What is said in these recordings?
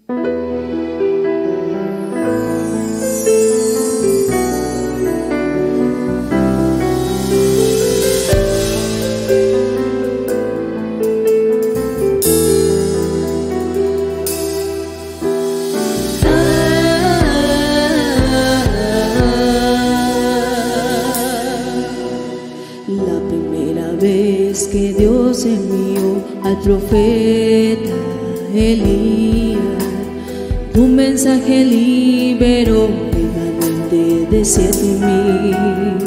Que Dios envió al profeta Elías, un mensaje liberó remanente de 7,000.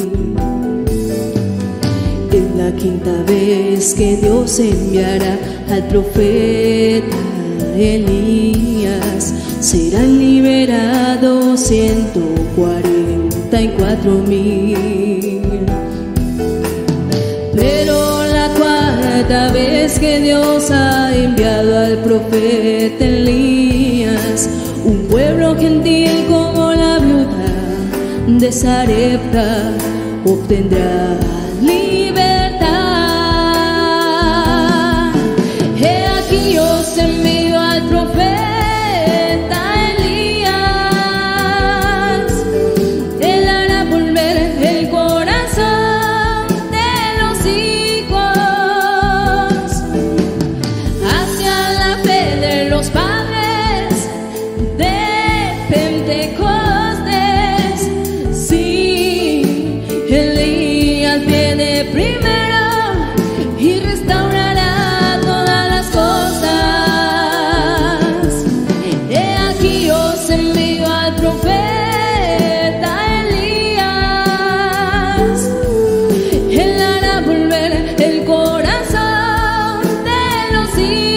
Es la quinta vez que Dios enviará al profeta Elías, serán liberados 144,000. Pero la cuarta vez que Dios ha enviado al profeta Elías, un pueblo gentil como la viuda de Sarepta obtendrá libertad. He aquí os envío al profeta Elías, él hará volver el corazón de los hijos hacia la fe de los padres de Pentecostés. Sí, Elías viene primero y restaurará todas las cosas. He aquí os envío al profeta Elías, él hará volver el corazón de los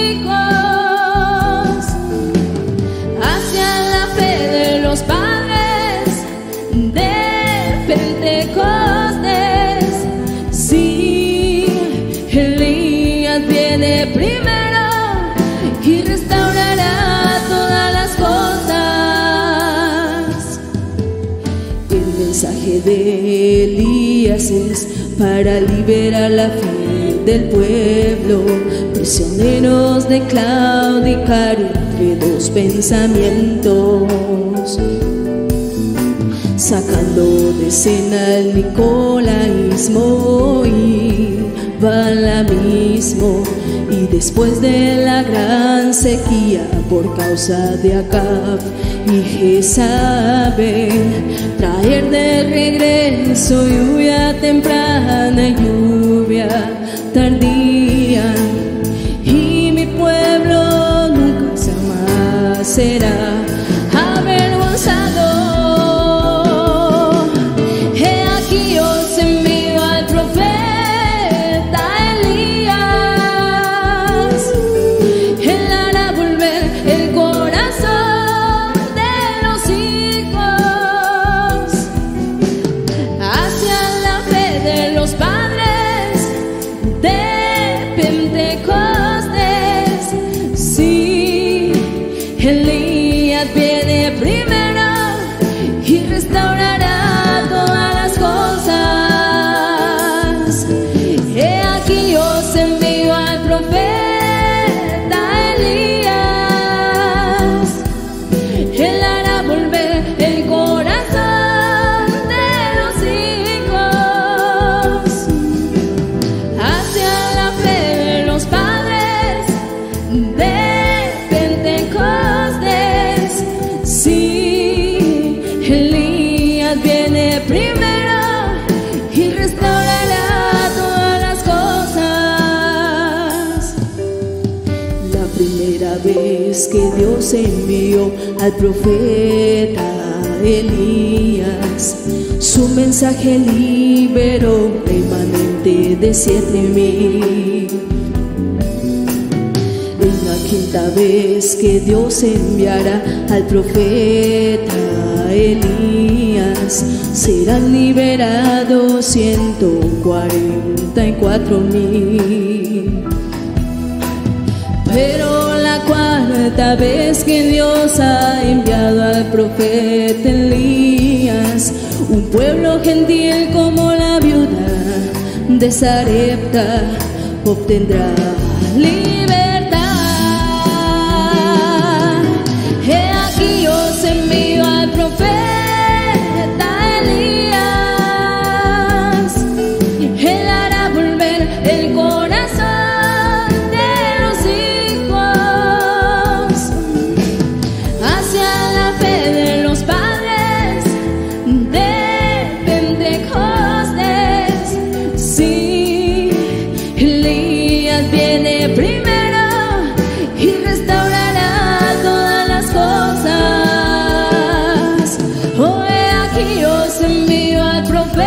hijos hacia la fe de los padres de Pentecostés. Sí, Elías viene primero y restaurará todas las cosas. El mensaje de Elías es para liberar la fe del pueblo, prisioneros de claudicar entre dos pensamientos, sacando de escena el nicolaísmo y balamismo, y después de la gran sequía por causa de Acab y Jezabel, traer de regreso lluvia temprana y lluvia tardía, y mi pueblo nunca jamás será avergonzado. He aquí os envío al profeta Elías, él hará volver el corazón de los hijos hacia la fe de los padres de Pentecostés. Sí, Elías viene primero y restaurará todas las cosas. He aquí os envío al profeta Elías, él hará volver el corazón de los hijos hacia la fe de los padres de Pentecostés. Sí, Elías viene primero y restaurará todas las cosas. La primera vez que Dios envió al profeta Elías, su mensaje liberó remanente de 7,000. Es la quinta vez que Dios enviará al profeta Elías, serán liberados 144,000. Pero la cuarta vez que Dios ha enviado al profeta Elías, un pueblo gentil como la viuda de Sarepta obtendrá libertad. envió al profeta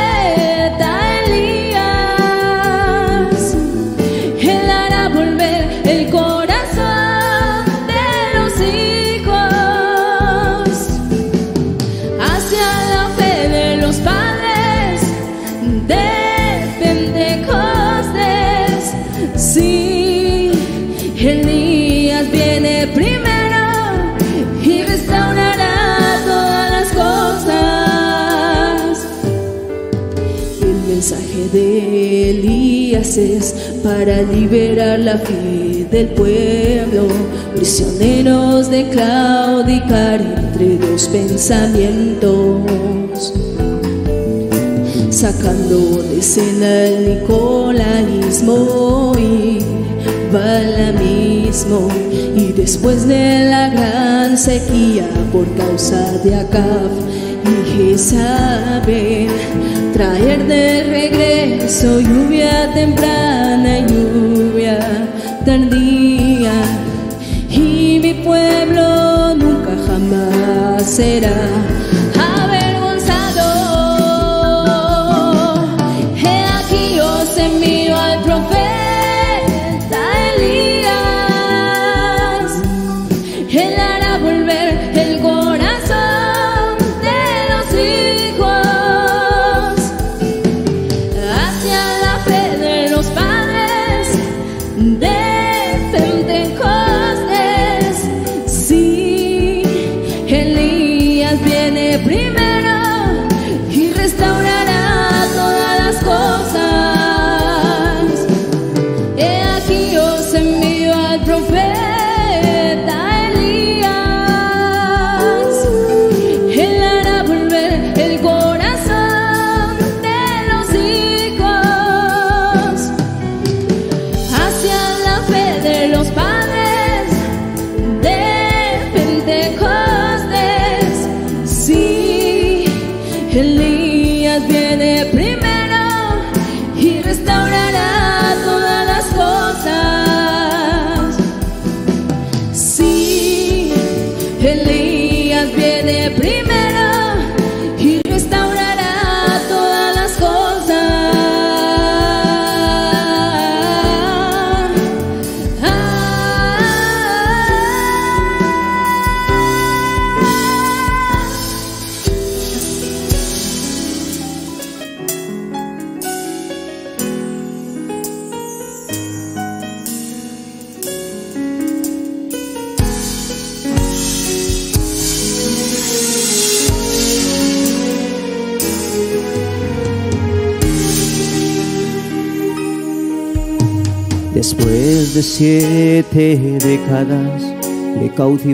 Elías. Él hará volver el corazón de los hijos hacia la fe de los padres de Pentecostés. Sí, Elías viene primero y restaurará todas las cosas. El mensaje de Elías es para liberar la fe del pueblo, prisioneros de claudicar entre dos pensamientos, sacando de escena el nicolaísmo y balamismo, y después de la gran sequía por causa de Acab y Jezabel, traer de regreso lluvia temprana y lluvia tardía, y mi pueblo nunca jamás será avergonzado. He aquí os envío al profeta Elías. Él hará volver el corazón de los hijos hacia la fe de los padres de Pentecostés. Sí, Elías viene primero y restaurará todas las cosas. He aquí os envío al profeta Elías. Él hará volver el corazón de los hijos hacia la fe de los padres de Pentecostés. Sí, Elías viene primero y restaurará todas las cosas. Sí, Elías viene primero y restaurará todas las cosas. Después de 7 décadas de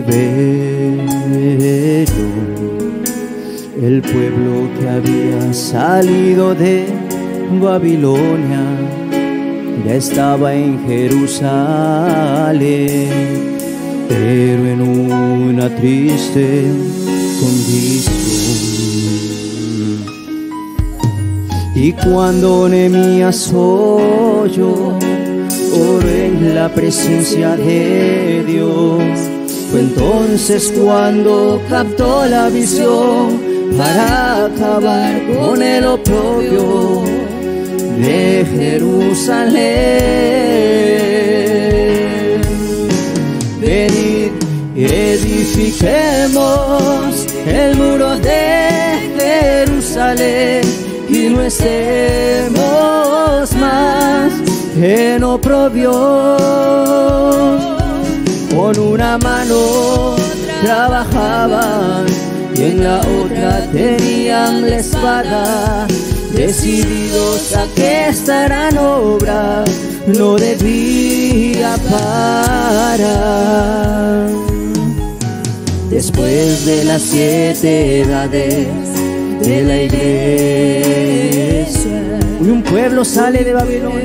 cautiverio, el pueblo que había salido de Babilonia ya estaba en Jerusalén, pero en una triste condición. Y cuando Nehemías oyó, oró en la presencia de Dios, fue entonces cuando captó la visión para acabar con el oprobio de Jerusalén. Venid y edifiquemos el muro de Jerusalén y no estemos más en oprobio. Con una mano trabajaban y en la otra tenían la espada, decididos a que esta gran obra no debía parar. Después de las 7 edades de la iglesia, un pueblo sale de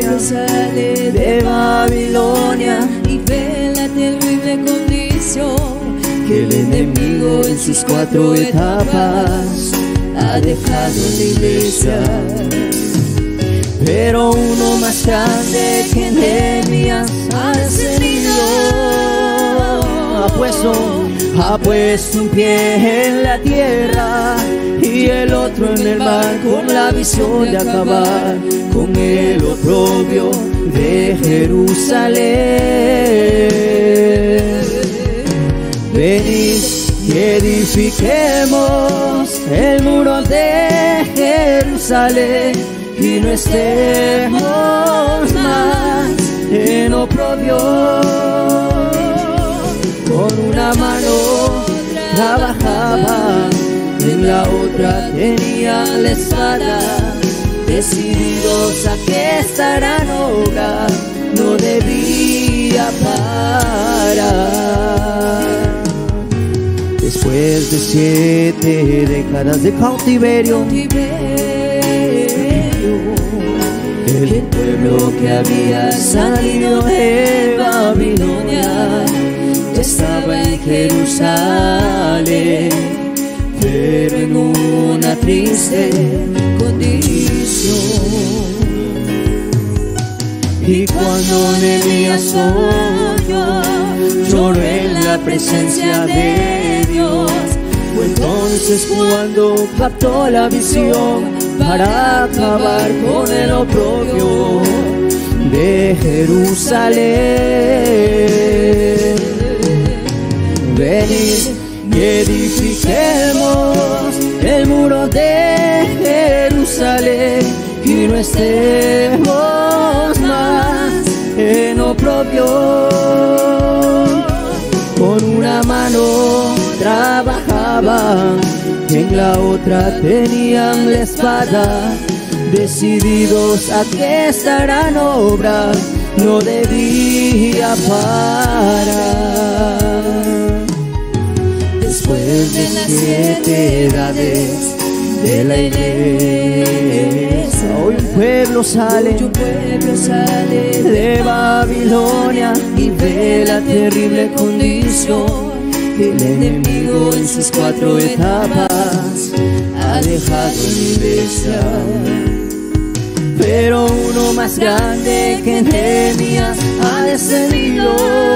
Babilonia, y ve la terrible condición que el enemigo en sus 4 etapas ha dejado la iglesia. Pero uno más grande que Nehemías ha descendido, ha puesto un pie en la tierra y el otro otro en el mar con la visión de acabar con el oprobio de Jerusalén. Venid y edifiquemos el muro de Jerusalén y no estemos más en oprobio. Con una mano trabajaba, en la otra tenían la espada, decididos a que esta gran obra no debía parar. Después de 7 décadas de cautiverio, el pueblo que había salido de Babilonia estaba en Jerusalén, pero en una triste condición. Y cuando Nehemías oyó, lloró en la presencia de Dios. Fue entonces cuando captó la visión para acabar con el oprobio de Jerusalén. Venid y edifiquemos el muro de Jerusalén y no estemos más en oprobio. Con una mano trabajaban, en la otra tenían la espada, decididos a que esta gran obra no debía parar. Después de las 7 edades de la iglesia, hoy un pueblo sale de Babilonia y ve la terrible condición. El enemigo en sus 4 etapas ha dejado la iglesia, pero uno más grande que Nehemías ha descendido.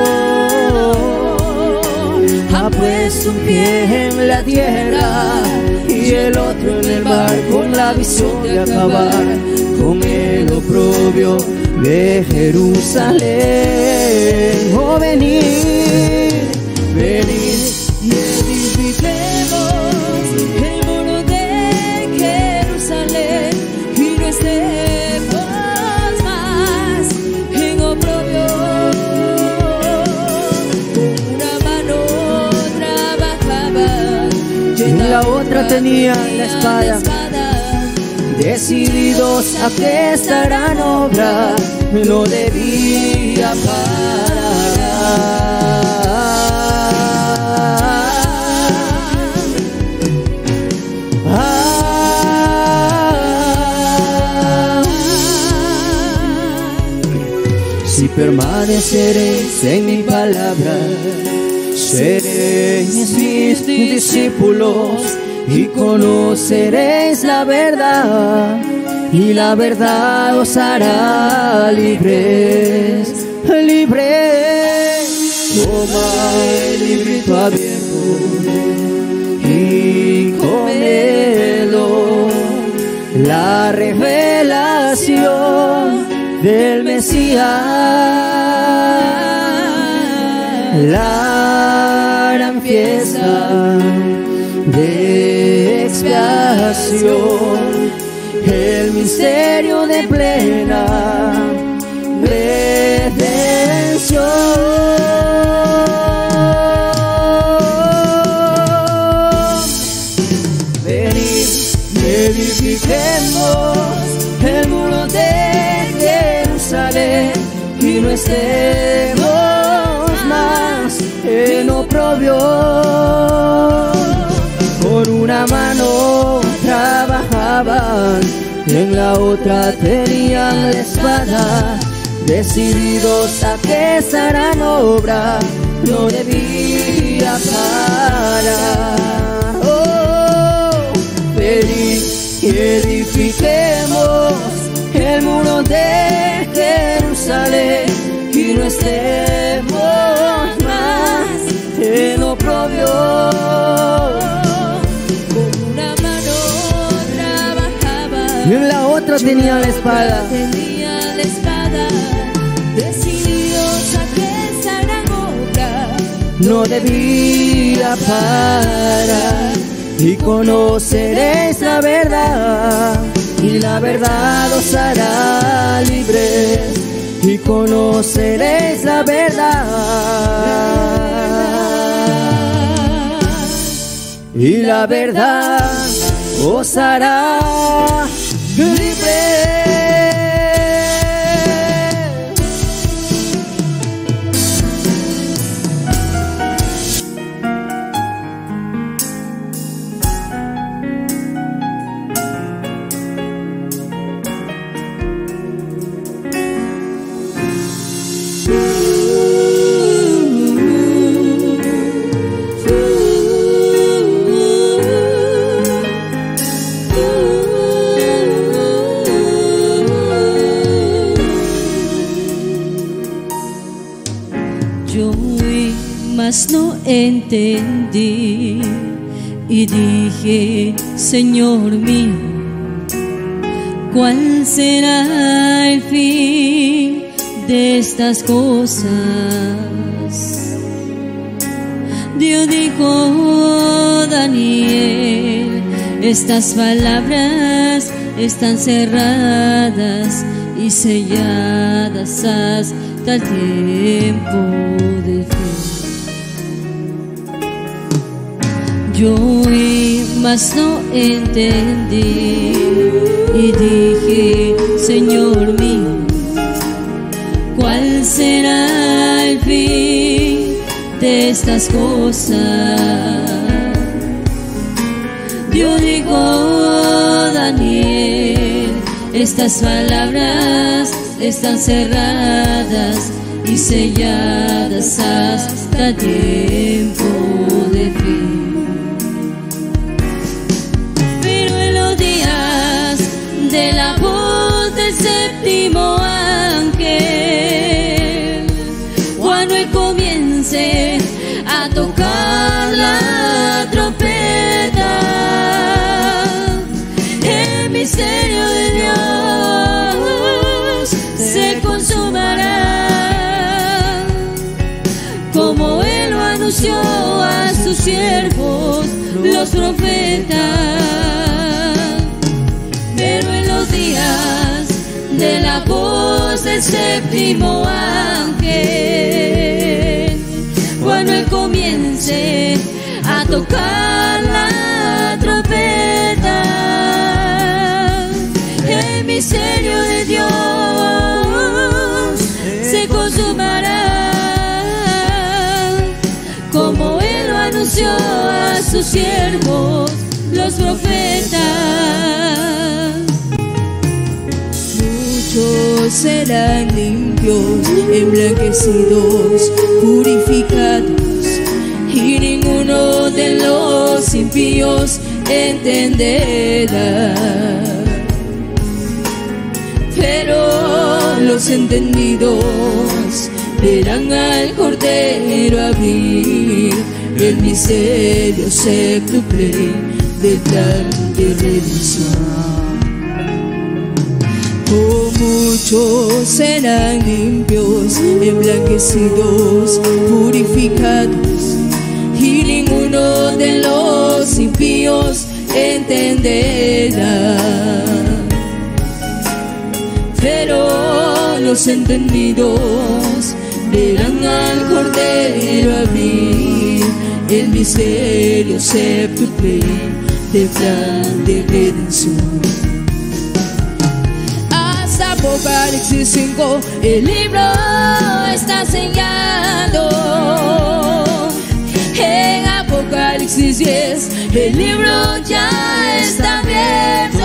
Ha puesto un pie en la tierra y el otro en el mar con la visión de acabar con el oprobio de Jerusalén. Oh, venid, venid y edifiquemos el muro de Jerusalén y no estemos más en oprobio. En la otra tenía la espada, decididos a que esta gran obra no debía parar. Si permaneceréis en mi palabra, seréis mis discípulos y conoceréis la verdad, y la verdad os hará libres, libres. Toma el librito abierto y cómelo, la revelación del Mesías, la gran fiesta de expiación, el misterio de plena redención. Venid, edifiquemos el muro de Jerusalén y no estemos más en oprobio. Con una mano trabajaban, en la otra tenían la espada, decididos a que esa gran obra no debía parar. Oh, venid y edifiquemos el muro de Jerusalén y no estemos más en oprobio. Con una mano la otra tenía la espada. Decidió que esa gran obra no debía parar. Y conoceréis la verdad, y la verdad os hará libres. Y conoceréis la verdad, y la verdad os hará libres. No entendí y dije, Señor mío, ¿cuál será el fin de estas cosas? Dios dijo, Daniel, estas palabras están cerradas y selladas hasta el tiempo del fin. Yo oí, mas no entendí y dije, Señor mío, ¿cuál será el fin de estas cosas? Dios dijo, Daniel, estas palabras están cerradas y selladas hasta el tiempo de fin. De la voz del séptimo ángel, cuando él comience a tocar la trompeta, el misterio de Dios se consumará, como él lo anunció a sus siervos los profetas. De la voz del séptimo ángel, cuando él comience a tocar la trompeta, el misterio de Dios se consumará, como él lo anunció a sus siervos los profetas. Muchos serán limpios, emblanquecidos, purificados, y ninguno de los impíos entenderá. Pero los entendidos verán al Cordero abrir el misterio séptuple del plan de redención. Oh, muchos serán limpios, emblanquecidos, purificados, y ninguno de los impíos entenderá. Pero los entendidos verán al Cordero abrir el misterio séptuple del plan de redención. Apocalipsis 5, el libro está sellado. En Apocalipsis 10, el libro ya está abierto.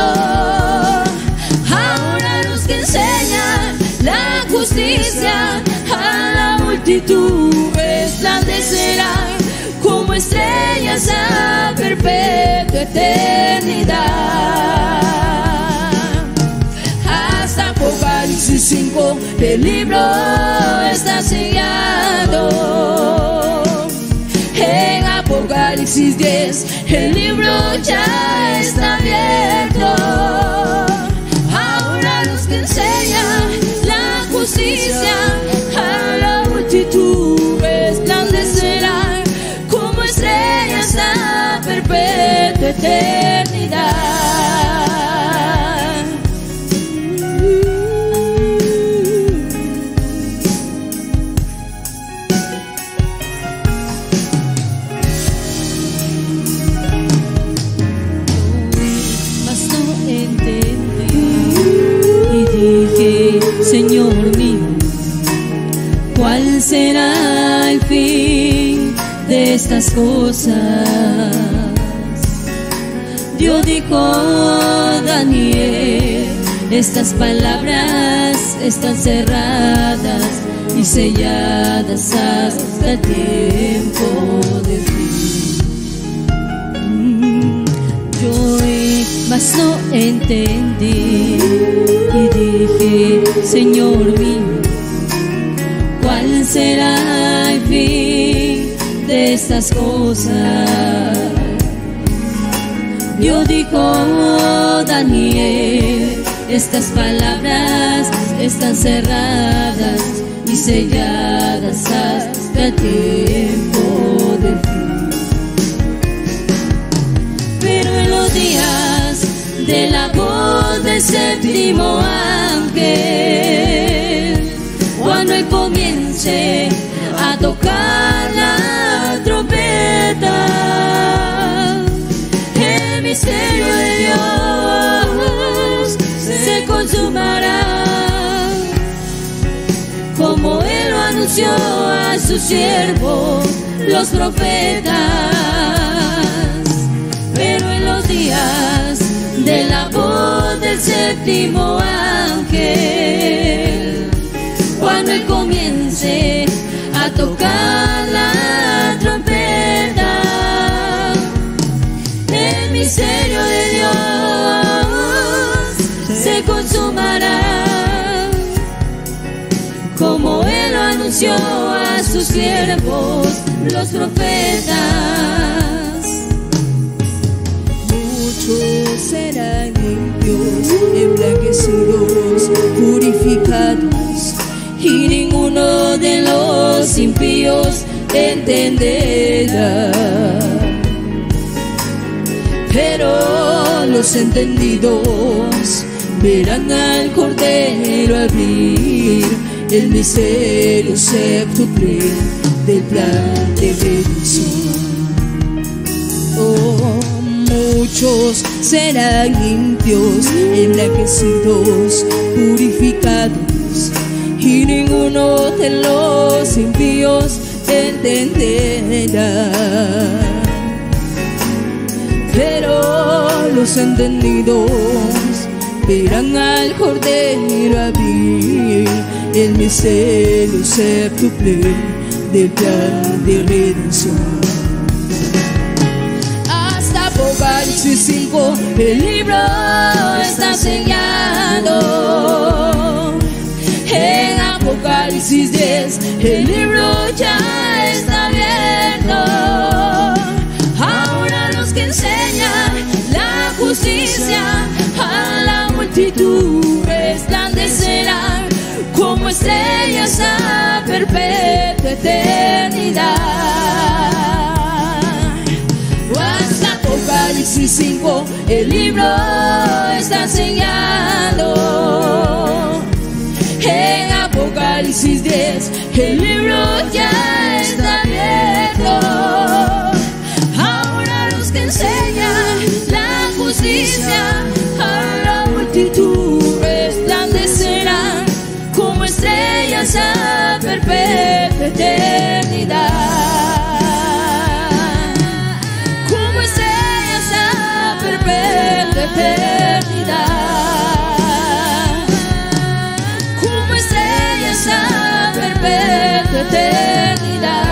Ahora los que enseñan la justicia a la multitud resplandecerán como estrellas a perpetua eternidad. Apocalipsis 5, el libro está sellado. En Apocalipsis 10, el libro ya está abierto. Señor mío, ¿cuál será el fin de estas cosas? Dios dijo a Daniel, estas palabras están cerradas y selladas hasta el tiempo de fin. Yo mas no entendí y dije, Señor mío, ¿cuál será el fin de estas cosas? Dios dijo a Daniel, estas palabras están cerradas y selladas hasta el tiempo del fin. Pero en los días de la voz del séptimo ángel, cuando él comience a tocar la trompeta, el misterio de Dios se consumará, como él lo anunció a sus siervos, los profetas. Pero en los días de la voz del séptimo ángel, cuando él comience a tocar la trompeta, el misterio de Dios se consumará, como él lo anunció a sus siervos, los profetas. Muchos serán limpios, emblanquecidos, purificados, y ninguno de los impíos entenderá. Pero los entendidos verán al Cordero abrir el misterio séptuple del plan de redención. Oh, muchos serán limpios, emblanquecidos, purificados, y ninguno de los impíos entenderá. Pero los entendidos verán al Cordero abrir el misterio séptuple del plan de redención. Hasta Apocalipsis 5 el libro está sellado. En Apocalipsis 10 el libro ya está abierto. Ahora los que enseñan la justicia a la multitud resplandecerán como estrellas a perpetua eternidad. Hasta Apocalipsis 5 el libro está sellado. En Apocalipsis 10 el libro ya está abierto. Ahora los que enseñan la justicia a la multitud resplandecerán como estrellas a perpetua eternidad. Como estrellas a perpetua eternidad. Como estrellas a perpetua eternidad.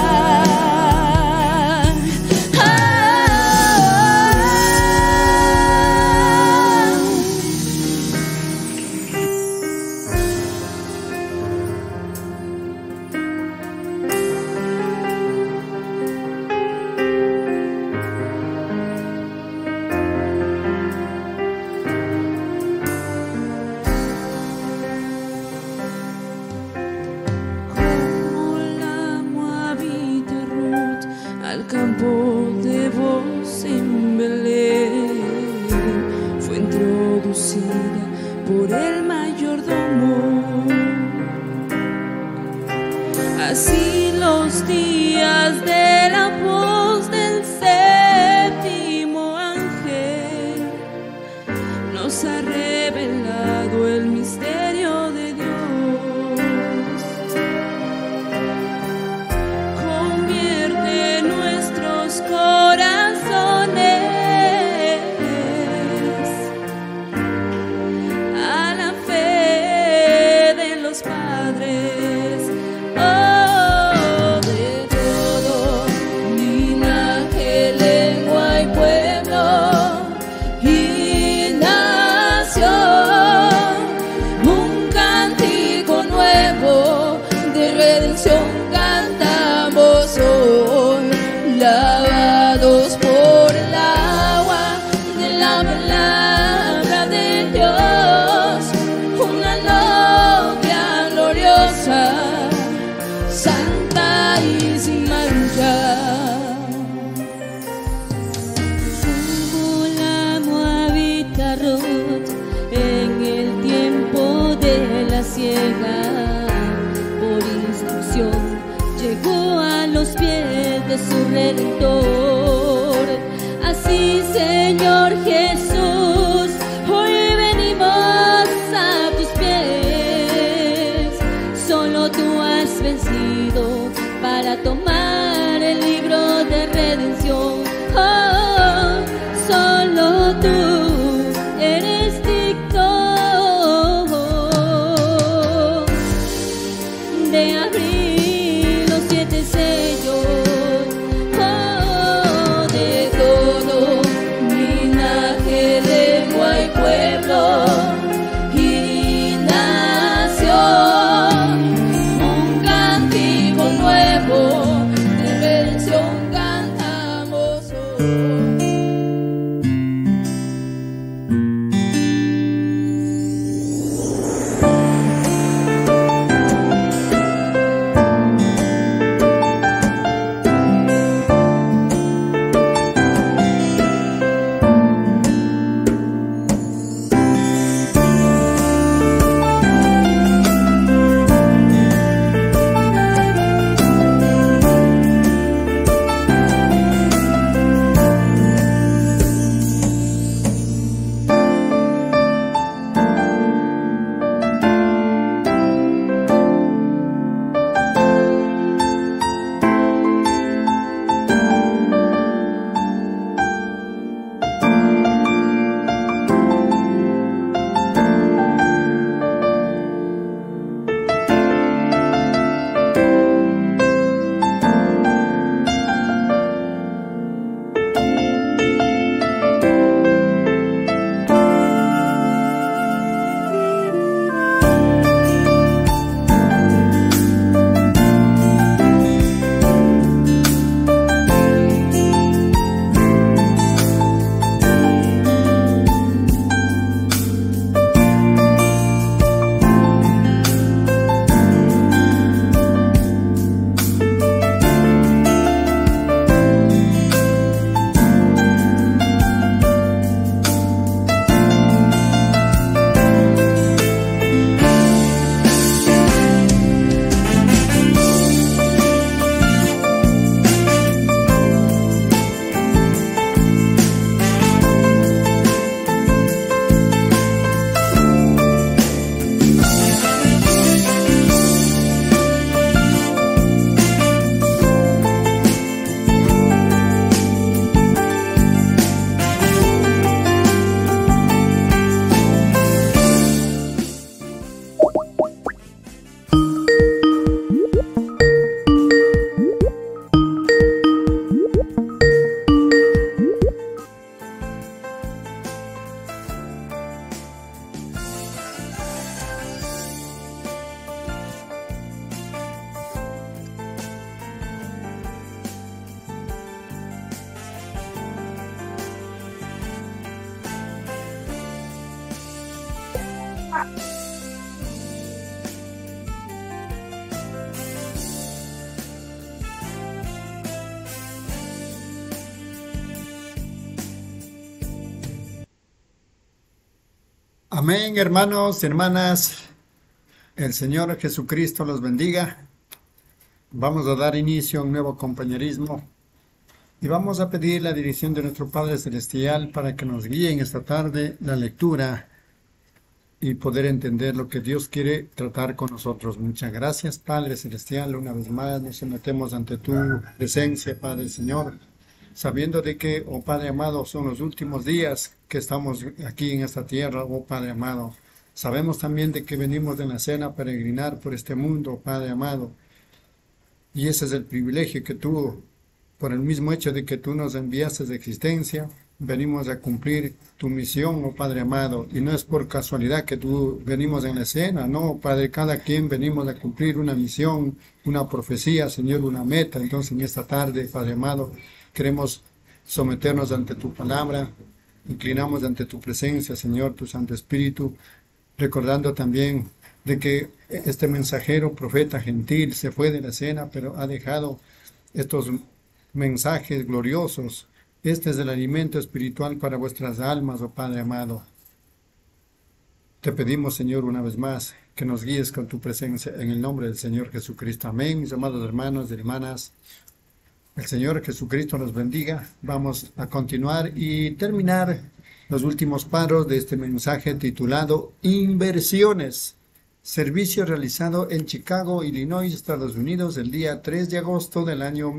Al campo de voz en Belén fue introducida por el mayordomo. Así los días de la voz del séptimo ángel nos ha revelado el misterio de Dios. palabra de Dios, una novia gloriosa, santa y sin mancha. Como la moabita Ruth en el tiempo de la siega, por instrucción llegó a los pies de su Redentor. Así, Señor Jesús, hoy venimos a tus pies. Solo tú has vencido para tomar el libro de redención. Oh, solo tú eres digno de abrir los 7 sellos. Oh, de todo linaje, lengua y pueblo y nación, un cántico nuevo de redención cantamos hoy. Amén, hermanos y hermanas. El Señor Jesucristo los bendiga. Vamos a dar inicio a un nuevo compañerismo y vamos a pedir la dirección de nuestro Padre Celestial para que nos guíe en esta tarde la lectura y poder entender lo que Dios quiere tratar con nosotros. Muchas gracias, Padre Celestial. Una vez más nos sometemos ante tu presencia, Padre Señor, sabiendo de que, oh Padre amado, son los últimos días que estamos aquí en esta tierra, oh Padre amado. Sabemos también de que venimos de la cena a peregrinar por este mundo, Padre amado. Y ese es el privilegio que tú, por el mismo hecho de que tú nos enviaste de existencia, venimos a cumplir tu misión, oh Padre amado. Y no es por casualidad que tú venimos en la escena, no, Padre, cada quien venimos a cumplir una misión, una profecía, Señor, una meta. Entonces en esta tarde, Padre amado, queremos someternos ante tu palabra inclinamos ante tu presencia, Señor, tu Santo Espíritu, recordando también de que este mensajero, profeta gentil, se fue de la escena, pero ha dejado estos mensajes gloriosos. Este es el alimento espiritual para vuestras almas, oh Padre amado. Te pedimos, Señor, una vez más, que nos guíes con tu presencia en el nombre del Señor Jesucristo. Amén, mis amados hermanos y hermanas. El Señor Jesucristo nos bendiga. Vamos a continuar y terminar los últimos paros de este mensaje titulado Inversiones. Servicio realizado en Chicago, Illinois, Estados Unidos, el día 3 de agosto del año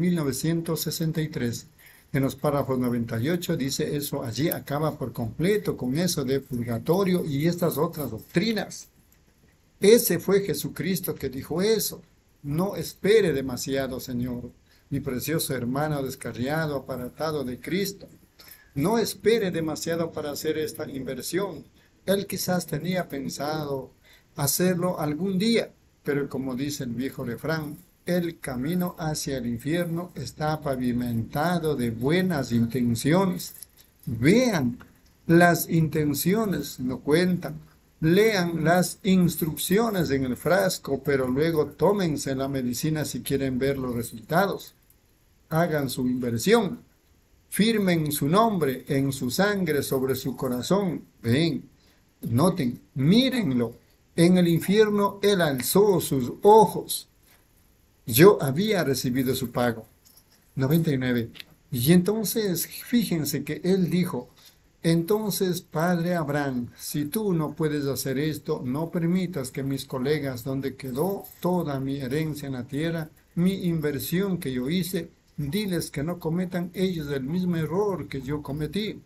1963. En los párrafos 98 dice eso, allí acaba por completo con eso de purgatorio y estas otras doctrinas. Ese fue Jesucristo que dijo eso. No espere demasiado, Señor, mi precioso hermano descarriado, apartado de Cristo. No espere demasiado para hacer esta inversión. Él quizás tenía pensado hacerlo algún día, pero como dice el viejo refrán, el camino hacia el infierno está pavimentado de buenas intenciones. Vean, las intenciones no cuentan. Lean las instrucciones en el frasco, pero luego tómense la medicina si quieren ver los resultados. Hagan su inversión. Firmen su nombre en su sangre sobre su corazón. Ven, noten, mírenlo. En el infierno él alzó sus ojos. Yo había recibido su pago. 99. Y entonces, fíjense que él dijo, entonces, Padre Abraham, si tú no puedes hacer esto, no permitas que mis colegas, donde quedó toda mi herencia en la tierra, mi inversión que yo hice, diles que no cometan ellos el mismo error que yo cometí.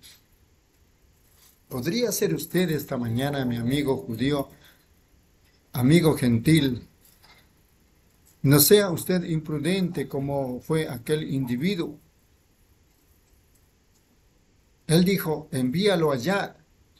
¿Podría ser usted esta mañana, mi amigo judío, amigo gentil? No sea usted imprudente como fue aquel individuo. Él dijo, envíalo allá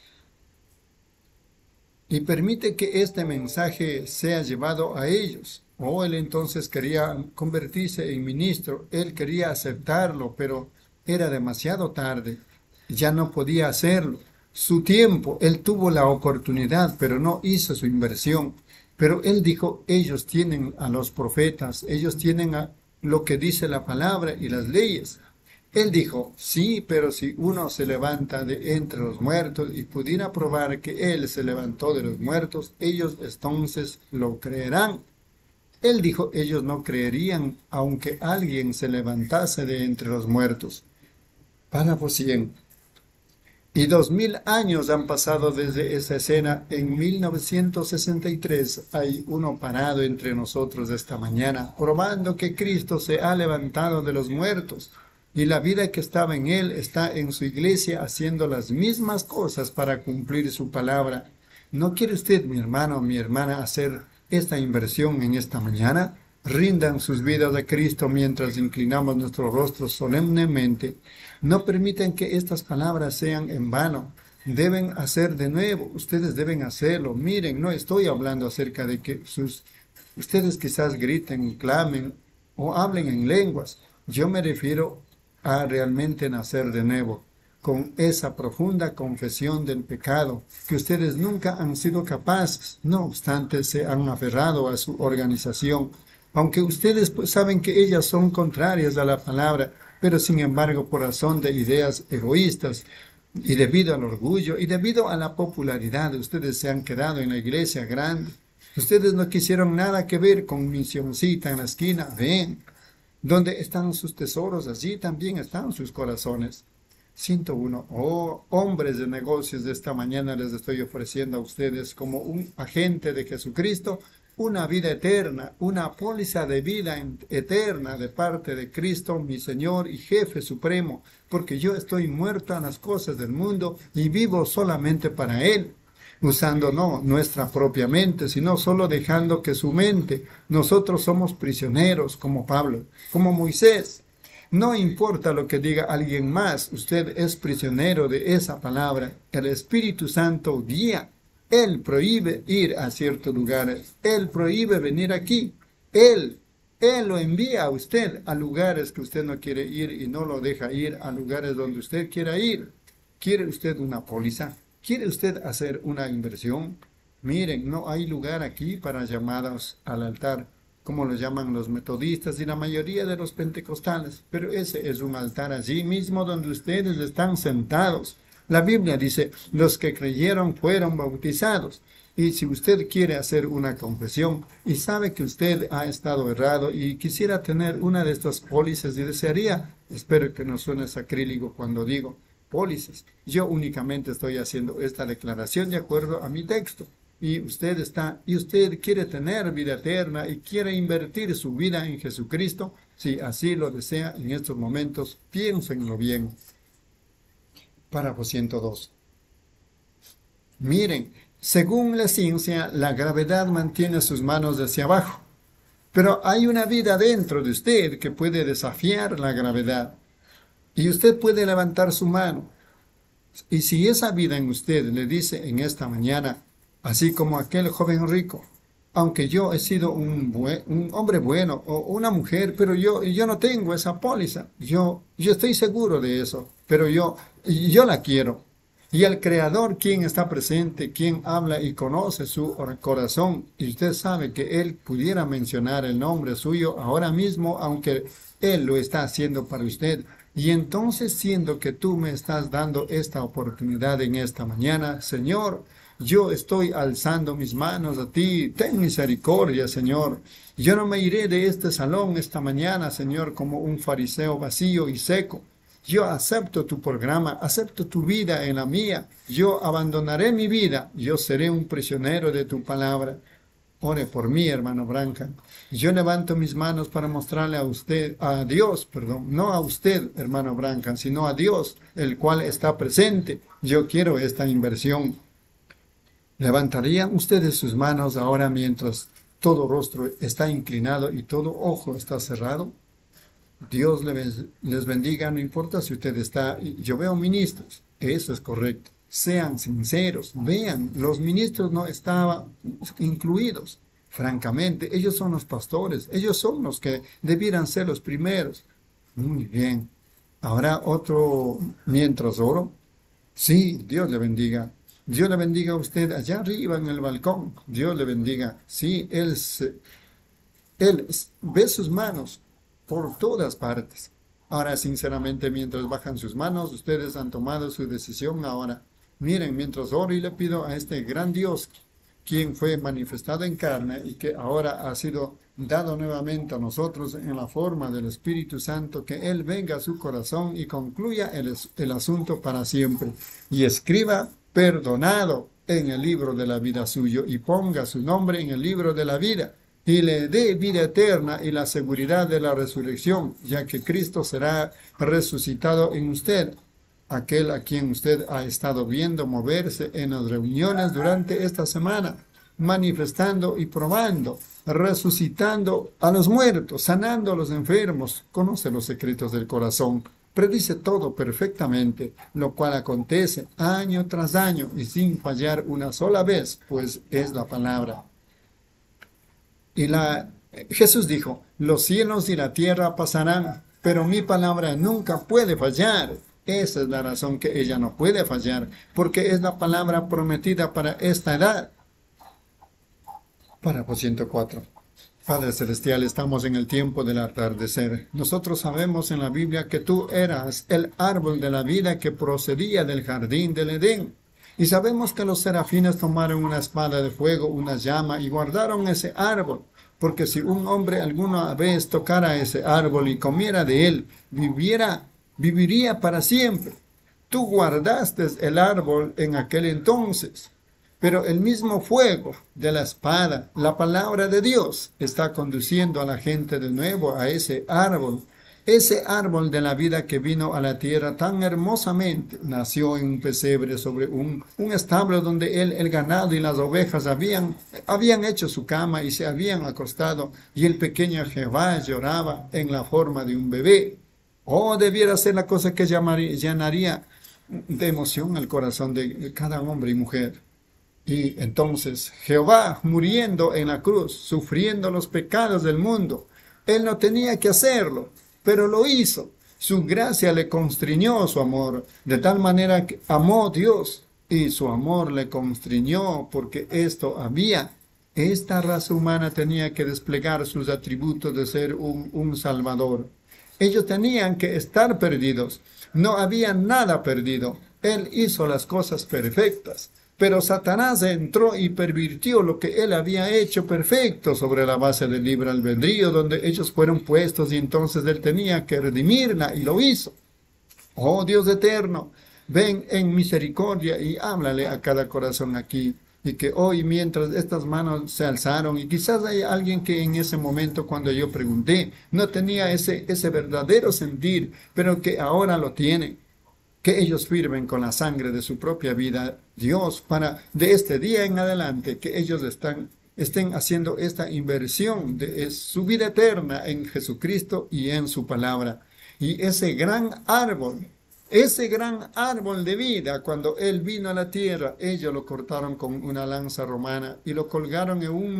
y permite que este mensaje sea llevado a ellos. Él entonces quería convertirse en ministro, él quería aceptarlo, pero era demasiado tarde, ya no podía hacerlo. Su tiempo, él tuvo la oportunidad, pero no hizo su inversión. Pero él dijo, ellos tienen a los profetas, ellos tienen a lo que dice la palabra y las leyes. Él dijo, sí, pero si uno se levanta de entre los muertos y pudiera probar que él se levantó de los muertos, ellos entonces lo creerán. Él dijo, ellos no creerían aunque alguien se levantase de entre los muertos. Párrafo 100. Y 2000 años han pasado desde esa escena. En 1963 hay uno parado entre nosotros esta mañana, probando que Cristo se ha levantado de los muertos. Y la vida que estaba en él está en su iglesia haciendo las mismas cosas para cumplir su palabra. ¿No quiere usted, mi hermano o mi hermana, hacer esta inversión en esta mañana? Rindan sus vidas a Cristo mientras inclinamos nuestros rostros solemnemente. No permitan que estas palabras sean en vano. Deben hacer de nuevo. Ustedes deben hacerlo. Miren, no estoy hablando acerca de que ustedes quizás griten, clamen o hablen en lenguas. Yo me refiero a realmente nacer de nuevo, con esa profunda confesión del pecado, que ustedes nunca han sido capaces, no obstante se han aferrado a su organización, aunque ustedes saben que ellas son contrarias a la palabra, pero sin embargo por razón de ideas egoístas, y debido al orgullo, y debido a la popularidad, ustedes se han quedado en la iglesia grande. Ustedes no quisieron nada que ver con misioncita en la esquina. Ven, donde están sus tesoros, allí también están sus corazones. 101. Oh, hombres de negocios, de esta mañana les estoy ofreciendo a ustedes como un agente de Jesucristo, una vida eterna, una póliza de vida eterna de parte de Cristo, mi Señor y Jefe Supremo, porque yo estoy muerto a las cosas del mundo y vivo solamente para Él, usando no nuestra propia mente, sino solo dejando que su mente. Nosotros somos prisioneros como Pablo, como Moisés. No importa lo que diga alguien más, usted es prisionero de esa palabra. El Espíritu Santo guía. Él prohíbe ir a ciertos lugares. Él prohíbe venir aquí. Él lo envía a usted a lugares que usted no quiere ir y no lo deja ir a lugares donde usted quiera ir. ¿Quiere usted una póliza? ¿Quiere usted hacer una inversión? Miren, no hay lugar aquí para llamadas al altar, como lo llaman los metodistas y la mayoría de los pentecostales, pero ese es un altar allí mismo donde ustedes están sentados. La Biblia dice, los que creyeron fueron bautizados. Y si usted quiere hacer una confesión y sabe que usted ha estado errado y quisiera tener una de estas pólizas y desearía, espero que no suene sacrílego cuando digo pólizas, yo únicamente estoy haciendo esta declaración de acuerdo a mi texto. Y usted quiere tener vida eterna y quiere invertir su vida en Jesucristo, si así lo desea en estos momentos, piénsenlo bien. Párrafo 102. Miren, según la ciencia, la gravedad mantiene sus manos hacia abajo, pero hay una vida dentro de usted que puede desafiar la gravedad, y usted puede levantar su mano. Y si esa vida en usted le dice en esta mañana, así como aquel joven rico, aunque yo he sido un hombre bueno o una mujer, pero yo no tengo esa póliza, yo estoy seguro de eso, pero yo la quiero. Y el Creador, quien está presente, quien habla y conoce su corazón, y usted sabe que Él pudiera mencionar el nombre suyo ahora mismo, aunque Él lo está haciendo para usted. Y entonces, siendo que tú me estás dando esta oportunidad en esta mañana, Señor, yo estoy alzando mis manos a ti. Ten misericordia, Señor. Yo no me iré de este salón esta mañana, Señor, como un fariseo vacío y seco. Yo acepto tu programa, acepto tu vida en la mía. Yo abandonaré mi vida. Yo seré un prisionero de tu palabra. Ore por mí, hermano Branham. Yo levanto mis manos para mostrarle a Dios, no a usted, hermano Branham, sino a Dios, el cual está presente. Yo quiero esta inversión. ¿Levantarían ustedes sus manos ahora mientras todo rostro está inclinado y todo ojo está cerrado? Dios les bendiga, no importa si usted está... Yo veo ministros, eso es correcto. Sean sinceros, vean, los ministros no estaban incluidos. Francamente, ellos son los pastores, ellos son los que debieran ser los primeros. Muy bien. Ahora otro, mientras oro. Sí, Dios le bendiga. Dios le bendiga a usted allá arriba en el balcón. Dios le bendiga. Sí, Él ve sus manos por todas partes. Ahora, sinceramente, mientras bajan sus manos, ustedes han tomado su decisión ahora. Miren, mientras oro y le pido a este gran Dios, quien fue manifestado en carne y que ahora ha sido dado nuevamente a nosotros en la forma del Espíritu Santo, que Él venga a su corazón y concluya el asunto para siempre. Y escriba perdonado en el libro de la vida suyo y ponga su nombre en el libro de la vida. Y le dé vida eterna y la seguridad de la resurrección, ya que Cristo será resucitado en usted, aquel a quien usted ha estado viendo moverse en las reuniones durante esta semana, manifestando y probando, resucitando a los muertos, sanando a los enfermos, conoce los secretos del corazón, predice todo perfectamente, lo cual acontece año tras año y sin fallar una sola vez, pues es la palabra. Y Jesús dijo, los cielos y la tierra pasarán, pero mi palabra nunca puede fallar. Esa es la razón que ella no puede fallar, porque es la palabra prometida para esta edad. Párrafo 104. Padre Celestial, estamos en el tiempo del atardecer. Nosotros sabemos en la Biblia que tú eras el árbol de la vida que procedía del jardín del Edén. Y sabemos que los serafines tomaron una espada de fuego, una llama, y guardaron ese árbol, porque si un hombre alguna vez tocara ese árbol y comiera de él, viviría para siempre. Tú guardaste el árbol en aquel entonces, pero el mismo fuego de la espada, la palabra de Dios, está conduciendo a la gente de nuevo a ese árbol de la vida que vino a la tierra tan hermosamente. Nació en un pesebre sobre un establo donde el ganado y las ovejas habían hecho su cama y se habían acostado, y el pequeño Jehová lloraba en la forma de un bebé. Oh, debiera ser la cosa que llenaría de emoción el corazón de cada hombre y mujer. Y entonces Jehová, muriendo en la cruz, sufriendo los pecados del mundo, Él no tenía que hacerlo, pero lo hizo. Su gracia le constriñó su amor, de tal manera que amó Dios y su amor le constriñó porque esta raza humana tenía que desplegar sus atributos de ser un salvador. Ellos tenían que estar perdidos, no había nada perdido. Él hizo las cosas perfectas. Pero Satanás entró y pervirtió lo que él había hecho perfecto sobre la base del libre albedrío, donde ellos fueron puestos y entonces él tenía que redimirla y lo hizo. Oh Dios eterno, ven en misericordia y háblale a cada corazón aquí. Y que hoy, mientras estas manos se alzaron, y quizás hay alguien que en ese momento cuando yo pregunté no tenía ese verdadero sentir, pero que ahora lo tiene. Que ellos firmen con la sangre de su propia vida, Dios, para de este día en adelante, que ellos estén haciendo esta inversión de su vida eterna en Jesucristo y en su palabra. Y ese gran árbol de vida, cuando Él vino a la tierra, ellos lo cortaron con una lanza romana y lo colgaron en un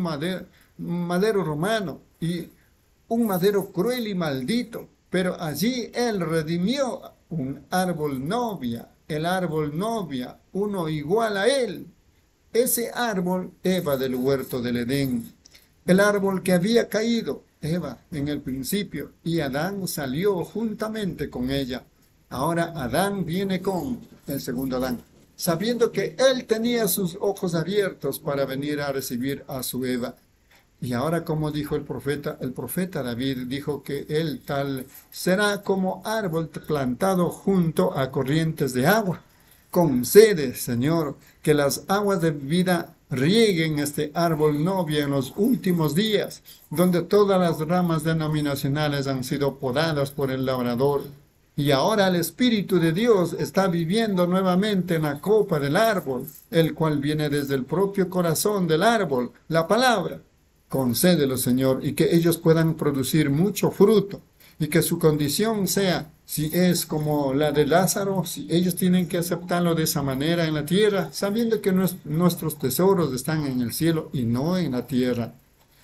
madero romano, y un madero cruel y maldito. Pero allí Él redimió un árbol novia, el árbol novia, uno igual a Él. Ese árbol, Eva del huerto del Edén, el árbol que había caído, Eva en el principio, y Adán salió juntamente con ella. Ahora Adán viene con el segundo Adán, sabiendo que él tenía sus ojos abiertos para venir a recibir a su Eva. Y ahora, como dijo el profeta David dijo que él tal será como árbol plantado junto a corrientes de agua. Concede, Señor, que las aguas de vida rieguen este árbol novia en los últimos días, donde todas las ramas denominacionales han sido podadas por el labrador. Y ahora el Espíritu de Dios está viviendo nuevamente en la copa del árbol, el cual viene desde el propio corazón del árbol, la palabra. Concédelo, Señor, y que ellos puedan producir mucho fruto, y que su condición sea, si es como la de Lázaro, si ellos tienen que aceptarlo de esa manera en la tierra, sabiendo que nuestros tesoros están en el cielo y no en la tierra.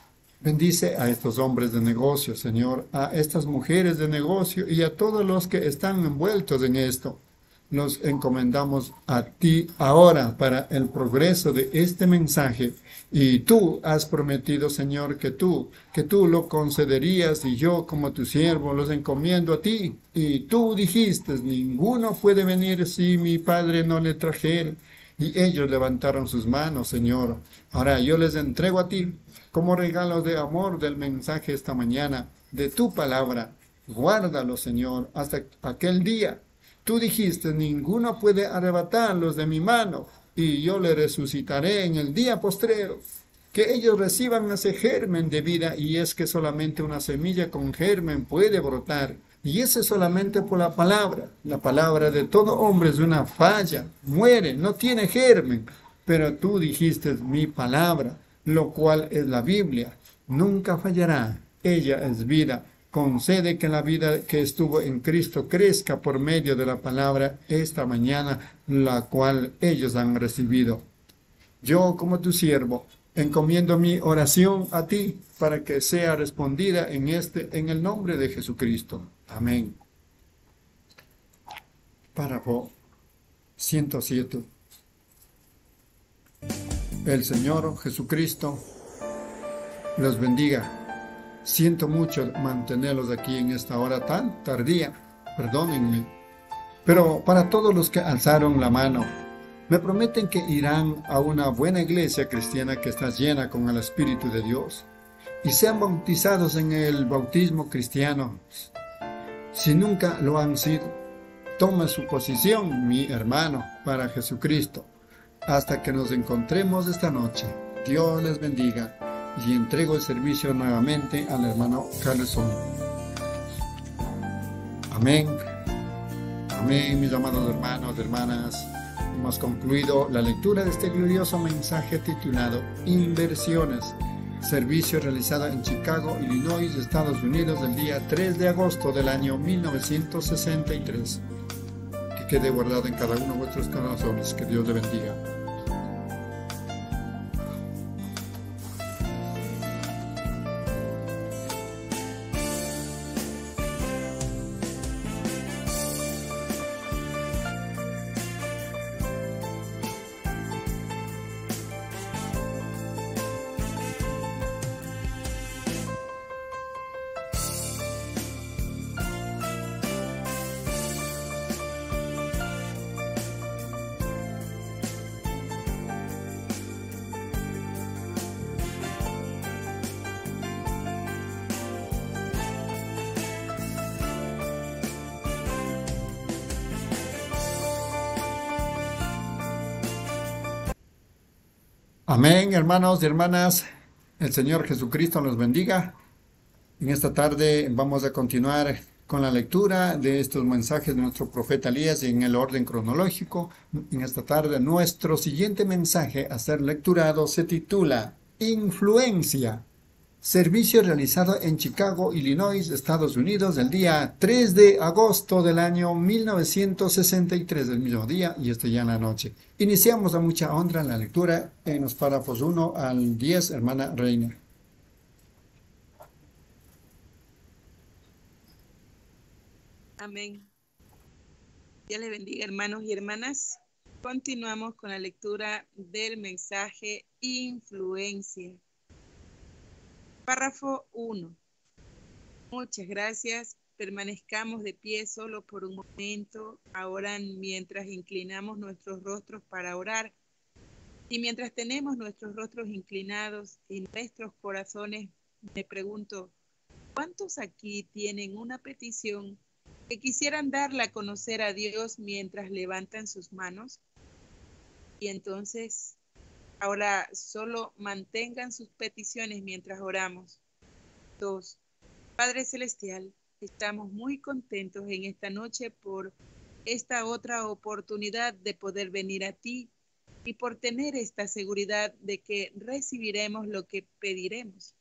Bendice a estos hombres de negocio, Señor, a estas mujeres de negocio y a todos los que están envueltos en esto. Nos encomendamos a ti ahora para el progreso de este mensaje. Y tú has prometido, Señor, que tú lo concederías, y yo como tu siervo los encomiendo a ti. Y tú dijiste, ninguno puede venir si mi Padre no le trajere. Y ellos levantaron sus manos, Señor. Ahora yo les entrego a ti como regalo de amor del mensaje esta mañana, de tu palabra. Guárdalo, Señor, hasta aquel día. Tú dijiste, ninguno puede arrebatarlos de mi mano, y yo le resucitaré en el día postrero. Que ellos reciban ese germen de vida, y es que solamente una semilla con germen puede brotar. Y ese solamente por la palabra. La palabra de todo hombre es una falla, muere, no tiene germen. Pero tú dijiste, mi palabra, lo cual es la Biblia, nunca fallará. Ella es vida. Concede que la vida que estuvo en Cristo crezca por medio de la palabra esta mañana, la cual ellos han recibido. Yo, como tu siervo, encomiendo mi oración a ti para que sea respondida en el nombre de Jesucristo. Amén. Párrafo 107. El Señor Jesucristo los bendiga. Siento mucho mantenerlos aquí en esta hora tan tardía, perdónenme. Pero para todos los que alzaron la mano, me prometen que irán a una buena iglesia cristiana que está llena con el Espíritu de Dios y sean bautizados en el bautismo cristiano. Si nunca lo han sido, toma su posición, mi hermano, para Jesucristo. Hasta que nos encontremos esta noche. Dios les bendiga. Y entrego el servicio nuevamente al hermano Carlson. Amén. Amén, mis amados hermanos, hermanas. Hemos concluido la lectura de este glorioso mensaje titulado Inversiones. Servicio realizado en Chicago, Illinois, Estados Unidos, el día 3 de agosto del año 1963. Que quede guardado en cada uno de vuestros corazones. Que Dios le bendiga. Amén, hermanos y hermanas. El Señor Jesucristo nos bendiga. En esta tarde vamos a continuar con la lectura de estos mensajes de nuestro profeta Elías en el orden cronológico. En esta tarde nuestro siguiente mensaje a ser lecturado se titula Influencia. Servicio realizado en Chicago, Illinois, Estados Unidos, el día 3 de agosto del año 1963, del mismo día, y ya en la noche. Iniciamos a mucha honra la lectura en los párrafos 1 al 10, hermana Reina. Amén. Dios les bendiga, hermanos y hermanas. Continuamos con la lectura del mensaje Influencia. Párrafo 1. Muchas gracias. Permanezcamos de pie solo por un momento, ahora mientras inclinamos nuestros rostros para orar. Y mientras tenemos nuestros rostros inclinados y nuestros corazones, me pregunto, ¿cuántos aquí tienen una petición que quisieran darla a conocer a Dios mientras levantan sus manos? Y entonces, ahora solo mantengan sus peticiones mientras oramos. 2. Padre Celestial, estamos muy contentos en esta noche por esta otra oportunidad de poder venir a ti y por tener esta seguridad de que recibiremos lo que pediremos.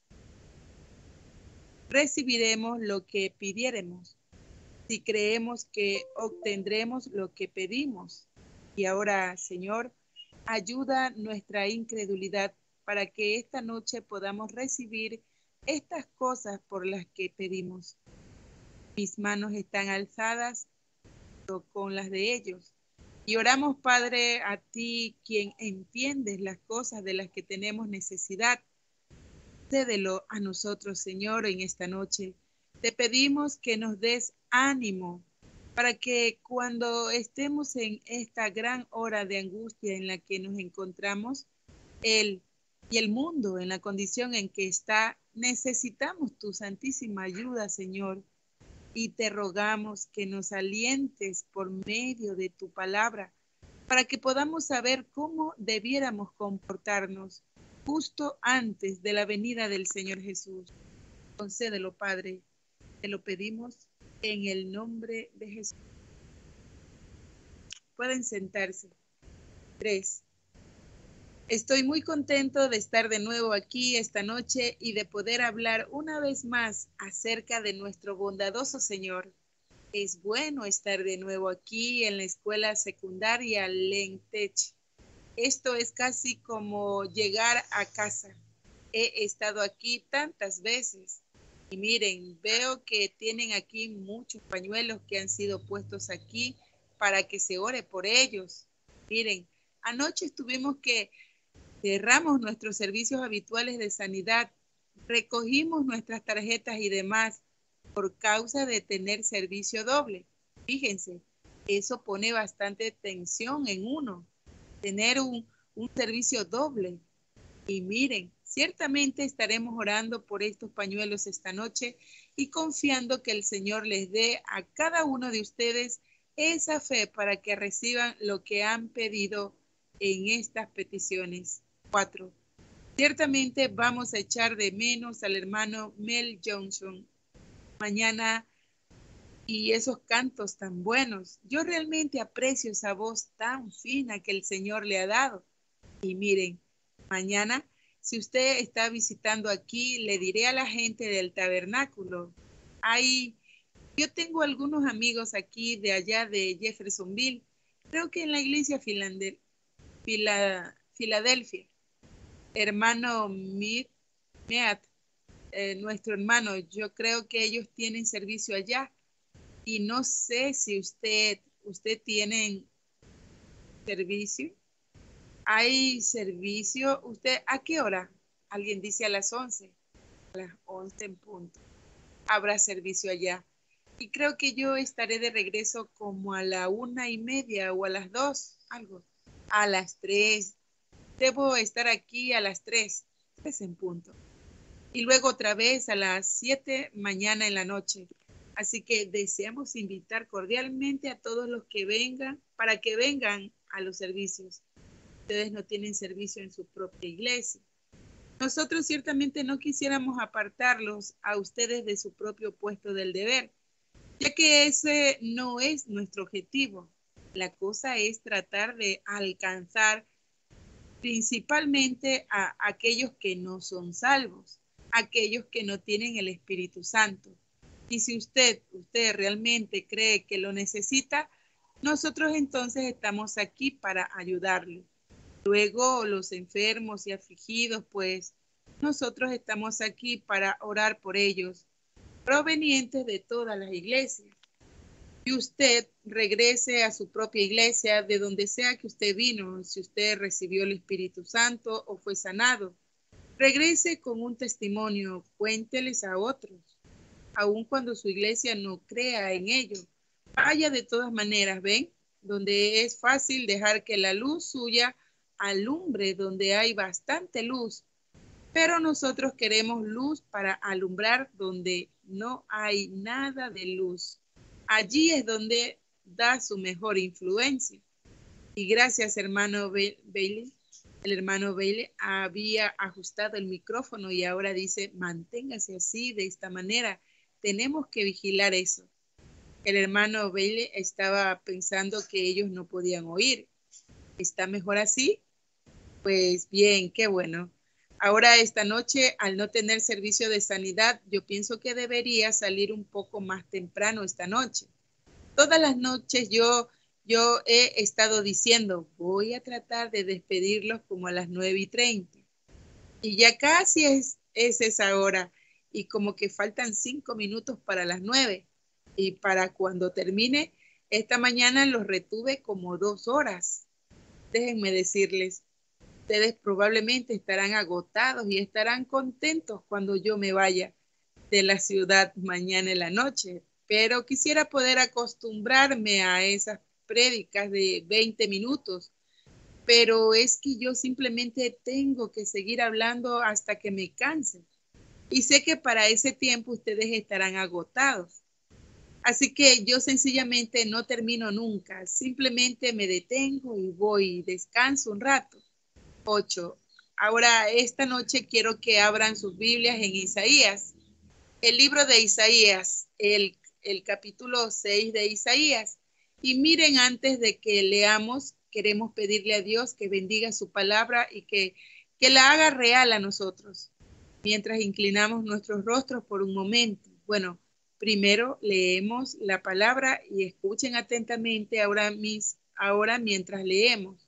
Recibiremos lo que pidiéremos, si creemos que obtendremos lo que pedimos. Y ahora, Señor, ayuda nuestra incredulidad para que esta noche podamos recibir estas cosas por las que pedimos. Mis manos están alzadas con las de ellos. Y oramos, Padre, a ti, quien entiendes las cosas de las que tenemos necesidad. Cédelo a nosotros, Señor, en esta noche. Te pedimos que nos des ánimo para que cuando estemos en esta gran hora de angustia en la que nos encontramos, Él y el mundo en la condición en que está, necesitamos tu santísima ayuda, Señor, y te rogamos que nos alientes por medio de tu palabra para que podamos saber cómo debiéramos comportarnos justo antes de la venida del Señor Jesús. Concédelo, Padre, te lo pedimos en el nombre de Jesús. Pueden sentarse. 3. Estoy muy contento de estar de nuevo aquí esta noche y de poder hablar una vez más acerca de nuestro bondadoso Señor. Es bueno estar de nuevo aquí en la escuela secundaria Lentech. Esto es casi como llegar a casa. He estado aquí tantas veces. Y miren, veo que tienen aquí muchos pañuelos que han sido puestos aquí para que se ore por ellos. Miren, anoche cerramos nuestros servicios habituales de sanidad, recogimos nuestras tarjetas y demás por causa de tener servicio doble. Fíjense, eso pone bastante tensión en uno, tener un servicio doble. Y miren, ciertamente estaremos orando por estos pañuelos esta noche y confiando que el Señor les dé a cada uno de ustedes esa fe para que reciban lo que han pedido en estas peticiones. 4. Ciertamente vamos a echar de menos al hermano Mel Johnson mañana y esos cantos tan buenos. Yo realmente aprecio esa voz tan fina que el Señor le ha dado. Y miren, mañana, si usted está visitando aquí, le diré a la gente del tabernáculo. Yo tengo algunos amigos aquí de allá de Jeffersonville, creo que en la iglesia Filadelfia. Hermano Mead, nuestro hermano, yo creo que ellos tienen servicio allá. Y no sé si usted tiene servicio. ¿Hay servicio? ¿Usted a qué hora? Alguien dice a las 11. A las 11 en punto. Habrá servicio allá. Y creo que yo estaré de regreso como a la 1:30 o a las 2, algo. A las 3. Debo estar aquí a las 3 en punto. Y luego otra vez a las 7 mañana en la noche. Así que deseamos invitar cordialmente a todos los que vengan, para que vengan a los servicios. ustedes no tienen servicio en su propia iglesia. Nosotros ciertamente no quisiéramos apartarlos a ustedes de su propio puesto del deber, ya que ese no es nuestro objetivo. La cosa es tratar de alcanzar principalmente a aquellos que no son salvos, aquellos que no tienen el Espíritu Santo. Y si usted realmente cree que lo necesita, nosotros entonces estamos aquí para ayudarle. Luego, los enfermos y afligidos, pues nosotros estamos aquí para orar por ellos, provenientes de todas las iglesias. Y usted regrese a su propia iglesia, de donde sea que usted vino, si usted recibió el Espíritu Santo o fue sanado. Regrese con un testimonio, cuénteles a otros, aun cuando su iglesia no crea en ello. Vaya de todas maneras, ¿ven? Donde es fácil dejar que la luz suya alumbre, donde hay bastante luz. Pero nosotros queremos luz para alumbrar donde no hay nada de luz. Allí es donde da su mejor influencia. Y gracias, hermano Bailey. El hermano Bailey había ajustado el micrófono y ahora dice, manténgase así, de esta manera. Tenemos que vigilar eso. El hermano Bailey estaba pensando que ellos no podían oír. ¿Está mejor así? Pues bien, qué bueno. Ahora esta noche, al no tener servicio de sanidad, yo pienso que debería salir un poco más temprano esta noche. Todas las noches yo he estado diciendo, voy a tratar de despedirlos como a las 9:30. Y ya casi es esa hora. Y como que faltan 5 minutos para las 9. Y para cuando termine, esta mañana los retuve como 2 horas. Déjenme decirles, ustedes probablemente estarán agotados y estarán contentos cuando yo me vaya de la ciudad mañana en la noche, pero quisiera poder acostumbrarme a esas prédicas de 20 minutos, pero es que yo simplemente tengo que seguir hablando hasta que me canse, y sé que para ese tiempo ustedes estarán agotados. Así que yo sencillamente no termino nunca, simplemente me detengo y voy y descanso un rato. 8. Ahora, esta noche quiero que abran sus Biblias en Isaías. El libro de Isaías, el capítulo 6 de Isaías. Y miren, antes de que leamos, queremos pedirle a Dios que bendiga su palabra y que la haga real a nosotros. Mientras inclinamos nuestros rostros por un momento. Bueno, primero leemos la palabra y escuchen atentamente ahora mientras leemos.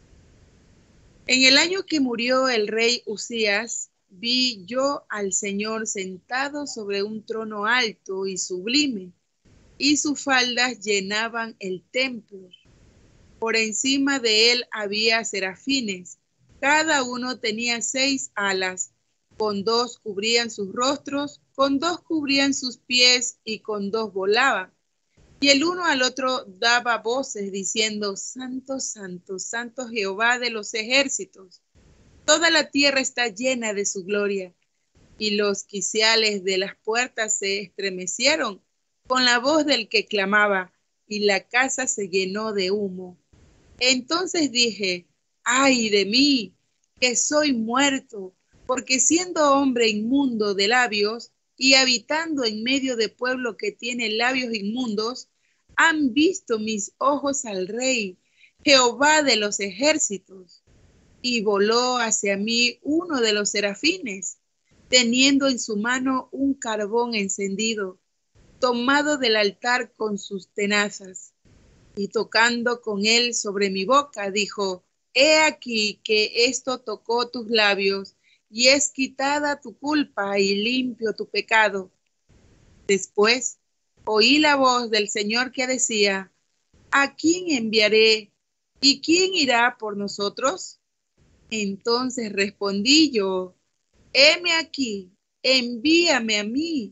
En el año que murió el rey Uzías, vi yo al Señor sentado sobre un trono alto y sublime, y sus faldas llenaban el templo. Por encima de él había serafines, cada uno tenía 6 alas, con 2 cubrían sus rostros, con 2 cubrían sus pies y con 2 volaban. Y el uno al otro daba voces diciendo, Santo, Santo, Santo Jehová de los ejércitos. Toda la tierra está llena de su gloria. Y los quiciales de las puertas se estremecieron con la voz del que clamaba, y la casa se llenó de humo. Entonces dije, ay de mí, que soy muerto, porque siendo hombre inmundo de labios, y habitando en medio de pueblo que tiene labios inmundos, han visto mis ojos al Rey, Jehová de los ejércitos. Y voló hacia mí uno de los serafines, teniendo en su mano un carbón encendido, tomado del altar con sus tenazas. Y tocando con él sobre mi boca, dijo, he aquí que esto tocó tus labios, y es quitada tu culpa y limpio tu pecado. Después oí la voz del Señor que decía, ¿a quién enviaré? ¿Y quién irá por nosotros? Entonces respondí yo, heme aquí, envíame a mí.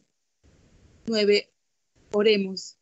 9. Oremos.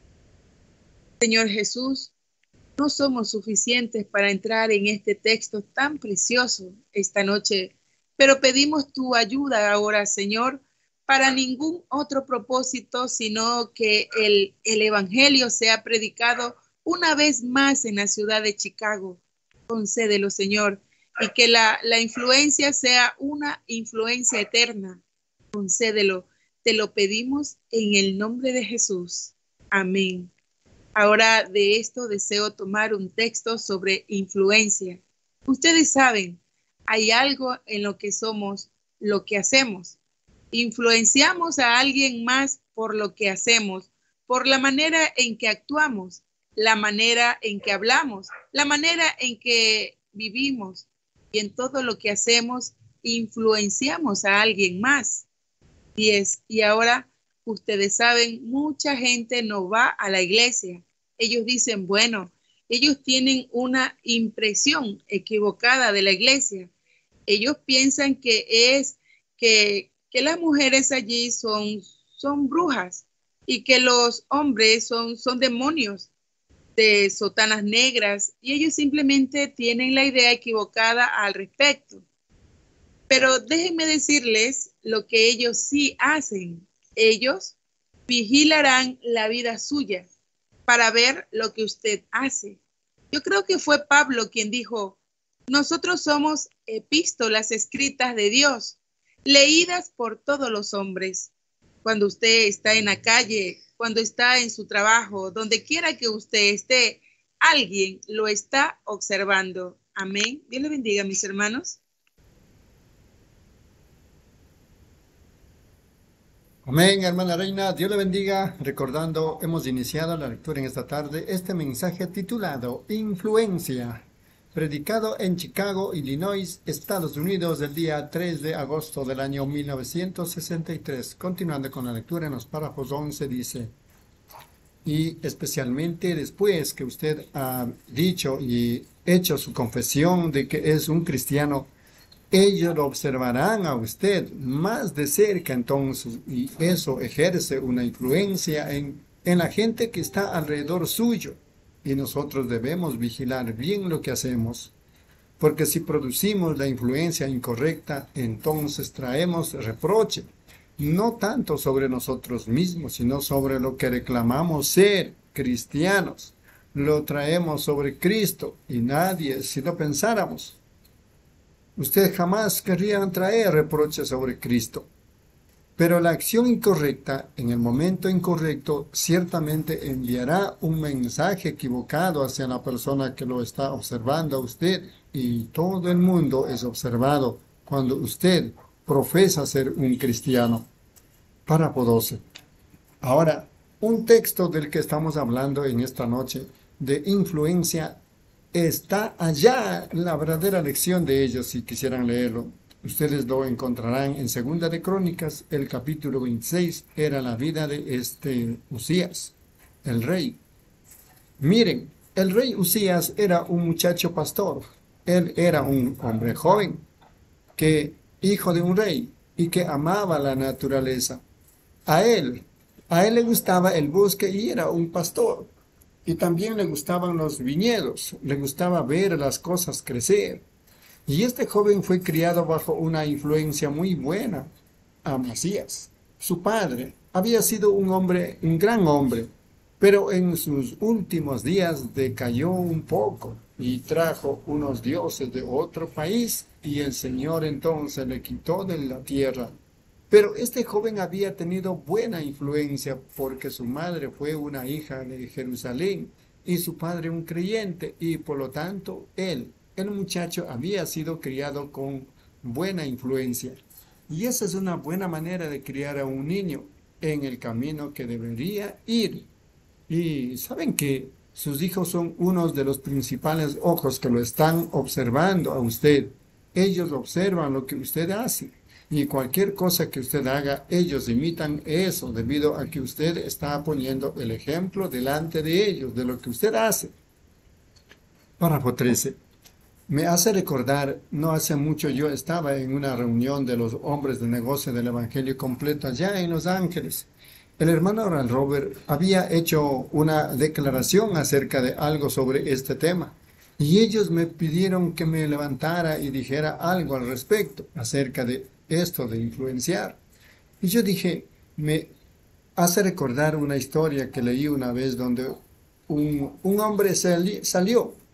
Señor Jesús, no somos suficientes para entrar en este texto tan precioso esta noche, pero pedimos tu ayuda ahora, Señor, para ningún otro propósito, sino que el Evangelio sea predicado una vez más en la ciudad de Chicago. Concédelo, Señor, y que la influencia sea una influencia eterna. Concédelo, te lo pedimos en el nombre de Jesús. Amén. Ahora de esto deseo tomar un texto sobre influencia. Ustedes saben, hay algo en lo que somos lo que hacemos. Influenciamos a alguien más por lo que hacemos, por la manera en que actuamos, la manera en que hablamos, la manera en que vivimos. Y en todo lo que hacemos, influenciamos a alguien más. Y ahora, ustedes saben, mucha gente no va a la iglesia. Ellos dicen, bueno, ellos tienen una impresión equivocada de la iglesia. Ellos piensan que las mujeres allí son brujas y que los hombres son demonios de sotanas negras, y ellos simplemente tienen la idea equivocada al respecto. Pero déjenme decirles lo que ellos sí hacen. Ellos vigilarán la vida suya para ver lo que usted hace. Yo creo que fue Pablo quien dijo, nosotros somos epístolas escritas de Dios, leídas por todos los hombres. Cuando usted está en la calle, cuando está en su trabajo, donde quiera que usted esté, alguien lo está observando. Amén. Dios le bendiga, mis hermanos. Amén, hermana Reina, Dios le bendiga. Recordando, hemos iniciado la lectura en esta tarde, este mensaje titulado Influencia, predicado en Chicago, Illinois, Estados Unidos, el día 3 de agosto del año 1963. Continuando con la lectura en los párrafos 11, dice, y especialmente después que usted ha dicho y hecho su confesión de que es un cristiano, ellos lo observarán a usted más de cerca entonces, y eso ejerce una influencia en la gente que está alrededor suyo. Y nosotros debemos vigilar bien lo que hacemos, porque si producimos la influencia incorrecta, entonces traemos reproche, no tanto sobre nosotros mismos, sino sobre lo que reclamamos ser cristianos. Lo traemos sobre Cristo, y nadie, si lo pensáramos, usted jamás querría traer reproches sobre Cristo. Pero la acción incorrecta, en el momento incorrecto, ciertamente enviará un mensaje equivocado hacia la persona que lo está observando a usted. Y todo el mundo es observado cuando usted profesa ser un cristiano. Párrafo 12. Ahora, un texto del que estamos hablando en esta noche, de influencia, está allá la verdadera lección de ellos. Si quisieran leerlo, ustedes lo encontrarán en Segunda de Crónicas, el capítulo 26, era la vida de Usías, el rey. Miren, el rey Usías era un muchacho pastor. Él era un hombre joven, hijo de un rey, y que amaba la naturaleza. A él le gustaba el bosque y era un pastor. Y también le gustaban los viñedos, le gustaba ver las cosas crecer. Y este joven fue criado bajo una influencia muy buena. Amasías, su padre, había sido un gran hombre, pero en sus últimos días decayó un poco y trajo unos dioses de otro país, y el Señor entonces le quitó de la tierra. Pero este joven había tenido buena influencia porque su madre fue una hija de Jerusalén y su padre un creyente, y por lo tanto el muchacho había sido criado con buena influencia. Y esa es una buena manera de criar a un niño en el camino que debería ir. Y saben que sus hijos son unos de los principales ojos que lo están observando a usted. Ellos observan lo que usted hace. Y cualquier cosa que usted haga, ellos imitan eso, debido a que usted está poniendo el ejemplo delante de ellos, de lo que usted hace. Párrafo 13. Me hace recordar, no hace mucho yo estaba en una reunión de los hombres de negocio del Evangelio completo allá en Los Ángeles. El hermano Oral Robert había hecho una declaración acerca de algo sobre este tema. Y ellos me pidieron que me levantara y dijera algo al respecto, acerca de esto de influenciar. Y yo dije, me hace recordar una historia que leí una vez donde un hombre salió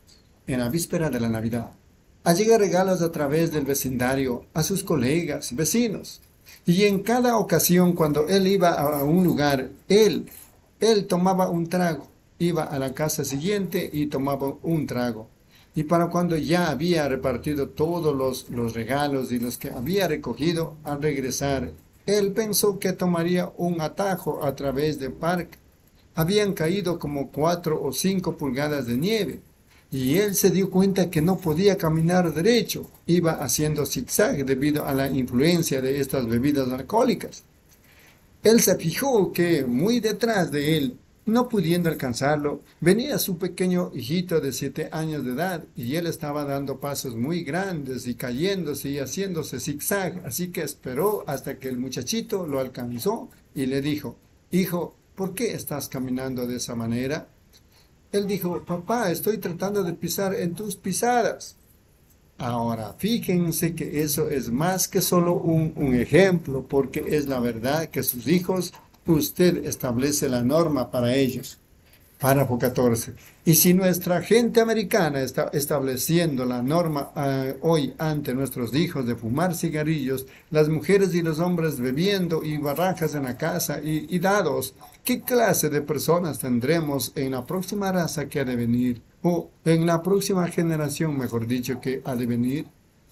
en la víspera de la Navidad, a llegar regalos a través del vecindario a sus colegas, vecinos. Y en cada ocasión cuando él iba a un lugar, él tomaba un trago, iba a la casa siguiente y tomaba un trago. Y para cuando ya había repartido todos los regalos y los que había recogido, al regresar, él pensó que tomaría un atajo a través del parque. Habían caído como 4 o 5 pulgadas de nieve, y él se dio cuenta que no podía caminar derecho, iba haciendo zigzag debido a la influencia de estas bebidas alcohólicas. Él se fijó que muy detrás de él, no pudiendo alcanzarlo, venía su pequeño hijito de 7 años de edad, y él estaba dando pasos muy grandes y cayéndose y haciéndose zigzag, así que esperó hasta que el muchachito lo alcanzó y le dijo: «Hijo, ¿por qué estás caminando de esa manera?». Él dijo: «Papá, estoy tratando de pisar en tus pisadas». Ahora, fíjense que eso es más que solo un ejemplo, porque es la verdad que sus hijos, usted establece la norma para ellos. Párrafo 14. Y si nuestra gente americana está estableciendo la norma hoy ante nuestros hijos de fumar cigarrillos, las mujeres y los hombres bebiendo y barracas en la casa y dados, ¿qué clase de personas tendremos en la próxima raza que ha de venir? O en la próxima generación, mejor dicho, que ha de venir.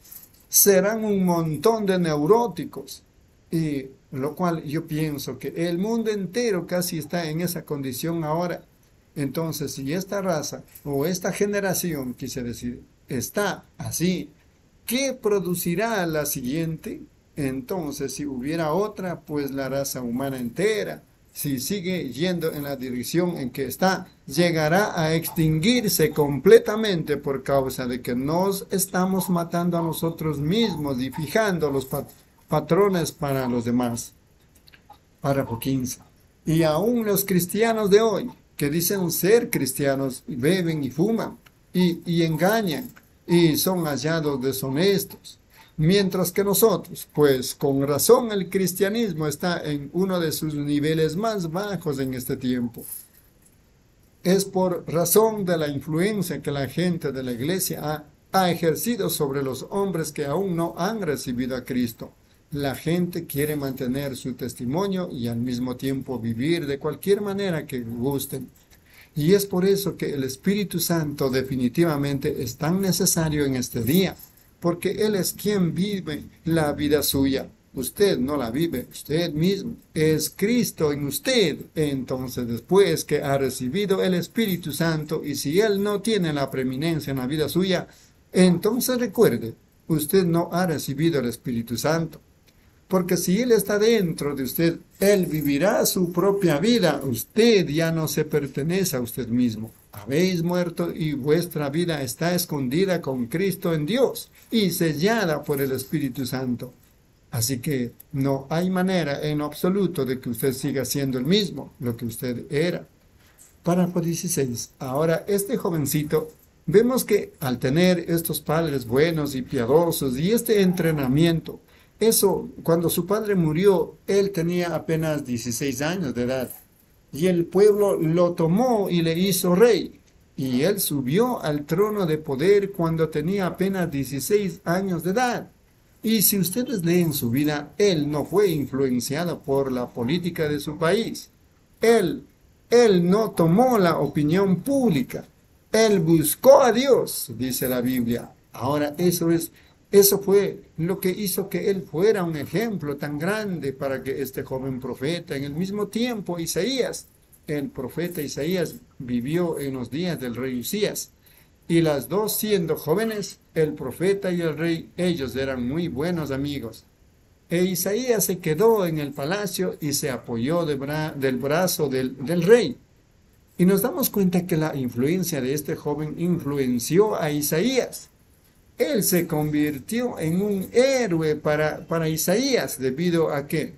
Serán un montón de neuróticos. Y lo cual yo pienso que el mundo entero casi está en esa condición ahora. Entonces, si esta raza o esta generación, quise decir, está así, ¿qué producirá la siguiente? Entonces, si hubiera otra, pues la raza humana entera, si sigue yendo en la dirección en que está, llegará a extinguirse completamente por causa de que nos estamos matando a nosotros mismos y fijando los patrones para los demás. Párrafo 15. Y aún los cristianos de hoy, que dicen ser cristianos, beben y fuman, y engañan, y son hallados deshonestos. Mientras que nosotros, pues con razón el cristianismo está en uno de sus niveles más bajos en este tiempo. Es por razón de la influencia que la gente de la iglesia ha ejercido sobre los hombres que aún no han recibido a Cristo. La gente quiere mantener su testimonio y al mismo tiempo vivir de cualquier manera que gusten. Y es por eso que el Espíritu Santo definitivamente es tan necesario en este día, porque Él es quien vive la vida suya. Usted no la vive, usted mismo. Es Cristo en usted. Entonces, después que ha recibido el Espíritu Santo, y si Él no tiene la preeminencia en la vida suya, entonces recuerde, usted no ha recibido el Espíritu Santo. Porque si Él está dentro de usted, Él vivirá su propia vida. Usted ya no se pertenece a usted mismo. Habéis muerto y vuestra vida está escondida con Cristo en Dios y sellada por el Espíritu Santo. Así que no hay manera en absoluto de que usted siga siendo el mismo, lo que usted era. Párrafo 16. Ahora, este jovencito, vemos que al tener estos padres buenos y piadosos y este entrenamiento, eso, cuando su padre murió, él tenía apenas 16 años de edad. Y el pueblo lo tomó y le hizo rey. Y él subió al trono de poder cuando tenía apenas 16 años de edad. Y si ustedes leen su vida, él no fue influenciado por la política de su país. Él no tomó la opinión pública. Él buscó a Dios, dice la Biblia. Ahora, eso fue lo que hizo que él fuera un ejemplo tan grande para que este joven profeta, en el mismo tiempo Isaías, el profeta Isaías vivió en los días del rey Usías, y las dos siendo jóvenes, el profeta y el rey, ellos eran muy buenos amigos. E Isaías se quedó en el palacio y se apoyó del brazo del rey. Y nos damos cuenta que la influencia de este joven influenció a Isaías. Él se convirtió en un héroe para Isaías debido a que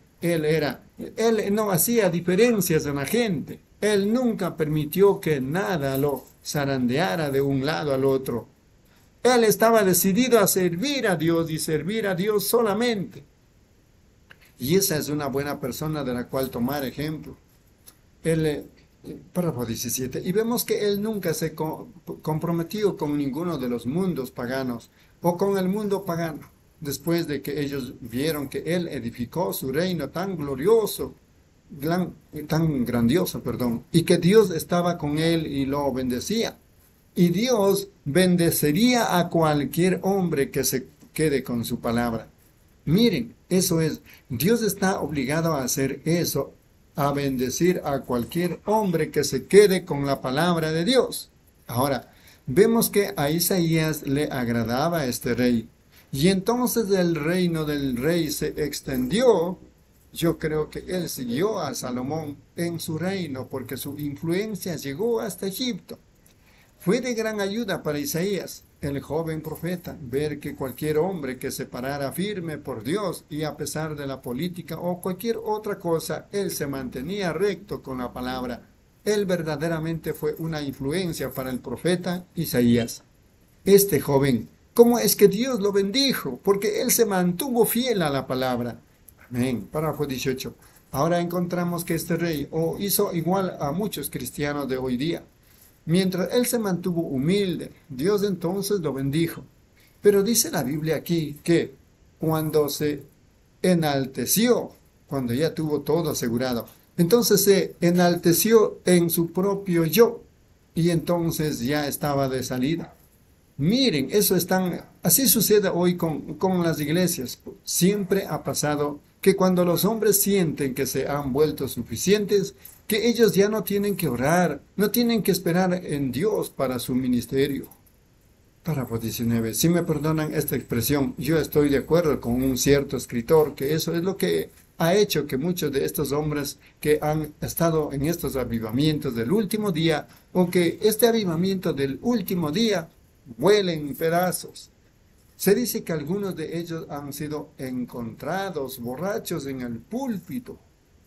él no hacía diferencias en la gente. Él nunca permitió que nada lo zarandeara de un lado al otro. Él estaba decidido a servir a Dios y servir a Dios solamente. Y esa es una buena persona de la cual tomar ejemplo. Párrafo 17. Y vemos que él nunca se comprometió con ninguno de los mundos paganos o con el mundo pagano. Después de que ellos vieron que él edificó su reino tan glorioso, tan grandioso, perdón, y que Dios estaba con él y lo bendecía. Y Dios bendecería a cualquier hombre que se quede con su palabra. Miren, eso es, Dios está obligado a hacer eso, a bendecir a cualquier hombre que se quede con la palabra de Dios. Ahora, vemos que a Isaías le agradaba este rey. Y entonces el reino del rey se extendió. Yo creo que él siguió a Salomón en su reino porque su influencia llegó hasta Egipto. Fue de gran ayuda para Isaías, el joven profeta, ver que cualquier hombre que se parara firme por Dios y a pesar de la política o cualquier otra cosa, él se mantenía recto con la palabra. Él verdaderamente fue una influencia para el profeta Isaías. Este joven, ¿cómo es que Dios lo bendijo? Porque él se mantuvo fiel a la palabra. Amén. Párrafo 18. Ahora encontramos que este rey hizo igual a muchos cristianos de hoy día. Mientras él se mantuvo humilde, Dios entonces lo bendijo. Pero dice la Biblia aquí que cuando se enalteció, cuando ya tuvo todo asegurado, entonces se enalteció en su propio yo y entonces ya estaba de salida. Miren, así sucede hoy con las iglesias. Siempre ha pasado que cuando los hombres sienten que se han vuelto suficientes, que ellos ya no tienen que orar, no tienen que esperar en Dios para su ministerio. Párrafo 19. Si me perdonan esta expresión, yo estoy de acuerdo con un cierto escritor que eso es lo que ha hecho que muchos de estos hombres que han estado en estos avivamientos del último día, o que este avivamiento del último día vuelen en pedazos. Se dice que algunos de ellos han sido encontrados borrachos en el púlpito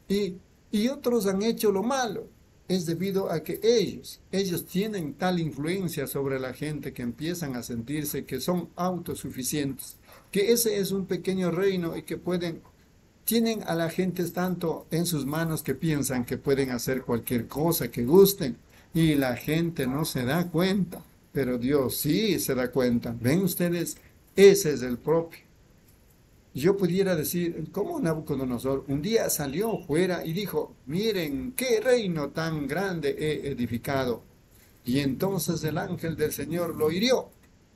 y otros han hecho lo malo. Es debido a que ellos tienen tal influencia sobre la gente que empiezan a sentirse que son autosuficientes, que ese es un pequeño reino y que tienen a la gente tanto en sus manos que piensan que pueden hacer cualquier cosa que gusten y la gente no se da cuenta, pero Dios sí se da cuenta. ¿Ven ustedes? Ese es el propio. Yo pudiera decir, ¿cómo Nabucodonosor un día salió fuera y dijo, miren, qué reino tan grande he edificado? Y entonces el ángel del Señor lo hirió.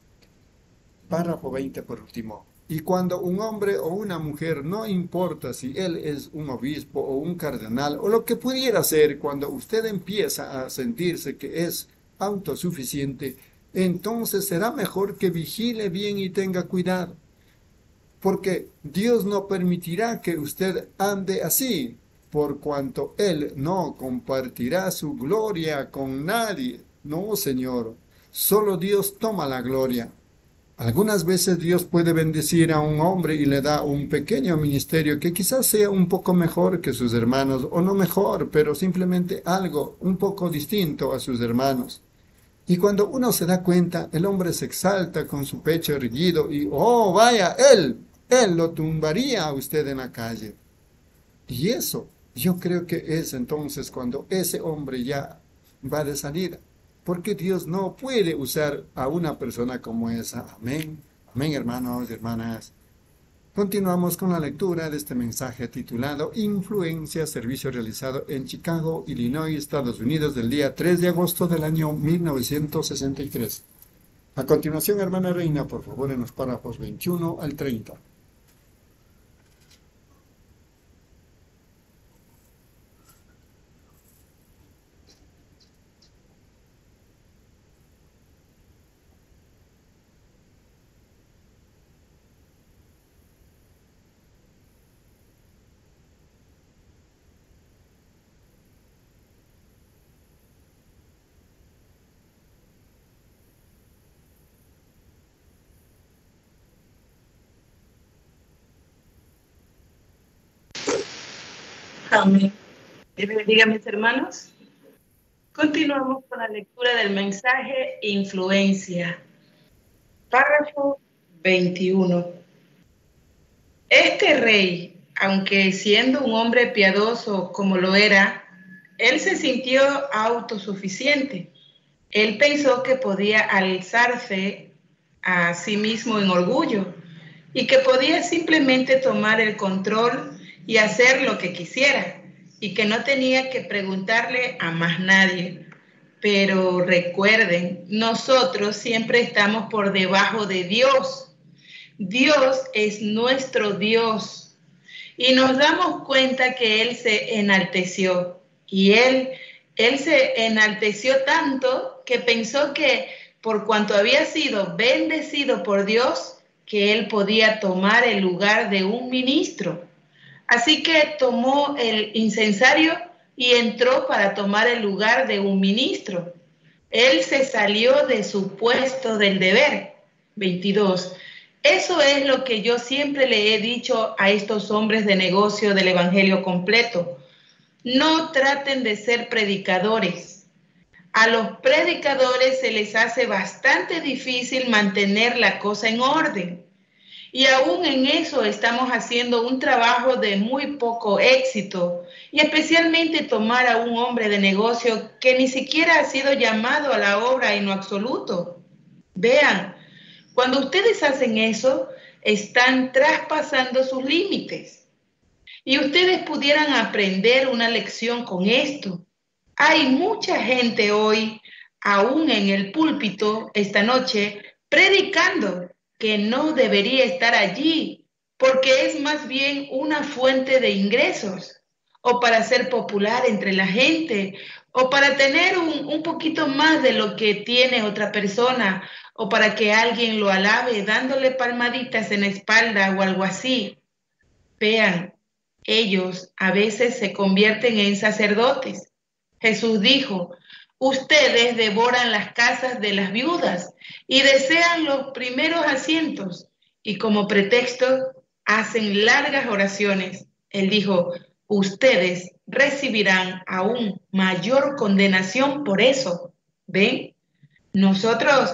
Párrafo 20 por último. Y cuando un hombre o una mujer, no importa si él es un obispo o un cardenal o lo que pudiera ser, cuando usted empieza a sentirse que es autosuficiente, entonces será mejor que vigile bien y tenga cuidado. Porque Dios no permitirá que usted ande así, por cuanto Él no compartirá su gloria con nadie. No, Señor, solo Dios toma la gloria. Algunas veces Dios puede bendecir a un hombre y le da un pequeño ministerio que quizás sea un poco mejor que sus hermanos, o no mejor, pero simplemente algo un poco distinto a sus hermanos. Y cuando uno se da cuenta, el hombre se exalta con su pecho erguido y, oh, vaya, él lo tumbaría a usted en la calle. Y eso, yo creo que es entonces cuando ese hombre ya va de salida. Porque Dios no puede usar a una persona como esa. Amén. Amén, hermanos y hermanas. Continuamos con la lectura de este mensaje titulado Influencia, servicio realizado en Chicago, Illinois, Estados Unidos, del día 3 de agosto del año 1963. A continuación, hermana Reina, por favor, en los párrafos 21 al 30. Amén. Dios bendiga, mis hermanos. Continuamos con la lectura del mensaje Influencia. Párrafo 21. Este rey, aunque siendo un hombre piadoso como lo era, él se sintió autosuficiente. Él pensó que podía alzarse a sí mismo en orgullo y que podía simplemente tomar el control y hacer lo que quisiera y que no tenía que preguntarle a más nadie. Pero recuerden, nosotros siempre estamos por debajo de Dios. Dios es nuestro Dios y nos damos cuenta que Él se enalteció y Él se enalteció tanto que pensó que por cuanto había sido bendecido por Dios, que Él podía tomar el lugar de un ministro. Así que tomó el incensario y entró para tomar el lugar de un ministro. Él se salió de su puesto del deber. 22. Eso es lo que yo siempre le he dicho a estos hombres de negocio del evangelio completo. No traten de ser predicadores. A los predicadores se les hace bastante difícil mantener la cosa en orden. Y aún en eso estamos haciendo un trabajo de muy poco éxito, y especialmente tomar a un hombre de negocio que ni siquiera ha sido llamado a la obra en lo absoluto. Vean, cuando ustedes hacen eso, están traspasando sus límites. Y ustedes pudieran aprender una lección con esto. Hay mucha gente hoy, aún en el púlpito esta noche, predicando que no debería estar allí, porque es más bien una fuente de ingresos, o para ser popular entre la gente, o para tener un poquito más de lo que tiene otra persona, o para que alguien lo alabe dándole palmaditas en la espalda o algo así. Vean, ellos a veces se convierten en sacerdotes. Jesús dijo: ustedes devoran las casas de las viudas y desean los primeros asientos, y como pretexto hacen largas oraciones. Él dijo: ustedes recibirán aún mayor condenación por eso. ¿Ven? Nosotros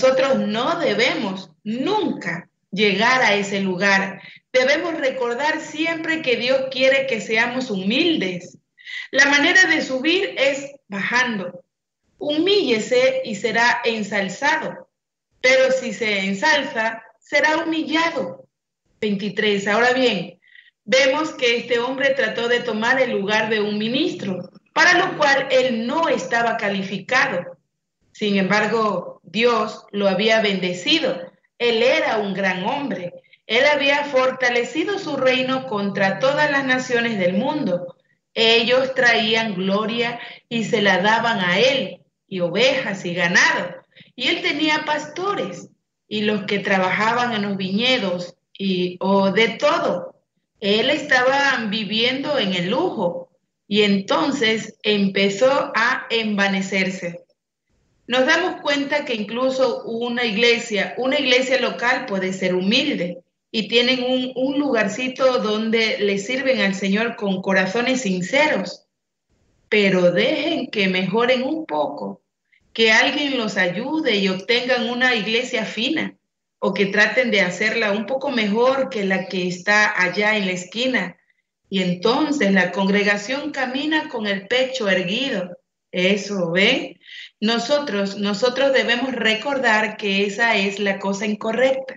no debemos nunca llegar a ese lugar. Debemos recordar siempre que Dios quiere que seamos humildes. La manera de subir es bajando. Humíllese y será ensalzado, pero si se ensalza, será humillado. 23. Ahora bien, vemos que este hombre trató de tomar el lugar de un ministro, para lo cual él no estaba calificado. Sin embargo, Dios lo había bendecido. Él era un gran hombre. Él había fortalecido su reino contra todas las naciones del mundo. Ellos traían gloria y se la daban a él, y ovejas y ganado. Y él tenía pastores, y los que trabajaban en los viñedos, de todo. Él estaba viviendo en el lujo, y entonces empezó a envanecerse. Nos damos cuenta que incluso una iglesia local puede ser humilde y tienen un lugarcito donde le sirven al Señor con corazones sinceros, pero dejen que mejoren un poco, que alguien los ayude y obtengan una iglesia fina, o que traten de hacerla un poco mejor que la que está allá en la esquina, y entonces la congregación camina con el pecho erguido. Eso, ¿ven? Nosotros debemos recordar que esa es la cosa incorrecta.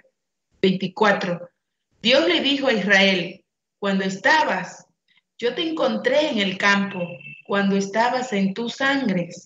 24. Dios le dijo a Israel: cuando estabas, yo te encontré en el campo, cuando estabas en tus sangres,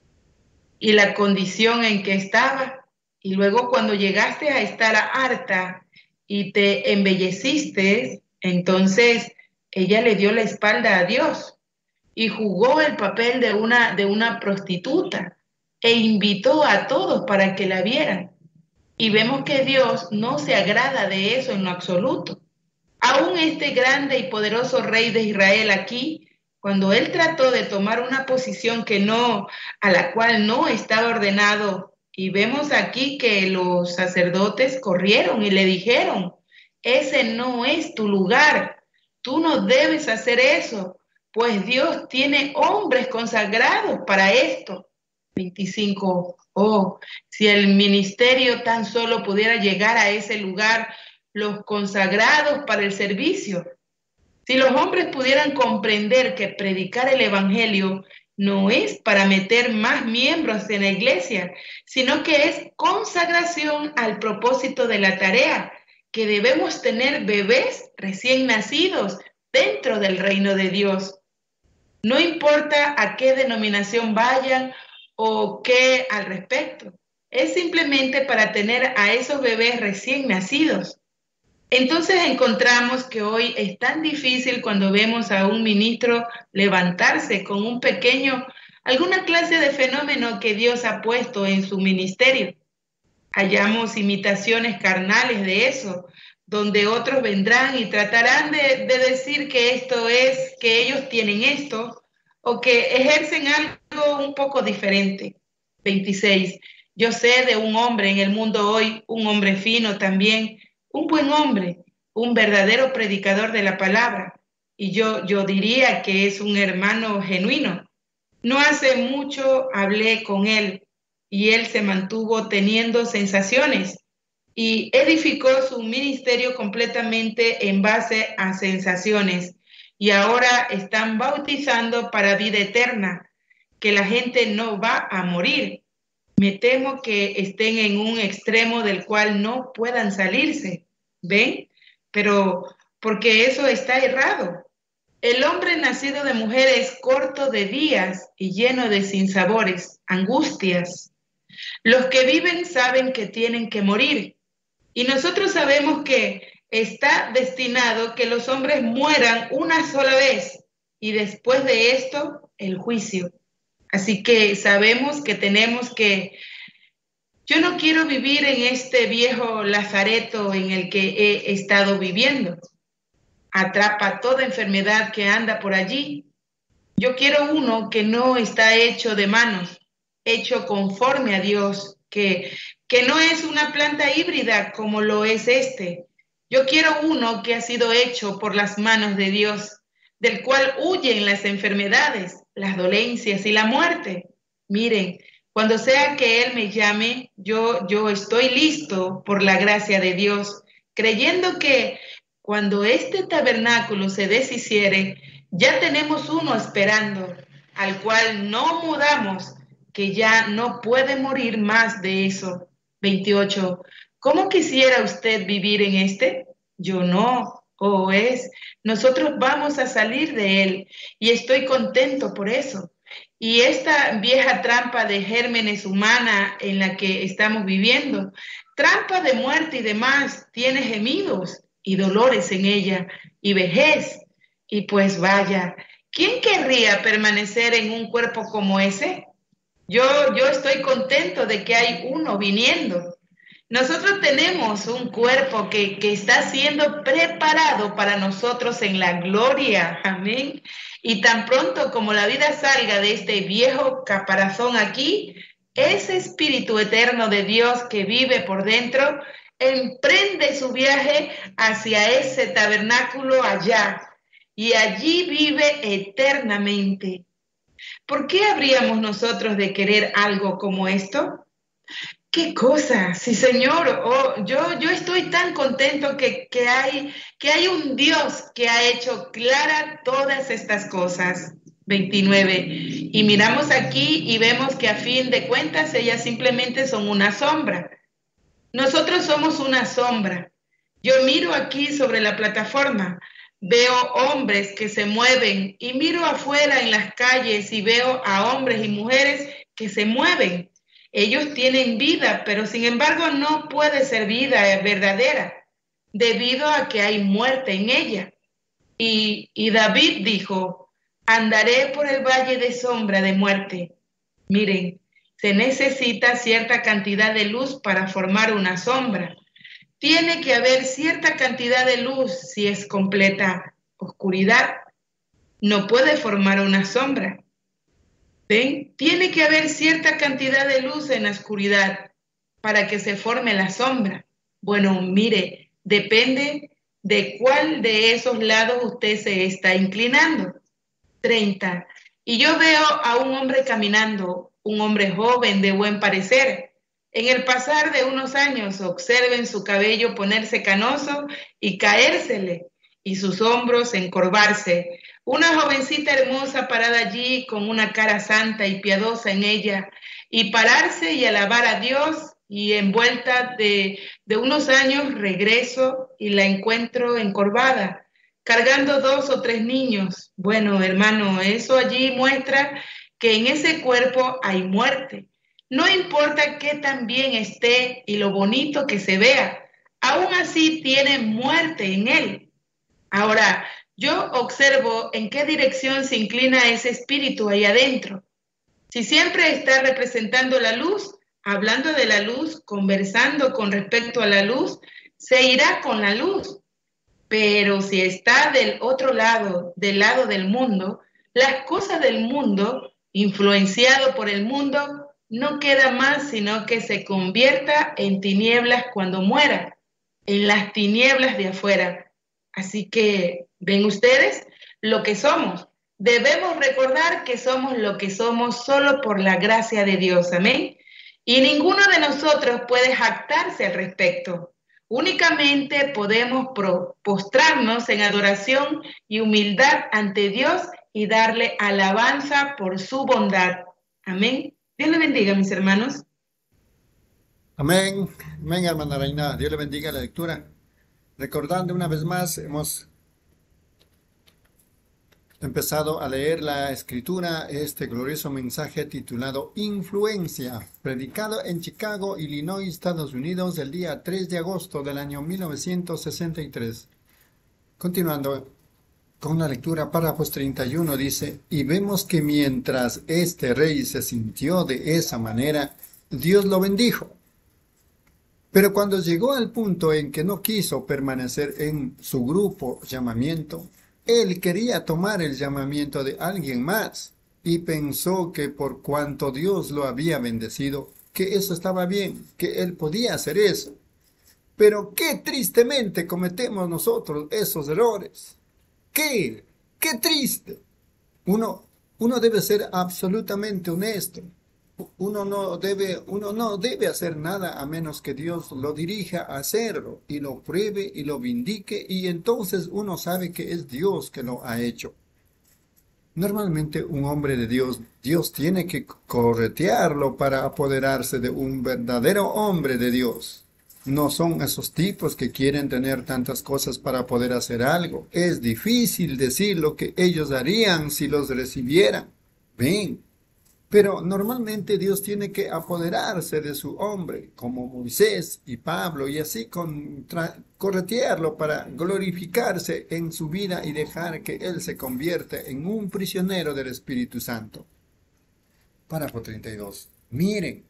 y la condición en que estaba, y luego cuando llegaste a estar harta y te embelleciste, entonces ella le dio la espalda a Dios y jugó el papel de una prostituta e invitó a todos para que la vieran. Y vemos que Dios no se agrada de eso en lo absoluto. Aún este grande y poderoso rey de Israel aquí, cuando él trató de tomar una posición a la cual no estaba ordenado, y vemos aquí que los sacerdotes corrieron y le dijeron: ese no es tu lugar, tú no debes hacer eso, pues Dios tiene hombres consagrados para esto. 25. Oh, si el ministerio tan solo pudiera llegar a ese lugar, los consagrados para el servicio. Si los hombres pudieran comprender que predicar el Evangelio no es para meter más miembros en la iglesia, sino que es consagración al propósito de la tarea, que debemos tener bebés recién nacidos dentro del reino de Dios. No importa a qué denominación vayan o qué al respecto, es simplemente para tener a esos bebés recién nacidos. Entonces encontramos que hoy es tan difícil cuando vemos a un ministro levantarse con un pequeño, alguna clase de fenómeno que Dios ha puesto en su ministerio. Hallamos imitaciones carnales de eso, donde otros vendrán y tratarán de decir que esto es, que ellos tienen esto, o que ejercen algo un poco diferente. 26. Yo sé de un hombre en el mundo hoy, un hombre fino también, un buen hombre, un verdadero predicador de la palabra, y yo diría que es un hermano genuino. No hace mucho hablé con él, y él se mantuvo teniendo sensaciones, y edificó su ministerio completamente en base a sensaciones, y ahora están bautizando para vida eterna, que la gente no va a morir. Me temo que estén en un extremo del cual no puedan salirse. ¿Ven? Pero porque eso está errado. El hombre nacido de mujer es corto de días y lleno de sinsabores, angustias. Los que viven saben que tienen que morir. Y nosotros sabemos que está destinado que los hombres mueran una sola vez y después de esto, el juicio. Así que sabemos que tenemos que... Yo no quiero vivir en este viejo lazareto en el que he estado viviendo. Atrapa toda enfermedad que anda por allí. Yo quiero uno que no está hecho de manos, hecho conforme a Dios, que no es una planta híbrida como lo es este. Yo quiero uno que ha sido hecho por las manos de Dios, del cual huyen las enfermedades, las dolencias y la muerte. Miren, cuando sea que Él me llame, yo estoy listo por la gracia de Dios, creyendo que cuando este tabernáculo se deshiciere, ya tenemos uno esperando, al cual no mudamos, que ya no puede morir más de eso. 28. ¿Cómo quisiera usted vivir en este? Yo no. Nosotros vamos a salir de él y estoy contento por eso. Y esta vieja trampa de gérmenes humana en la que estamos viviendo, trampa de muerte y demás, tiene gemidos y dolores en ella y vejez. Y pues vaya, ¿quién querría permanecer en un cuerpo como ese? Yo estoy contento de que hay uno viniendo. Nosotros tenemos un cuerpo que está siendo preparado para nosotros en la gloria, amén. Y tan pronto como la vida salga de este viejo caparazón aquí, ese espíritu eterno de Dios que vive por dentro, emprende su viaje hacia ese tabernáculo allá, y allí vive eternamente. ¿Por qué habríamos nosotros de querer algo como esto? ¡Qué cosa! Sí, Señor, yo estoy tan contento que hay un Dios que ha hecho clara todas estas cosas. 29. Y miramos aquí y vemos que a fin de cuentas ellas simplemente son una sombra. Nosotros somos una sombra. Yo miro aquí sobre la plataforma, veo hombres que se mueven y miro afuera en las calles y veo a hombres y mujeres que se mueven. Ellos tienen vida, pero sin embargo no puede ser vida verdadera, debido a que hay muerte en ella. Y David dijo, andaré por el valle de sombra de muerte. Miren, se necesita cierta cantidad de luz para formar una sombra. Tiene que haber cierta cantidad de luz si es completa oscuridad. No puede formar una sombra. ¿Ven? Tiene que haber cierta cantidad de luz en la oscuridad para que se forme la sombra. Bueno, mire, depende de cuál de esos lados usted se está inclinando. 30. Y yo veo a un hombre caminando, un hombre joven de buen parecer. En el pasar de unos años, observen su cabello ponerse canoso y caérsele, y sus hombros encorvarse. Una jovencita hermosa parada allí con una cara santa y piadosa en ella, y pararse y alabar a Dios, y envuelta de unos años regreso y la encuentro encorvada, cargando 2 o 3 niños. Bueno, hermano, eso allí muestra que en ese cuerpo hay muerte. No importa qué tan bien esté y lo bonito que se vea, aún así tiene muerte en él. Ahora, yo observo en qué dirección se inclina ese espíritu ahí adentro. Si siempre está representando la luz, hablando de la luz, conversando con respecto a la luz, se irá con la luz. Pero si está del otro lado, del lado del mundo, las cosas del mundo, influenciado por el mundo, no queda más sino que se convierta en tinieblas cuando muera, en las tinieblas de afuera. Así que, ¿ven ustedes lo que somos? Debemos recordar que somos lo que somos solo por la gracia de Dios, amén. Y ninguno de nosotros puede jactarse al respecto. Únicamente podemos postrarnos en adoración y humildad ante Dios y darle alabanza por su bondad. Amén. Dios le bendiga, mis hermanos. Amén. Amén, hermana Reina. Dios le bendiga la lectura. Recordando una vez más, hemos empezado a leer la escritura, este glorioso mensaje titulado Influencia, predicado en Chicago, Illinois, Estados Unidos, el día 3 de agosto del año 1963. Continuando con la lectura, párrafos 31 dice: y vemos que mientras este rey se sintió de esa manera, Dios lo bendijo. Pero cuando llegó al punto en que no quiso permanecer en su grupo llamamiento, él quería tomar el llamamiento de alguien más y pensó que por cuanto Dios lo había bendecido, que eso estaba bien, que él podía hacer eso. Pero qué tristemente cometemos nosotros esos errores. ¡Qué triste! Uno debe ser absolutamente honesto. Uno no debe hacer nada a menos que Dios lo dirija a hacerlo y lo pruebe y lo vindique, y entonces uno sabe que es Dios que lo ha hecho. Normalmente un hombre de Dios tiene que corretearlo para apoderarse de un verdadero hombre de Dios. No son esos tipos que quieren tener tantas cosas para poder hacer algo. Es difícil decir lo que ellos harían si los recibieran. Ven. Pero normalmente Dios tiene que apoderarse de su hombre, como Moisés y Pablo, y así corretearlo para glorificarse en su vida y dejar que él se convierta en un prisionero del Espíritu Santo. Párrafo 32. Miren,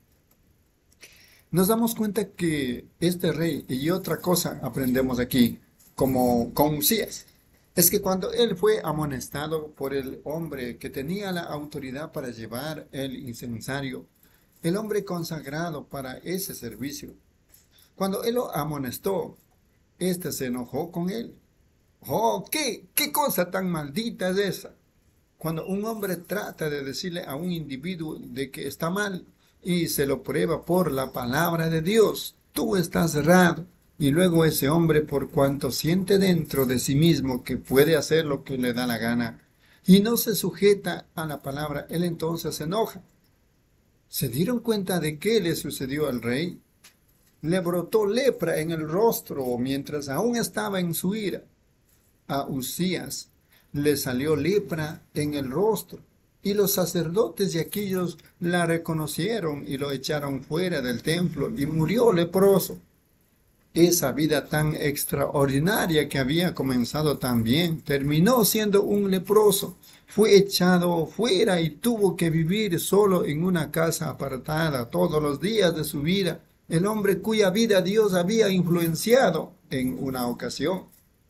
nos damos cuenta que este rey, y otra cosa aprendemos aquí, como con Usías, es que cuando él fue amonestado por el hombre que tenía la autoridad para llevar el incensario, el hombre consagrado para ese servicio, cuando él lo amonestó, éste se enojó con él. ¡Oh, qué cosa tan maldita es esa! Cuando un hombre trata de decirle a un individuo de que está mal y se lo prueba por la palabra de Dios, tú estás errado. Y luego ese hombre, por cuanto siente dentro de sí mismo que puede hacer lo que le da la gana y no se sujeta a la palabra, él entonces se enoja. ¿Se dieron cuenta de qué le sucedió al rey? Le brotó lepra en el rostro mientras aún estaba en su ira. A Usías le salió lepra en el rostro, y los sacerdotes y aquellos la reconocieron y lo echaron fuera del templo, y murió leproso. Esa vida tan extraordinaria que había comenzado tan bien, terminó siendo un leproso. Fue echado fuera y tuvo que vivir solo en una casa apartada todos los días de su vida. El hombre cuya vida Dios había influenciado en una ocasión.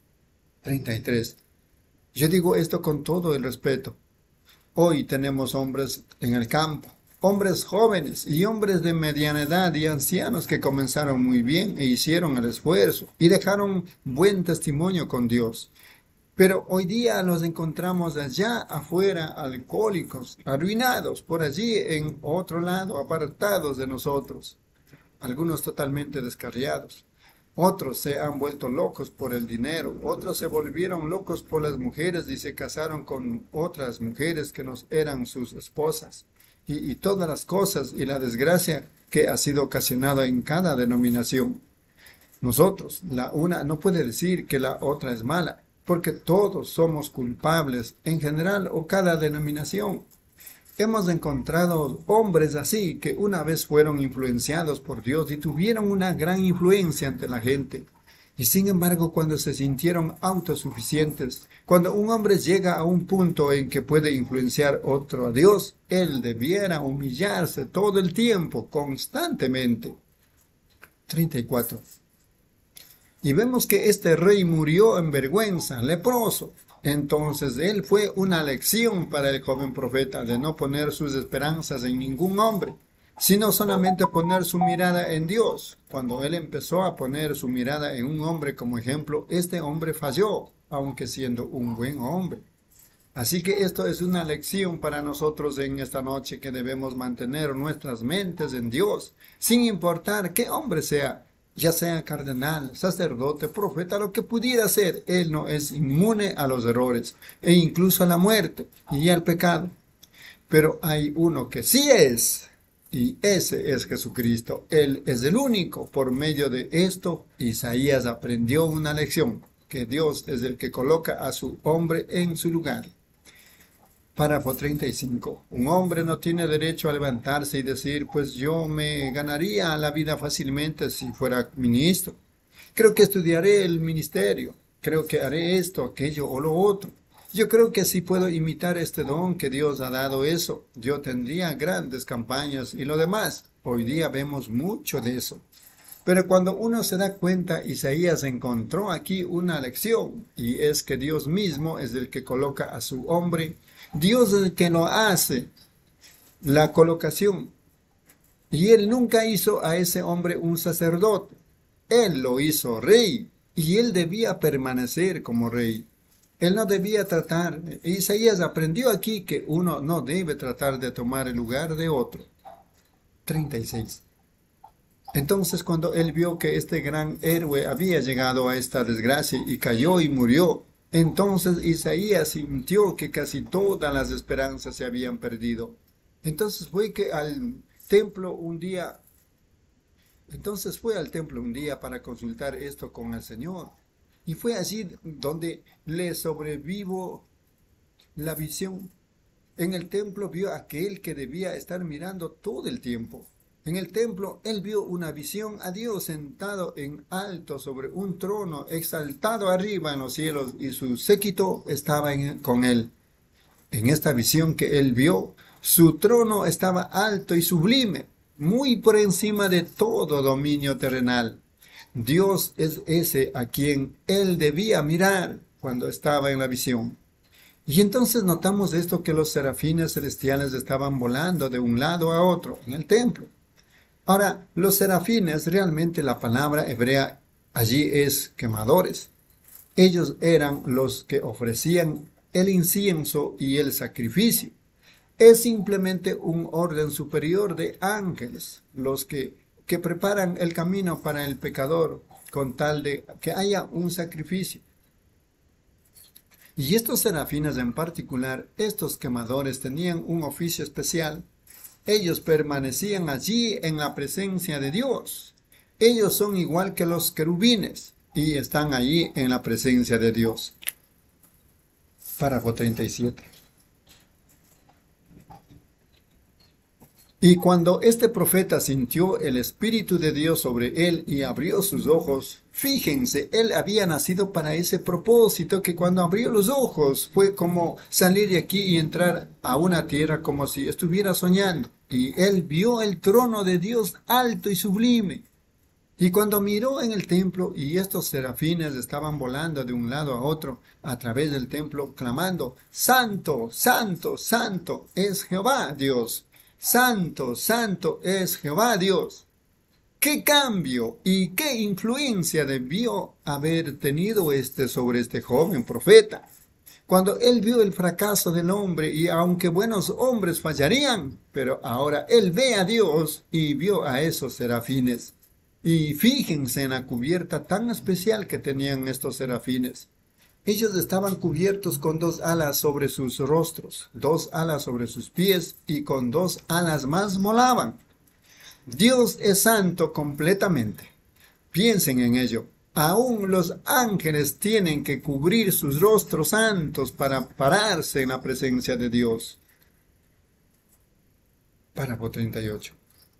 33. Yo digo esto con todo el respeto. Hoy tenemos hombres en el campo, hombres jóvenes y hombres de mediana edad y ancianos que comenzaron muy bien e hicieron el esfuerzo y dejaron buen testimonio con Dios. Pero hoy día los encontramos allá afuera, alcohólicos, arruinados, por allí en otro lado, apartados de nosotros, algunos totalmente descarriados. Otros se han vuelto locos por el dinero, otros se volvieron locos por las mujeres y se casaron con otras mujeres que no eran sus esposas. Y todas las cosas y la desgracia que ha sido ocasionada en cada denominación. Nosotros, la una no puede decir que la otra es mala, porque todos somos culpables en general o cada denominación. Hemos encontrado hombres así que una vez fueron influenciados por Dios y tuvieron una gran influencia ante la gente. Y sin embargo, cuando se sintieron autosuficientes, cuando un hombre llega a un punto en que puede influenciar otro a Dios, él debiera humillarse todo el tiempo, constantemente. 34. Y vemos que este rey murió en vergüenza, leproso. Entonces él fue una lección para el joven profeta de no poner sus esperanzas en ningún hombre, sino solamente poner su mirada en Dios. Cuando él empezó a poner su mirada en un hombre como ejemplo, este hombre falló, aunque siendo un buen hombre. Así que esto es una lección para nosotros en esta noche, que debemos mantener nuestras mentes en Dios, sin importar qué hombre sea, ya sea cardenal, sacerdote, profeta, lo que pudiera ser. Él no es inmune a los errores e incluso a la muerte y al pecado. Pero hay uno que sí es, y ese es Jesucristo. Él es el único. Por medio de esto, Isaías aprendió una lección, que Dios es el que coloca a su hombre en su lugar. Párrafo 35. Un hombre no tiene derecho a levantarse y decir, pues yo me ganaría la vida fácilmente si fuera ministro. Creo que estudiaré el ministerio. Creo que haré esto, aquello o lo otro. Yo creo que si puedo imitar este don que Dios ha dado, eso, yo tendría grandes campañas y lo demás. Hoy día vemos mucho de eso. Pero cuando uno se da cuenta, Isaías encontró aquí una lección, y es que Dios mismo es el que coloca a su hombre. Dios es el que lo hace, la colocación. Y él nunca hizo a ese hombre un sacerdote. Él lo hizo rey, y él debía permanecer como rey. Él no debía tratar. Isaías aprendió aquí que uno no debe tratar de tomar el lugar de otro. 36. Entonces, cuando él vio que este gran héroe había llegado a esta desgracia y cayó y murió, entonces Isaías sintió que casi todas las esperanzas se habían perdido. Entonces fue al templo un día para consultar esto con el Señor. Y fue allí donde le sobrevivió la visión. En el templo vio a aquel que debía estar mirando todo el tiempo. En el templo él vio una visión a Dios sentado en alto sobre un trono, exaltado arriba en los cielos, y su séquito estaba con él. En esta visión que él vio, su trono estaba alto y sublime, muy por encima de todo dominio terrenal. Dios es ese a quien él debía mirar cuando estaba en la visión. Y entonces notamos esto, que los serafines celestiales estaban volando de un lado a otro en el templo. Ahora, los serafines, realmente la palabra hebrea allí es quemadores. Ellos eran los que ofrecían el incienso y el sacrificio. Es simplemente un orden superior de ángeles, los que preparan el camino para el pecador, con tal de que haya un sacrificio. Y estos serafines en particular, estos quemadores, tenían un oficio especial. Ellos permanecían allí en la presencia de Dios. Ellos son igual que los querubines y están allí en la presencia de Dios. Párrafo 37. Y cuando este profeta sintió el Espíritu de Dios sobre él y abrió sus ojos, fíjense, él había nacido para ese propósito, que cuando abrió los ojos fue como salir de aquí y entrar a una tierra como si estuviera soñando. Y él vio el trono de Dios alto y sublime. Y cuando miró en el templo, y estos serafines estaban volando de un lado a otro a través del templo, clamando, Santo, Santo, Santo es Jehová Dios. Santo, Santo es Jehová Dios. ¿Qué cambio y qué influencia debió haber tenido sobre este joven profeta? Cuando él vio el fracaso del hombre, y aunque buenos hombres fallarían, pero ahora él ve a Dios y vio a esos serafines. Y fíjense en la cubierta tan especial que tenían estos serafines. Ellos estaban cubiertos con 2 alas sobre sus rostros, 2 alas sobre sus pies y con 2 alas más volaban. Dios es santo completamente. Piensen en ello. Aún los ángeles tienen que cubrir sus rostros santos para pararse en la presencia de Dios. Párrafo 38.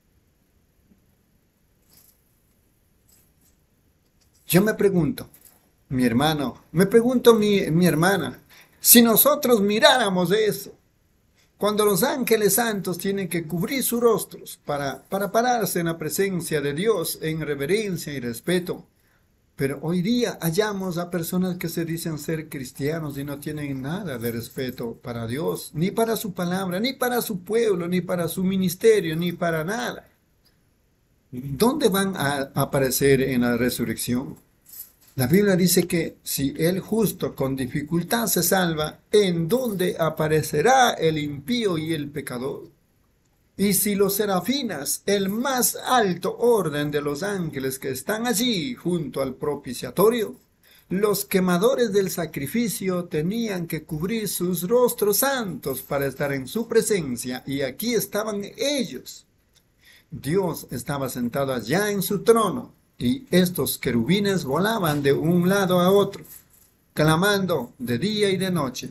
Yo me pregunto, mi hermano, me pregunto mi hermana, si nosotros miráramos eso, cuando los ángeles santos tienen que cubrir sus rostros para pararse en la presencia de Dios en reverencia y respeto, pero hoy día hallamos a personas que se dicen ser cristianos y no tienen nada de respeto para Dios, ni para su palabra, ni para su pueblo, ni para su ministerio, ni para nada. ¿Dónde van a aparecer en la resurrección? La Biblia dice que si el justo con dificultad se salva, ¿en dónde aparecerá el impío y el pecador? Y si los serafinas, el más alto orden de los ángeles que están allí junto al propiciatorio, los quemadores del sacrificio tenían que cubrir sus rostros santos para estar en su presencia, y aquí estaban ellos. Dios estaba sentado allá en su trono, y estos querubines volaban de un lado a otro, clamando de día y de noche: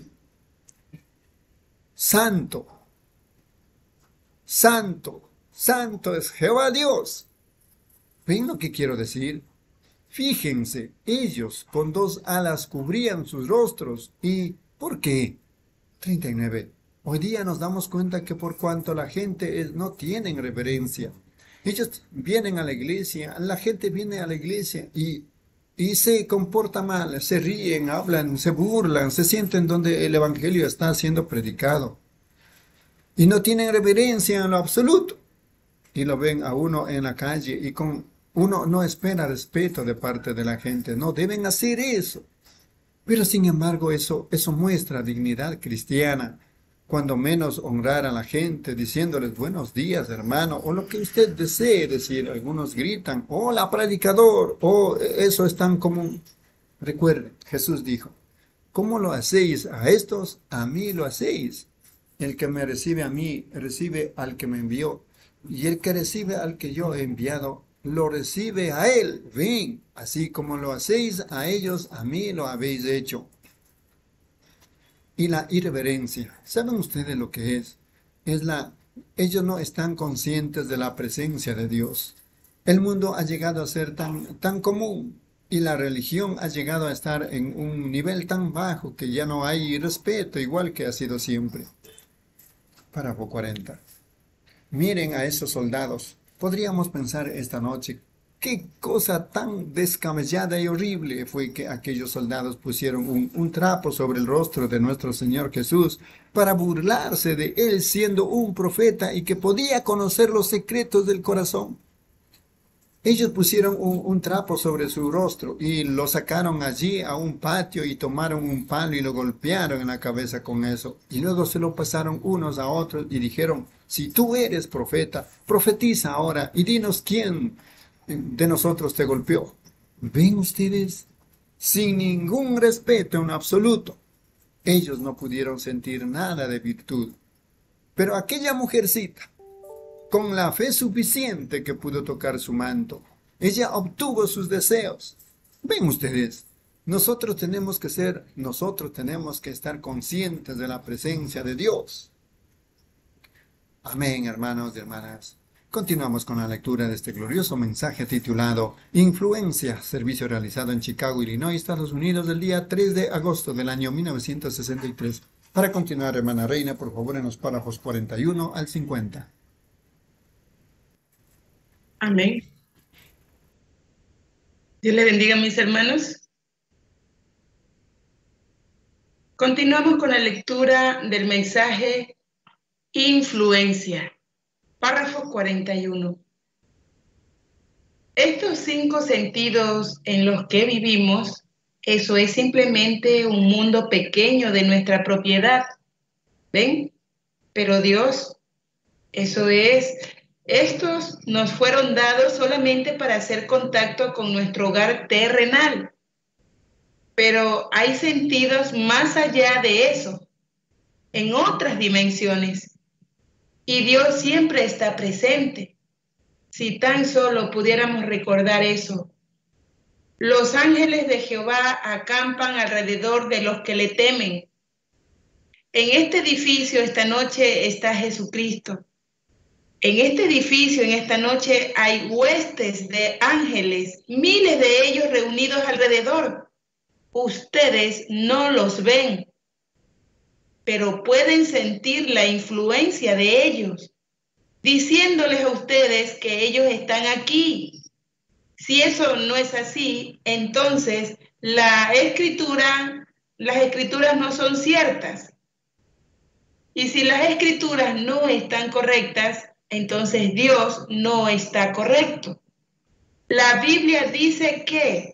Santo, Santo, Santo es Jehová Dios. ¿Ven lo que quiero decir? Fíjense, ellos con 2 alas cubrían sus rostros. ¿Y por qué? 39. Hoy día nos damos cuenta que por cuanto la gente no tiene reverencia, ellos vienen a la iglesia, la gente viene a la iglesia y se comporta mal, se ríen, hablan, se burlan, se sienten donde el evangelio está siendo predicado. Y no tienen reverencia en lo absoluto. Y lo ven a uno en la calle y uno no espera respeto de parte de la gente. No deben hacer eso. Pero sin embargo eso muestra dignidad cristiana. Cuando menos honrar a la gente diciéndoles buenos días, hermano, o lo que usted desee decir. Algunos gritan, hola predicador, eso es tan común. Recuerden, Jesús dijo, ¿cómo lo hacéis a estos? A mí lo hacéis. El que me recibe a mí, recibe al que me envió. Y el que recibe al que yo he enviado, lo recibe a él. Ven, así como lo hacéis a ellos, a mí lo habéis hecho. Y la irreverencia, ¿saben ustedes lo que es? Ellos no están conscientes de la presencia de Dios. El mundo ha llegado a ser tan común y la religión ha llegado a estar en un nivel tan bajo que ya no hay respeto, igual que ha sido siempre. Párrafo 40. Miren a esos soldados. Podríamos pensar esta noche, qué cosa tan descabellada y horrible fue que aquellos soldados pusieron un trapo sobre el rostro de nuestro Señor Jesús para burlarse de él siendo un profeta y que podía conocer los secretos del corazón. Ellos pusieron un trapo sobre su rostro y lo sacaron allí a un patio y tomaron un palo y lo golpearon en la cabeza con eso. Y luego se lo pasaron unos a otros y dijeron, si tú eres profeta, profetiza ahora y dinos quién de nosotros te golpeó. ¿Ven ustedes? Sin ningún respeto en absoluto. Ellos no pudieron sentir nada de virtud. Pero aquella mujercita, con la fe suficiente que pudo tocar su manto, ella obtuvo sus deseos. Ven ustedes, nosotros tenemos que estar conscientes de la presencia de Dios. Amén, hermanos y hermanas. Continuamos con la lectura de este glorioso mensaje titulado Influencia, servicio realizado en Chicago, Illinois, Estados Unidos, el día 3 de agosto del año 1963. Para continuar, hermana Reina, por favor, en los párrafos 41 al 50. Amén. Dios le bendiga, mis hermanos. Continuamos con la lectura del mensaje Influencia. Párrafo 41. Estos 5 sentidos en los que vivimos, eso es simplemente un mundo pequeño de nuestra propiedad. ¿Ven? Pero Dios, eso es Estos nos fueron dados solamente para hacer contacto con nuestro hogar terrenal. Pero hay sentidos más allá de eso, en otras dimensiones. Y Dios siempre está presente. Si tan solo pudiéramos recordar eso. Los ángeles de Jehová acampan alrededor de los que le temen. En este edificio esta noche está Jesucristo. En este edificio en esta noche hay huestes de ángeles, miles de ellos reunidos alrededor. Ustedes no los ven, pero pueden sentir la influencia de ellos, diciéndoles a ustedes que ellos están aquí. Si eso no es así, entonces las escrituras no son ciertas. Y si las escrituras no están correctas, entonces Dios no está correcto. La Biblia dice que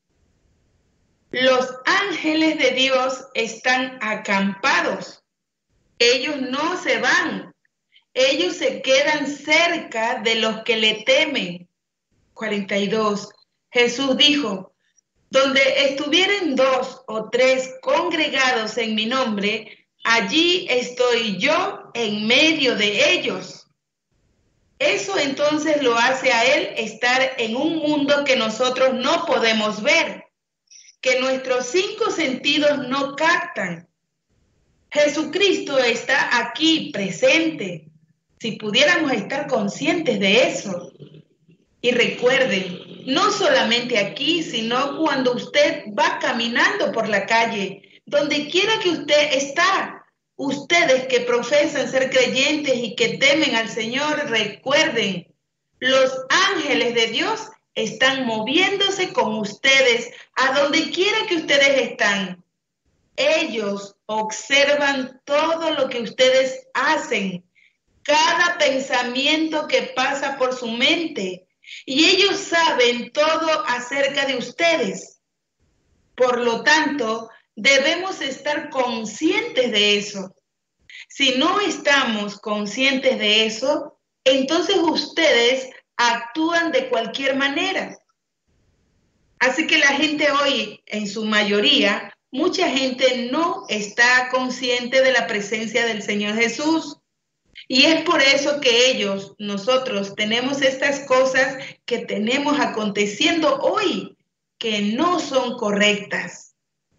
los ángeles de Dios están acampados. Ellos no se van. Ellos se quedan cerca de los que le temen. 42. Jesús dijo, donde estuvieren 2 o 3 congregados en mi nombre, allí estoy yo en medio de ellos. Eso entonces lo hace a él estar en un mundo que nosotros no podemos ver, que nuestros 5 sentidos no captan. Jesucristo está aquí presente, si pudiéramos estar conscientes de eso. Y recuerden, no solamente aquí, sino cuando usted va caminando por la calle, donde quiera que usted está. Ustedes que profesan ser creyentes y que temen al Señor, recuerden, los ángeles de Dios están moviéndose con ustedes a donde quiera que ustedes están. Ellos observan todo lo que ustedes hacen, cada pensamiento que pasa por su mente, y ellos saben todo acerca de ustedes. Por lo tanto, debemos estar conscientes de eso. Si no estamos conscientes de eso, entonces ustedes actúan de cualquier manera. Así que la gente hoy, en su mayoría, mucha gente no está consciente de la presencia del Señor Jesús. Y es por eso que nosotros tenemos estas cosas que tenemos aconteciendo hoy, que no son correctas.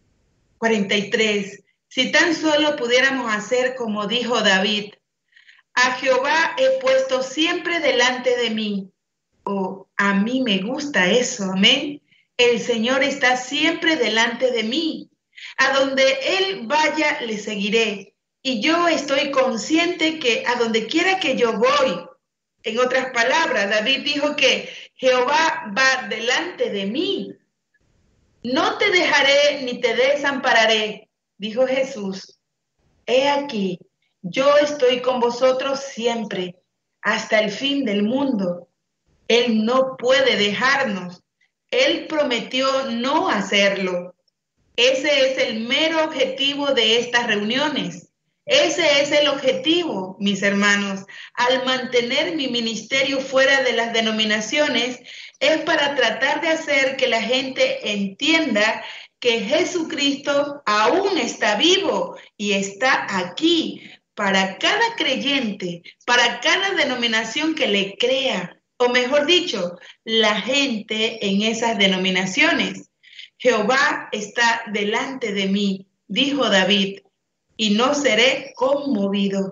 43. Si tan solo pudiéramos hacer como dijo David, a Jehová he puesto siempre delante de mí. A mí me gusta eso, amén. El Señor está siempre delante de mí. A donde Él vaya, le seguiré. Y yo estoy consciente que a donde quiera que yo voy, en otras palabras, David dijo que Jehová va delante de mí. No te dejaré ni te desampararé, dijo Jesús. He aquí, yo estoy con vosotros siempre, hasta el fin del mundo. Él no puede dejarnos. Él prometió no hacerlo. Ese es el mero objetivo de estas reuniones. Ese es el objetivo, mis hermanos. Al mantener mi ministerio fuera de las denominaciones, es para tratar de hacer que la gente entienda que Jesucristo aún está vivo y está aquí para cada creyente, para cada denominación que le crea, o mejor dicho, la gente en esas denominaciones. Jehová está delante de mí, dijo David, y no seré conmovido.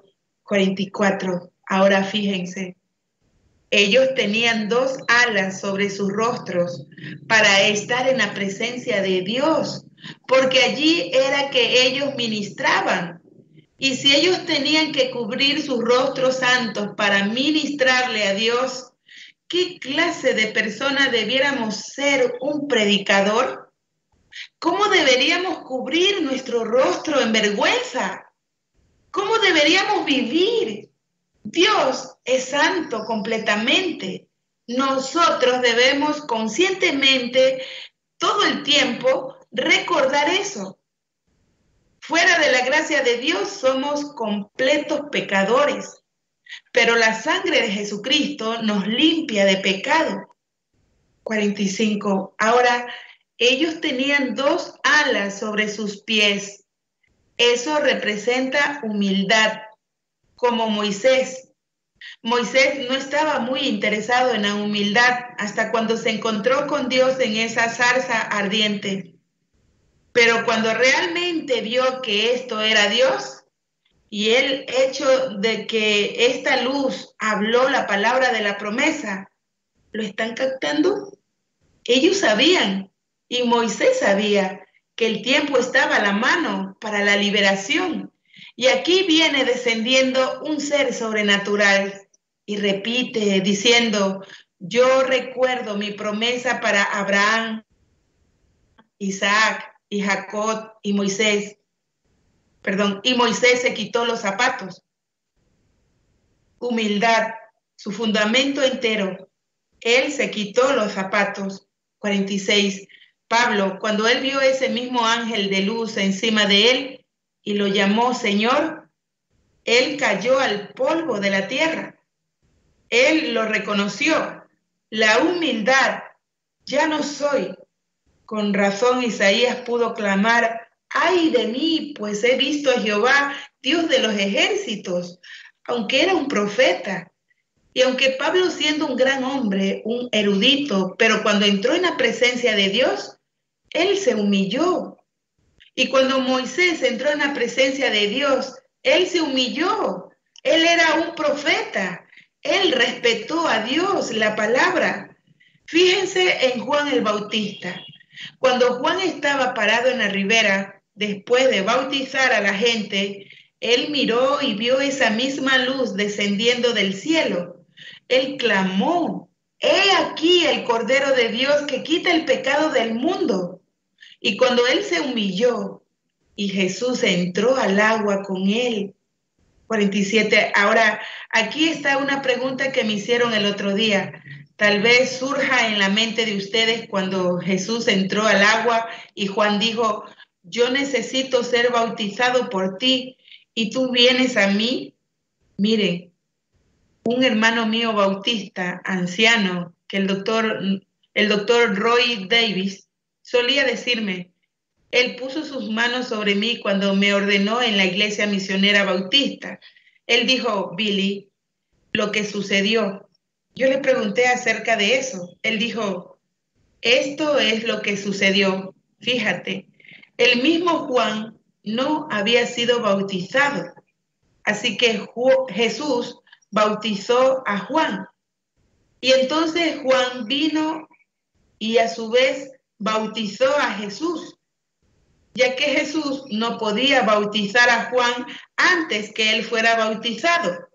44. Ahora fíjense. Ellos tenían 2 alas sobre sus rostros para estar en la presencia de Dios, porque allí era que ellos ministraban. Y si ellos tenían que cubrir sus rostros santos para ministrarle a Dios, ¿qué clase de persona debiéramos ser un predicador? ¿Cómo deberíamos cubrir nuestro rostro en vergüenza? ¿Cómo deberíamos vivir? Dios es santo completamente. Nosotros debemos conscientemente, todo el tiempo, recordar eso. Fuera de la gracia de Dios somos completos pecadores. pero la sangre de Jesucristo nos limpia de pecado. 45. Ahora, ellos tenían 2 alas sobre sus pies. Eso representa humildad, como Moisés. Moisés no estaba muy interesado en la humildad hasta cuando se encontró con Dios en esa zarza ardiente. Pero cuando realmente vio que esto era Dios y el hecho de que esta luz habló la palabra de la promesa, ¿lo están captando? Ellos sabían, y Moisés sabía, que el tiempo estaba a la mano para la liberación. Y aquí viene descendiendo un ser sobrenatural y repite diciendo, yo recuerdo mi promesa para Abraham, Isaac y Jacob y Moisés. Y Moisés se quitó los zapatos. Humildad, su fundamento entero. Él se quitó los zapatos. 46. Pablo, cuando él vio ese mismo ángel de luz encima de él y lo llamó Señor, él cayó al polvo de la tierra. Él lo reconoció. La humildad, ya no soy. Con razón Isaías pudo clamar, ay de mí, pues he visto a Jehová, Dios de los ejércitos, aunque era un profeta. Y aunque Pablo, siendo un gran hombre, un erudito, pero cuando entró en la presencia de Dios, él se humilló. Y cuando Moisés entró en la presencia de Dios, él se humilló. Él era un profeta. Él respetó a Dios, la palabra. Fíjense en Juan el Bautista. Cuando Juan estaba parado en la ribera, después de bautizar a la gente, él miró y vio esa misma luz descendiendo del cielo. Él clamó, he aquí el Cordero de Dios que quita el pecado del mundo. Y cuando él se humilló y Jesús entró al agua con él. 47. Ahora, aquí está una pregunta que me hicieron el otro día. Tal vez surja en la mente de ustedes cuando Jesús entró al agua y Juan dijo, yo necesito ser bautizado por ti y tú vienes a mí. Miren, un hermano mío bautista, anciano, que el doctor Roy Davis, solía decirme, él puso sus manos sobre mí cuando me ordenó en la iglesia misionera bautista. Él dijo, Billy, lo que sucedió. Yo le pregunté acerca de eso. Él dijo, esto es lo que sucedió. Fíjate, el mismo Juan no había sido bautizado. Así que Jesús bautizó a Juan. Y entonces Juan vino y a su vez bautizó a Jesús, ya que Jesús no podía bautizar a Juan antes que él fuera bautizado.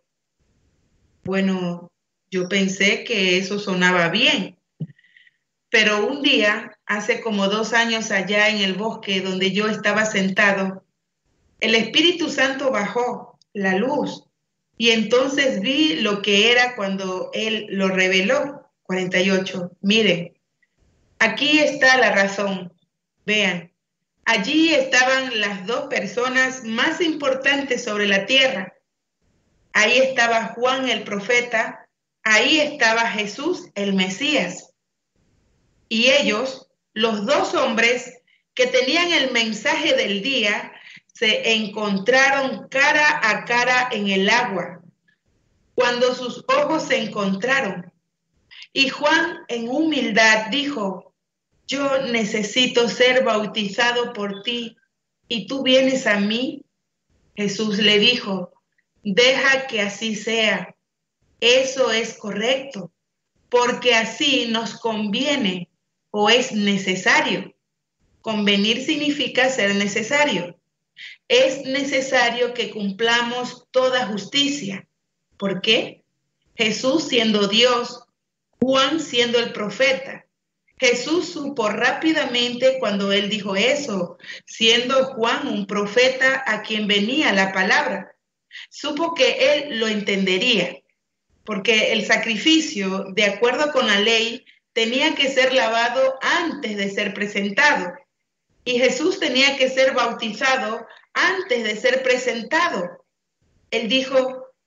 Bueno, yo pensé que eso sonaba bien, pero un día, hace como 2 años allá en el bosque donde yo estaba sentado, el Espíritu Santo bajó, la luz, y entonces vi lo que era cuando él lo reveló. 48. Miren, aquí está la razón. Vean, allí estaban las 2 personas más importantes sobre la tierra. Ahí estaba Juan el profeta, ahí estaba Jesús el Mesías. Y ellos, los 2 hombres que tenían el mensaje del día, se encontraron cara a cara en el agua, cuando sus ojos se encontraron. Y Juan en humildad dijo, yo necesito ser bautizado por ti, ¿y tú vienes a mí? Jesús le dijo, deja que así sea. Eso es correcto, porque así nos conviene o es necesario. Convenir significa ser necesario. Es necesario que cumplamos toda justicia. ¿Por qué? Jesús siendo Dios, Juan siendo el profeta. Jesús supo rápidamente cuando él dijo eso, siendo Juan un profeta a quien venía la palabra. Supo que él lo entendería, porque el sacrificio, de acuerdo con la ley, tenía que ser lavado antes de ser presentado. Y Jesús tenía que ser bautizado antes de ser presentado. Él dijo,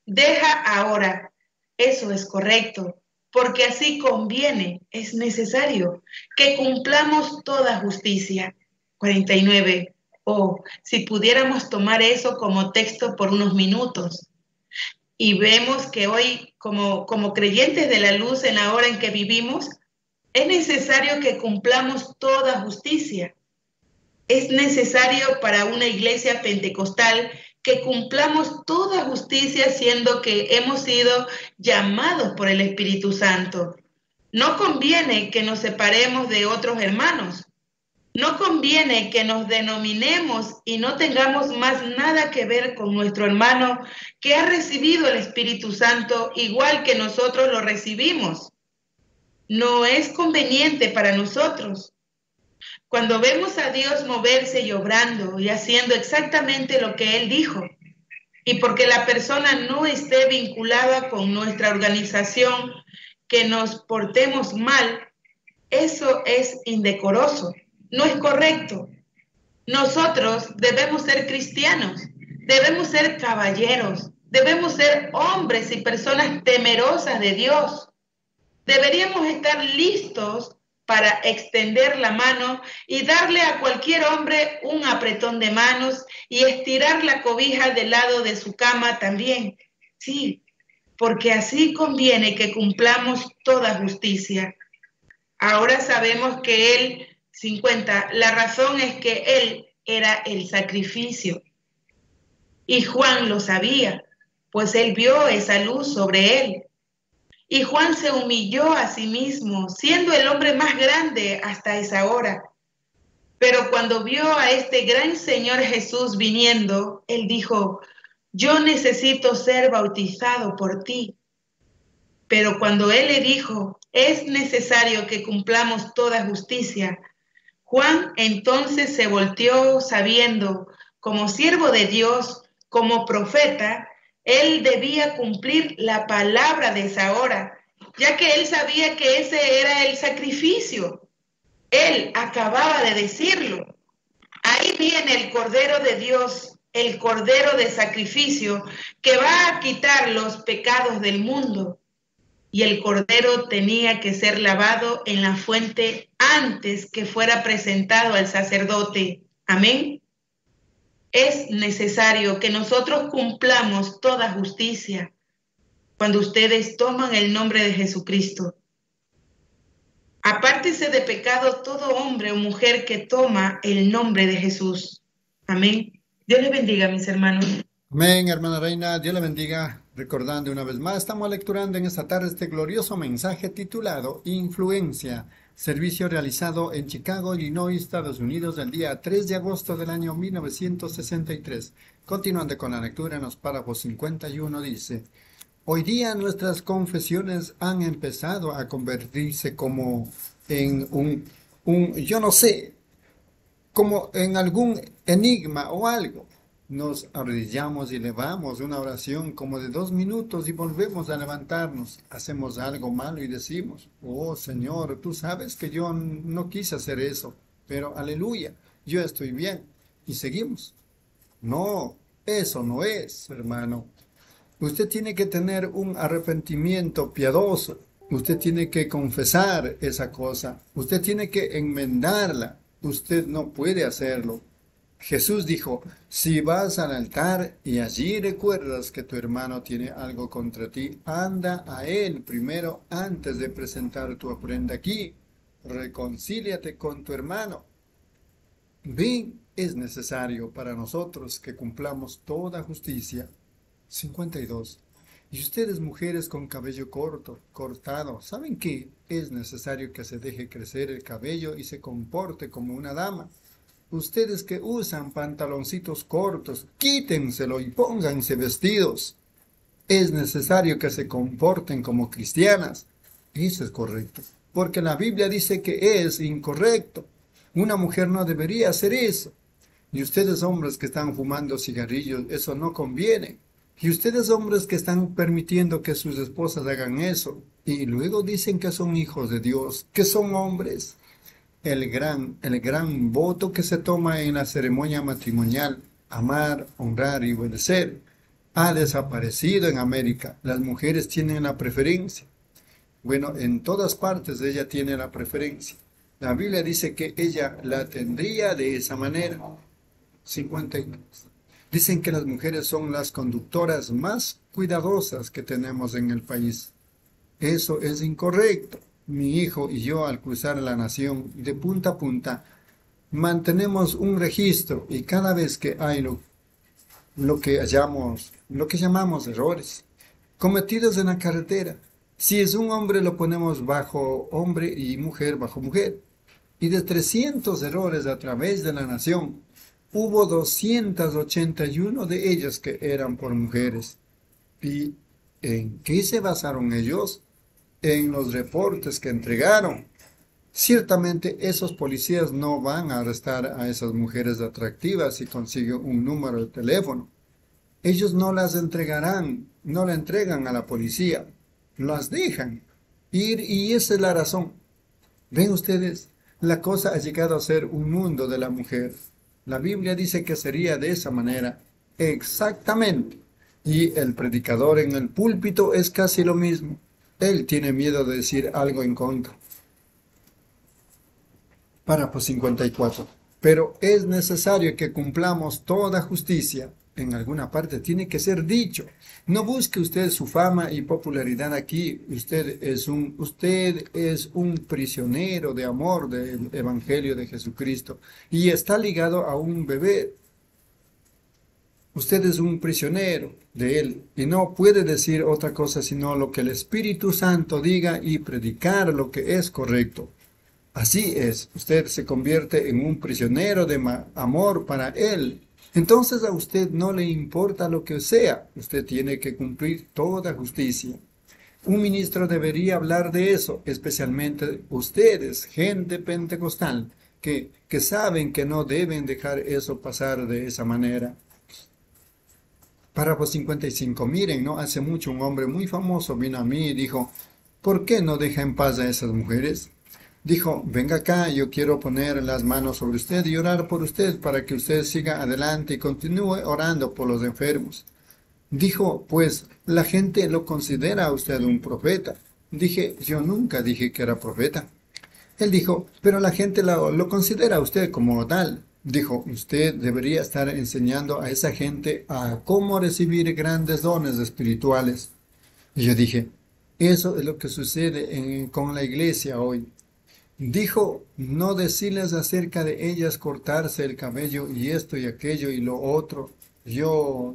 Deja ahora. Eso es correcto, porque así conviene, es necesario que cumplamos toda justicia. 49. Oh, si pudiéramos tomar eso como texto por unos minutos. Y vemos que hoy, como creyentes de la luz en la hora en que vivimos, es necesario que cumplamos toda justicia. Es necesario para una iglesia pentecostal que cumplamos toda justicia, siendo que hemos sido llamados por el Espíritu Santo. No conviene que nos separemos de otros hermanos. No conviene que nos denominemos y no tengamos más nada que ver con nuestro hermano que ha recibido el Espíritu Santo igual que nosotros lo recibimos. No es conveniente para nosotros. Cuando vemos a Dios moverse y obrando y haciendo exactamente lo que Él dijo, y porque la persona no esté vinculada con nuestra organización, que nos portemos mal, eso es indecoroso, no es correcto. Nosotros debemos ser cristianos, debemos ser caballeros, debemos ser hombres y personas temerosas de Dios. Deberíamos estar listos para extender la mano y darle a cualquier hombre un apretón de manos y estirar la cobija del lado de su cama también. Sí, porque así conviene que cumplamos toda justicia. Ahora sabemos que Él, 50, la razón es que Él era el sacrificio. Y Juan lo sabía, pues Él vio esa luz sobre Él. Y Juan se humilló a sí mismo, siendo el hombre más grande hasta esa hora. Pero cuando vio a este gran Señor Jesús viniendo, él dijo: yo necesito ser bautizado por ti. Pero cuando él le dijo: es necesario que cumplamos toda justicia, Juan entonces se volteó sabiendo, como siervo de Dios, como profeta, él debía cumplir la palabra de esa hora, ya que él sabía que ese era el sacrificio. Él acababa de decirlo. Ahí viene el Cordero de Dios, el Cordero de sacrificio, que va a quitar los pecados del mundo. Y el Cordero tenía que ser lavado en la fuente antes que fuera presentado al sacerdote. Amén. Es necesario que nosotros cumplamos toda justicia cuando ustedes toman el nombre de Jesucristo. Apártese de pecado todo hombre o mujer que toma el nombre de Jesús. Amén. Dios les bendiga, mis hermanos. Amén, hermana Reina, Dios le bendiga. Recordando una vez más, estamos lecturando en esta tarde este glorioso mensaje titulado Influencia, servicio realizado en Chicago, Illinois, Estados Unidos, el día 3 de agosto del año 1963. Continuando con la lectura en los párrafos 51 dice: hoy día nuestras confesiones han empezado a convertirse como en yo no sé, como en algún enigma o algo. Nos arrodillamos y elevamos una oración como de 2 minutos y volvemos a levantarnos. Hacemos algo malo y decimos: oh Señor, tú sabes que yo no quise hacer eso, pero aleluya, yo estoy bien. Y seguimos. No, eso no es, hermano. Usted tiene que tener un arrepentimiento piadoso. Usted tiene que confesar esa cosa. Usted tiene que enmendarla. Usted no puede hacerlo. Jesús dijo: si vas al altar y allí recuerdas que tu hermano tiene algo contra ti, anda a él primero antes de presentar tu ofrenda aquí. Reconcíliate con tu hermano. Bien, es necesario para nosotros que cumplamos toda justicia. 52. Y ustedes, mujeres con cabello cortado, ¿saben qué? Es necesario que se deje crecer el cabello y se comporte como una dama. Ustedes que usan pantaloncitos cortos, quítenselo y pónganse vestidos. Es necesario que se comporten como cristianas. Eso es correcto, porque la Biblia dice que es incorrecto. Una mujer no debería hacer eso. Y ustedes, hombres que están fumando cigarrillos, eso no conviene. Y ustedes, hombres que están permitiendo que sus esposas hagan eso, y luego dicen que son hijos de Dios, que son hombres. El gran voto que se toma en la ceremonia matrimonial: amar, honrar y obedecer. ha desaparecido en América. Las mujeres tienen la preferencia. Bueno, en todas partes ella tiene la preferencia. La Biblia dice que ella la tendría de esa manera. 52. Dicen que las mujeres son las conductoras más cuidadosas que tenemos en el país. Eso es incorrecto. Mi hijo y yo, al cruzar la nación de punta a punta, mantenemos un registro, y cada vez que hay lo que llamamos errores cometidos en la carretera, si es un hombre lo ponemos bajo hombre y mujer bajo mujer. Y de 300 errores a través de la nación, hubo 281 de ellas que eran por mujeres. ¿Y en qué se basaron ellos? En los reportes que entregaron. Ciertamente esos policías no van a arrestar a esas mujeres atractivas si consiguen un número de teléfono. Ellos no las entregarán, no la entregan a la policía, las dejan ir, y esa es la razón. Ven ustedes, la cosa ha llegado a ser un mundo de la mujer. La Biblia dice que sería de esa manera, exactamente. Y el predicador en el púlpito es casi lo mismo. Él tiene miedo de decir algo en contra. Párrafo 54. Pero es necesario que cumplamos toda justicia. En alguna parte tiene que ser dicho. No busque usted su fama y popularidad aquí. Usted es un prisionero de amor del Evangelio de Jesucristo y está ligado a un bebé. Usted es un prisionero de él y no puede decir otra cosa sino lo que el Espíritu Santo diga y predicar lo que es correcto. Así es, usted se convierte en un prisionero de amor para él. Entonces a usted no le importa lo que sea, usted tiene que cumplir toda justicia. Un ministro debería hablar de eso, especialmente ustedes, gente pentecostal, que saben que no deben dejar eso pasar de esa manera. Párrafo 55. Miren, no hace mucho un hombre muy famoso vino a mí y dijo, ¿por qué no deja en paz a esas mujeres? Dijo, venga acá, yo quiero poner las manos sobre usted y orar por usted para que usted siga adelante y continúe orando por los enfermos. Dijo, pues la gente lo considera a usted un profeta. Dije, yo nunca dije que era profeta. Él dijo, pero la gente lo considera a usted como tal. Dijo, usted debería estar enseñando a esa gente a cómo recibir grandes dones espirituales. Y yo dije, eso es lo que sucede con la iglesia hoy. Dijo, no decirles acerca de ellas cortarse el cabello y esto y aquello y lo otro. Yo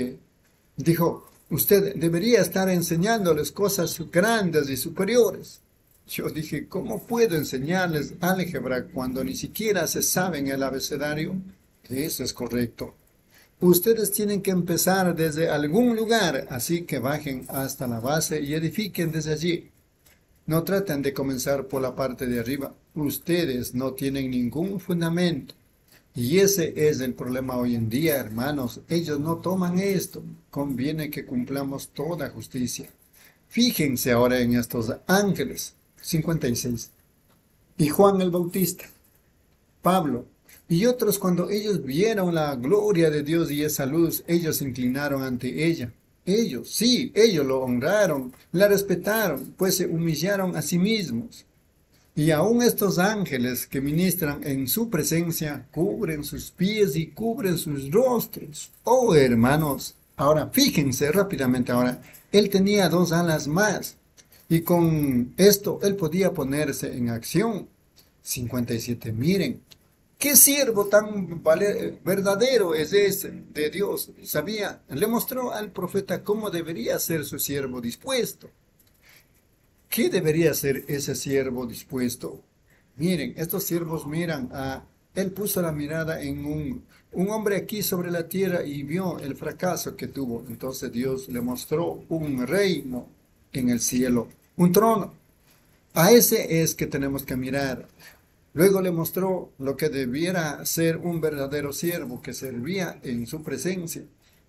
dijo, usted debería estar enseñándoles cosas grandes y superiores. Yo dije, ¿cómo puedo enseñarles álgebra cuando ni siquiera se saben el abecedario? Eso es correcto. Ustedes tienen que empezar desde algún lugar, así que bajen hasta la base y edifiquen desde allí. No traten de comenzar por la parte de arriba. Ustedes no tienen ningún fundamento. Y ese es el problema hoy en día, hermanos. Ellos no toman esto. Conviene que cumplamos toda justicia. Fíjense ahora en estos ángeles. 56. Y Juan el Bautista, Pablo y otros, cuando ellos vieron la gloria de Dios y esa luz, ellos se inclinaron ante ella. Ellos lo honraron, la respetaron, pues se humillaron a sí mismos. Y aún estos ángeles que ministran en su presencia, cubren sus pies y cubren sus rostros. Oh, hermanos, ahora fíjense rápidamente ahora, él tenía 2 alas más, y con esto él podía ponerse en acción. 57, miren. ¿Qué siervo tan verdadero es ese de Dios? Sabía, le mostró al profeta cómo debería ser su siervo dispuesto. ¿Qué debería ser ese siervo dispuesto? Miren, estos siervos miran él puso la mirada en un hombre aquí sobre la tierra y vio el fracaso que tuvo. Entonces Dios le mostró un reino en el cielo, un trono. A ese es que tenemos que mirar. Luego le mostró lo que debiera ser un verdadero siervo que servía en su presencia.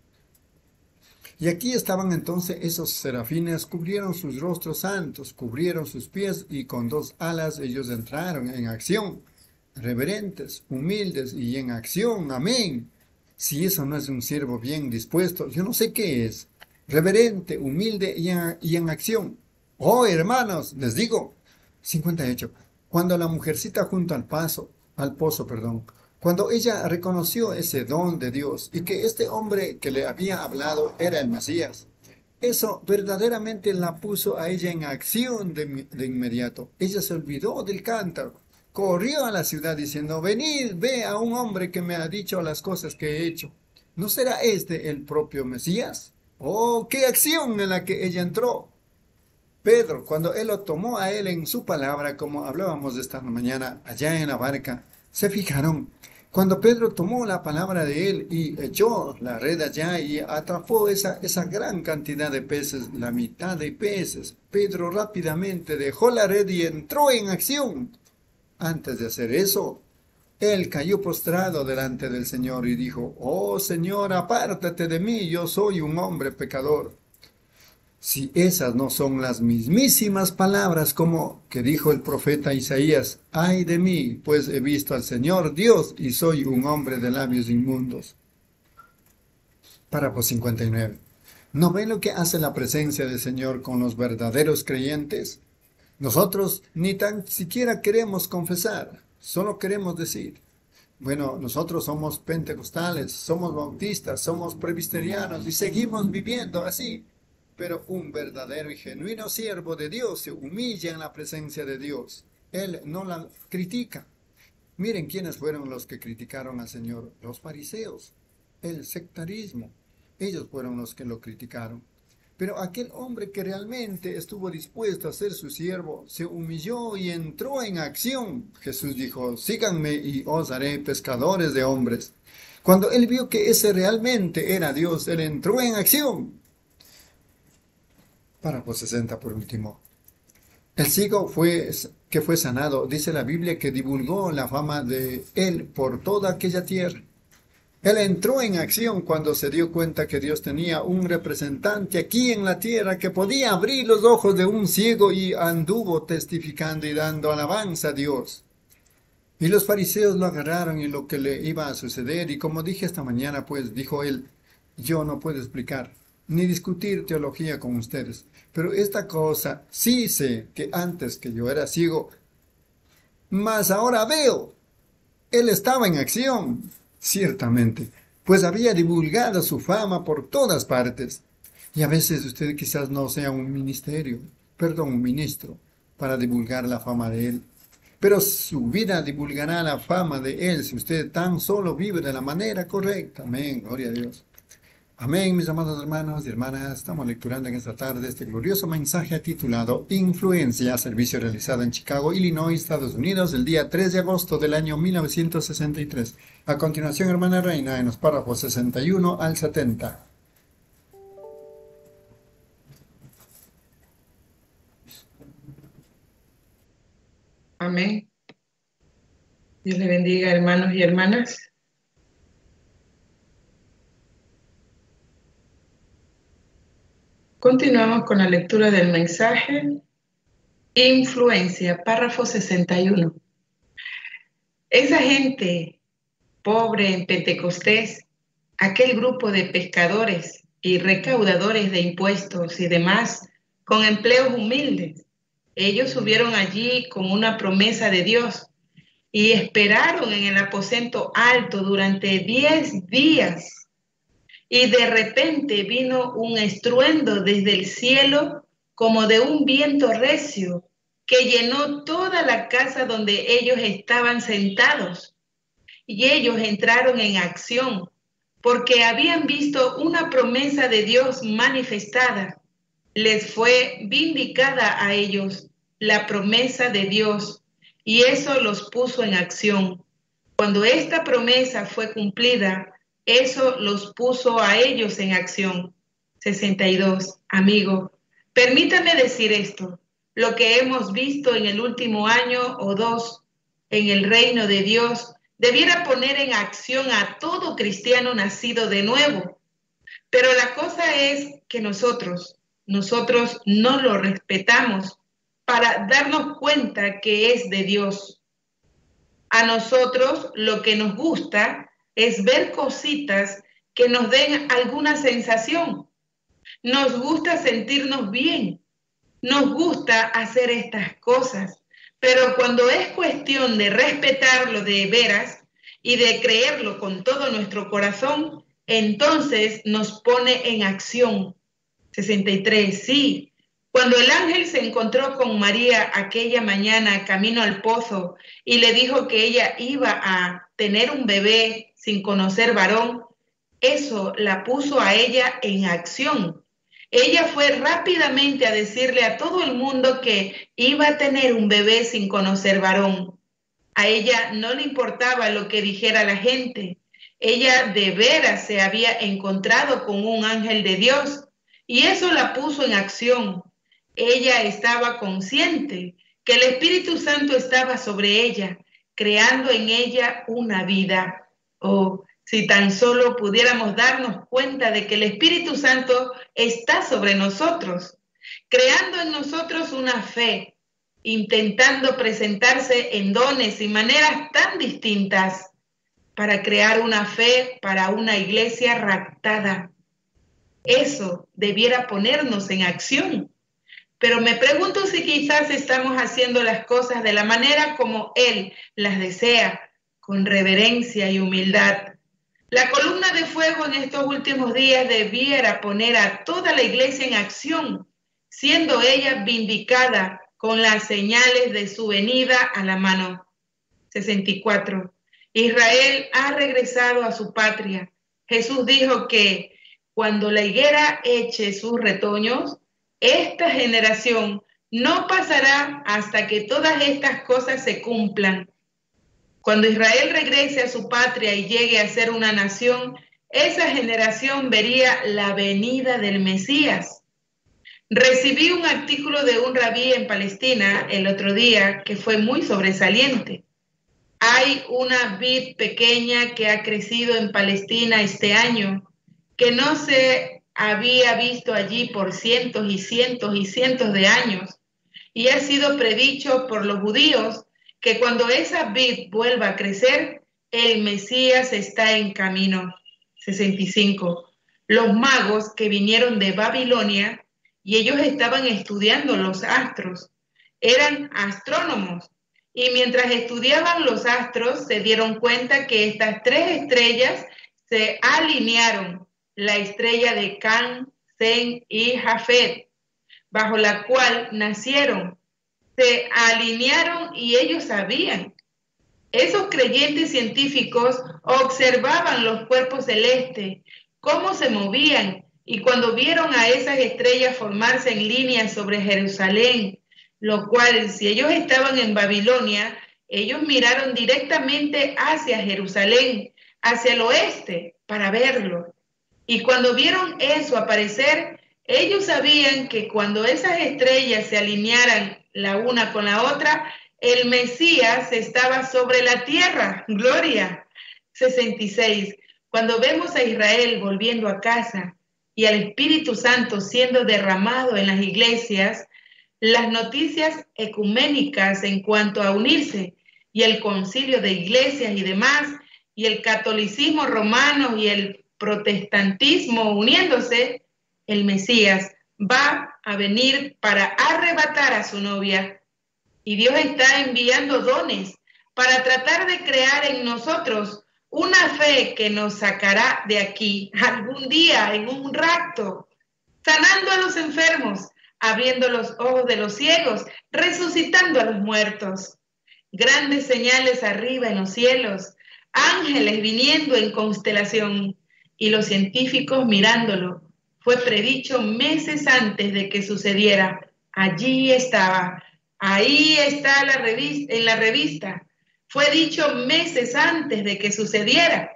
Y aquí estaban entonces esos serafines, cubrieron sus rostros santos, cubrieron sus pies y con 2 alas ellos entraron en acción, reverentes, humildes y en acción, amén. Si eso no es un siervo bien dispuesto, yo no sé qué es. Reverente, humilde y en acción. Oh, hermanos, les digo. 58. Cuando la mujercita junto al pozo, cuando ella reconoció ese don de Dios y que este hombre que le había hablado era el Mesías, eso verdaderamente la puso a ella en acción de inmediato. Ella se olvidó del cántaro, corrió a la ciudad diciendo, venid, ve a un hombre que me ha dicho las cosas que he hecho. ¿No será este el propio Mesías? Oh, qué acción en la que ella entró. Pedro, cuando él lo tomó a él en su palabra, como hablábamos esta mañana allá en la barca, se fijaron. Cuando Pedro tomó la palabra de él y echó la red allá y atrapó esa gran cantidad de peces, la mitad de peces, Pedro rápidamente dejó la red y entró en acción. Antes de hacer eso, él cayó postrado delante del Señor y dijo, oh Señor, apártate de mí, yo soy un hombre pecador. Si esas no son las mismísimas palabras como que dijo el profeta Isaías, ay de mí, pues he visto al Señor Dios y soy un hombre de labios inmundos. Párrafo 59. ¿No ven lo que hace la presencia del Señor con los verdaderos creyentes? Nosotros ni tan siquiera queremos confesar, solo queremos decir. Bueno, nosotros somos pentecostales, somos bautistas, somos presbiterianos y seguimos viviendo así. Pero un verdadero y genuino siervo de Dios se humilla en la presencia de Dios. Él no la critica. Miren quiénes fueron los que criticaron al Señor. Los fariseos, el sectarismo. Ellos fueron los que lo criticaron. Pero aquel hombre que realmente estuvo dispuesto a ser su siervo, se humilló y entró en acción. Jesús dijo, síganme y os haré pescadores de hombres. Cuando él vio que ese realmente era Dios, él entró en acción. Párrafo 60 por último. El ciego que fue sanado, dice la Biblia que divulgó la fama de él por toda aquella tierra. Él entró en acción cuando se dio cuenta que Dios tenía un representante aquí en la tierra que podía abrir los ojos de un ciego y anduvo testificando y dando alabanza a Dios. Y los fariseos lo agarraron y lo que le iba a suceder, y como dije esta mañana, pues dijo él, yo no puedo explicar ni discutir teología con ustedes, pero esta cosa sí sé que antes que yo era ciego, mas ahora veo. Él estaba en acción, ciertamente, pues había divulgado su fama por todas partes. Y a veces usted quizás no sea un ministro, para divulgar la fama de él. Pero su vida divulgará la fama de él si usted tan solo vive de la manera correcta. Amén, gloria a Dios. Amén, mis amados hermanos y hermanas. Estamos lecturando en esta tarde este glorioso mensaje titulado Influencia, servicio realizado en Chicago, Illinois, Estados Unidos, el día 3 de agosto del año 1963. A continuación, hermana Reina, en los párrafos 61 al 70. Amén. Dios le bendiga, hermanos y hermanas. Continuamos con la lectura del mensaje. Influencia, párrafo 61. Esa gente pobre en Pentecostés, aquel grupo de pescadores y recaudadores de impuestos y demás, con empleos humildes, ellos subieron allí con una promesa de Dios y esperaron en el aposento alto durante 10 días. Y de repente vino un estruendo desde el cielo como de un viento recio que llenó toda la casa donde ellos estaban sentados. Y ellos entraron en acción porque habían visto una promesa de Dios manifestada. Les fue vindicada a ellos la promesa de Dios y eso los puso en acción. Cuando esta promesa fue cumplida, eso los puso a ellos en acción. 62. Amigo, permítame decir esto. Lo que hemos visto en el último año o dos en el reino de Dios debiera poner en acción a todo cristiano nacido de nuevo. Pero la cosa es que nosotros no lo respetamos para darnos cuenta que es de Dios. A nosotros lo que nos gusta es ver cositas que nos den alguna sensación. Nos gusta sentirnos bien, nos gusta hacer estas cosas, pero cuando es cuestión de respetarlo de veras y de creerlo con todo nuestro corazón, entonces nos pone en acción. 63, sí. Cuando el ángel se encontró con María aquella mañana camino al pozo y le dijo que ella iba a tener un bebé sin conocer varón, eso la puso a ella en acción. Ella fue rápidamente a decirle a todo el mundo que iba a tener un bebé sin conocer varón. A ella no le importaba lo que dijera la gente. Ella de veras se había encontrado con un ángel de Dios y eso la puso en acción. Ella estaba consciente que el Espíritu Santo estaba sobre ella, creando en ella una vida. Oh, si tan solo pudiéramos darnos cuenta de que el Espíritu Santo está sobre nosotros, creando en nosotros una fe, intentando presentarse en dones y maneras tan distintas para crear una fe para una iglesia raptada. Eso debiera ponernos en acción. Pero me pregunto si quizás estamos haciendo las cosas de la manera como Él las desea, con reverencia y humildad. La columna de fuego en estos últimos días debiera poner a toda la iglesia en acción, siendo ella vindicada con las señales de su venida a la mano. 64. Israel ha regresado a su patria. Jesús dijo que cuando la higuera eche sus retoños, esta generación no pasará hasta que todas estas cosas se cumplan. Cuando Israel regrese a su patria y llegue a ser una nación, esa generación vería la venida del Mesías. Recibí un artículo de un rabí en Palestina el otro día que fue muy sobresaliente. Hay una vid pequeña que ha crecido en Palestina este año que no se había visto allí por cientos y cientos y cientos de años, y ha sido predicho por los judíos que cuando esa vid vuelva a crecer, el Mesías está en camino. 65. Los magos que vinieron de Babilonia, y ellos estaban estudiando los astros, eran astrónomos, y mientras estudiaban los astros se dieron cuenta que estas tres estrellas se alinearon, la estrella de Can, Sem y Jafet, bajo la cual nacieron. Se alinearon y ellos sabían. Esos creyentes científicos observaban los cuerpos celestes, cómo se movían, y cuando vieron a esas estrellas formarse en línea sobre Jerusalén, lo cual, si ellos estaban en Babilonia, ellos miraron directamente hacia Jerusalén, hacia el oeste, para verlo. Y cuando vieron eso aparecer, ellos sabían que cuando esas estrellas se alinearan la una con la otra, el Mesías estaba sobre la tierra. Gloria. 66. Cuando vemos a Israel volviendo a casa y al Espíritu Santo siendo derramado en las iglesias, las noticias ecuménicas en cuanto a unirse y el concilio de iglesias y demás, y el catolicismo romano y el protestantismo uniéndose, el Mesías va a venir para arrebatar a su novia. Y Dios está enviando dones para tratar de crear en nosotros una fe que nos sacará de aquí algún día, en un rapto, sanando a los enfermos, abriendo los ojos de los ciegos, resucitando a los muertos. Grandes señales arriba en los cielos, ángeles viniendo en constelación y los científicos mirándolo. Fue predicho meses antes de que sucediera. Allí estaba, ahí está en la revista. Fue dicho meses antes de que sucediera.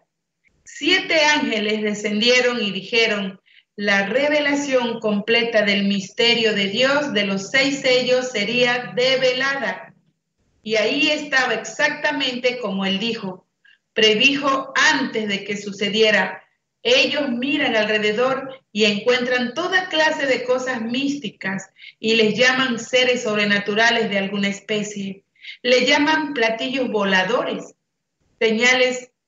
7 ángeles descendieron y dijeron: la revelación completa del misterio de Dios de los 6 sellos sería develada. Y ahí estaba exactamente como él dijo. Predijo antes de que sucediera. Ellos miran alrededor y encuentran toda clase de cosas místicas y les llaman seres sobrenaturales de alguna especie. Le llaman platillos voladores, señales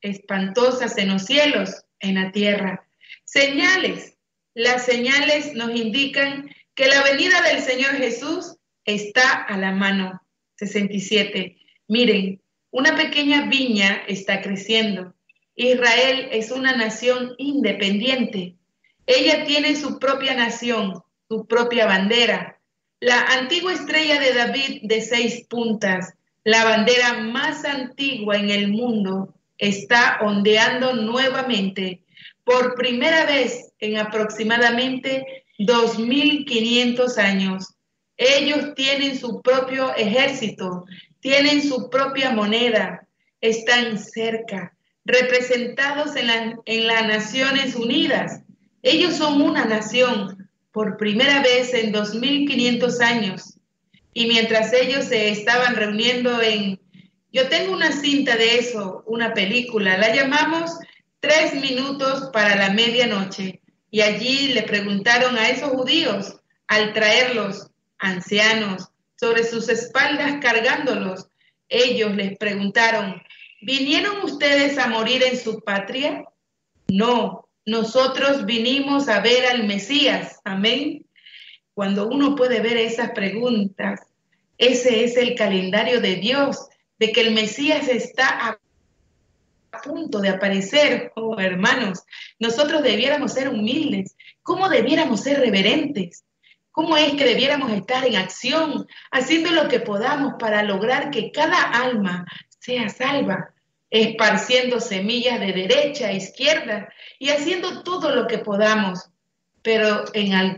espantosas en los cielos, en la tierra. Señales. Las señales nos indican que la venida del Señor Jesús está a la mano. 67. Miren, una pequeña viña está creciendo. Israel es una nación independiente. Ella tiene su propia nación, su propia bandera. La antigua estrella de David de 6 puntas, la bandera más antigua en el mundo, está ondeando nuevamente por primera vez en aproximadamente 2500 años. Ellos tienen su propio ejército, tienen su propia moneda, están cerca, representados en las Naciones Unidas. Ellos son una nación por primera vez en 2500 años. Y mientras ellos se estaban reuniendo yo tengo una cinta de eso, una película, la llamamos 3 minutos para la medianoche. Y allí le preguntaron a esos judíos, al traerlos ancianos sobre sus espaldas cargándolos, ellos les preguntaron, ¿vinieron ustedes a morir en su patria? No, nosotros vinimos a ver al Mesías. Amén. Cuando uno puede ver esas preguntas, ese es el calendario de Dios, de que el Mesías está a punto de aparecer. Oh, hermanos, nosotros debiéramos ser humildes. ¿Cómo debiéramos ser reverentes? ¿Cómo es que debiéramos estar en acción, haciendo lo que podamos para lograr que cada alma sea salva, esparciendo semillas de derecha a izquierda y haciendo todo lo que podamos? Pero en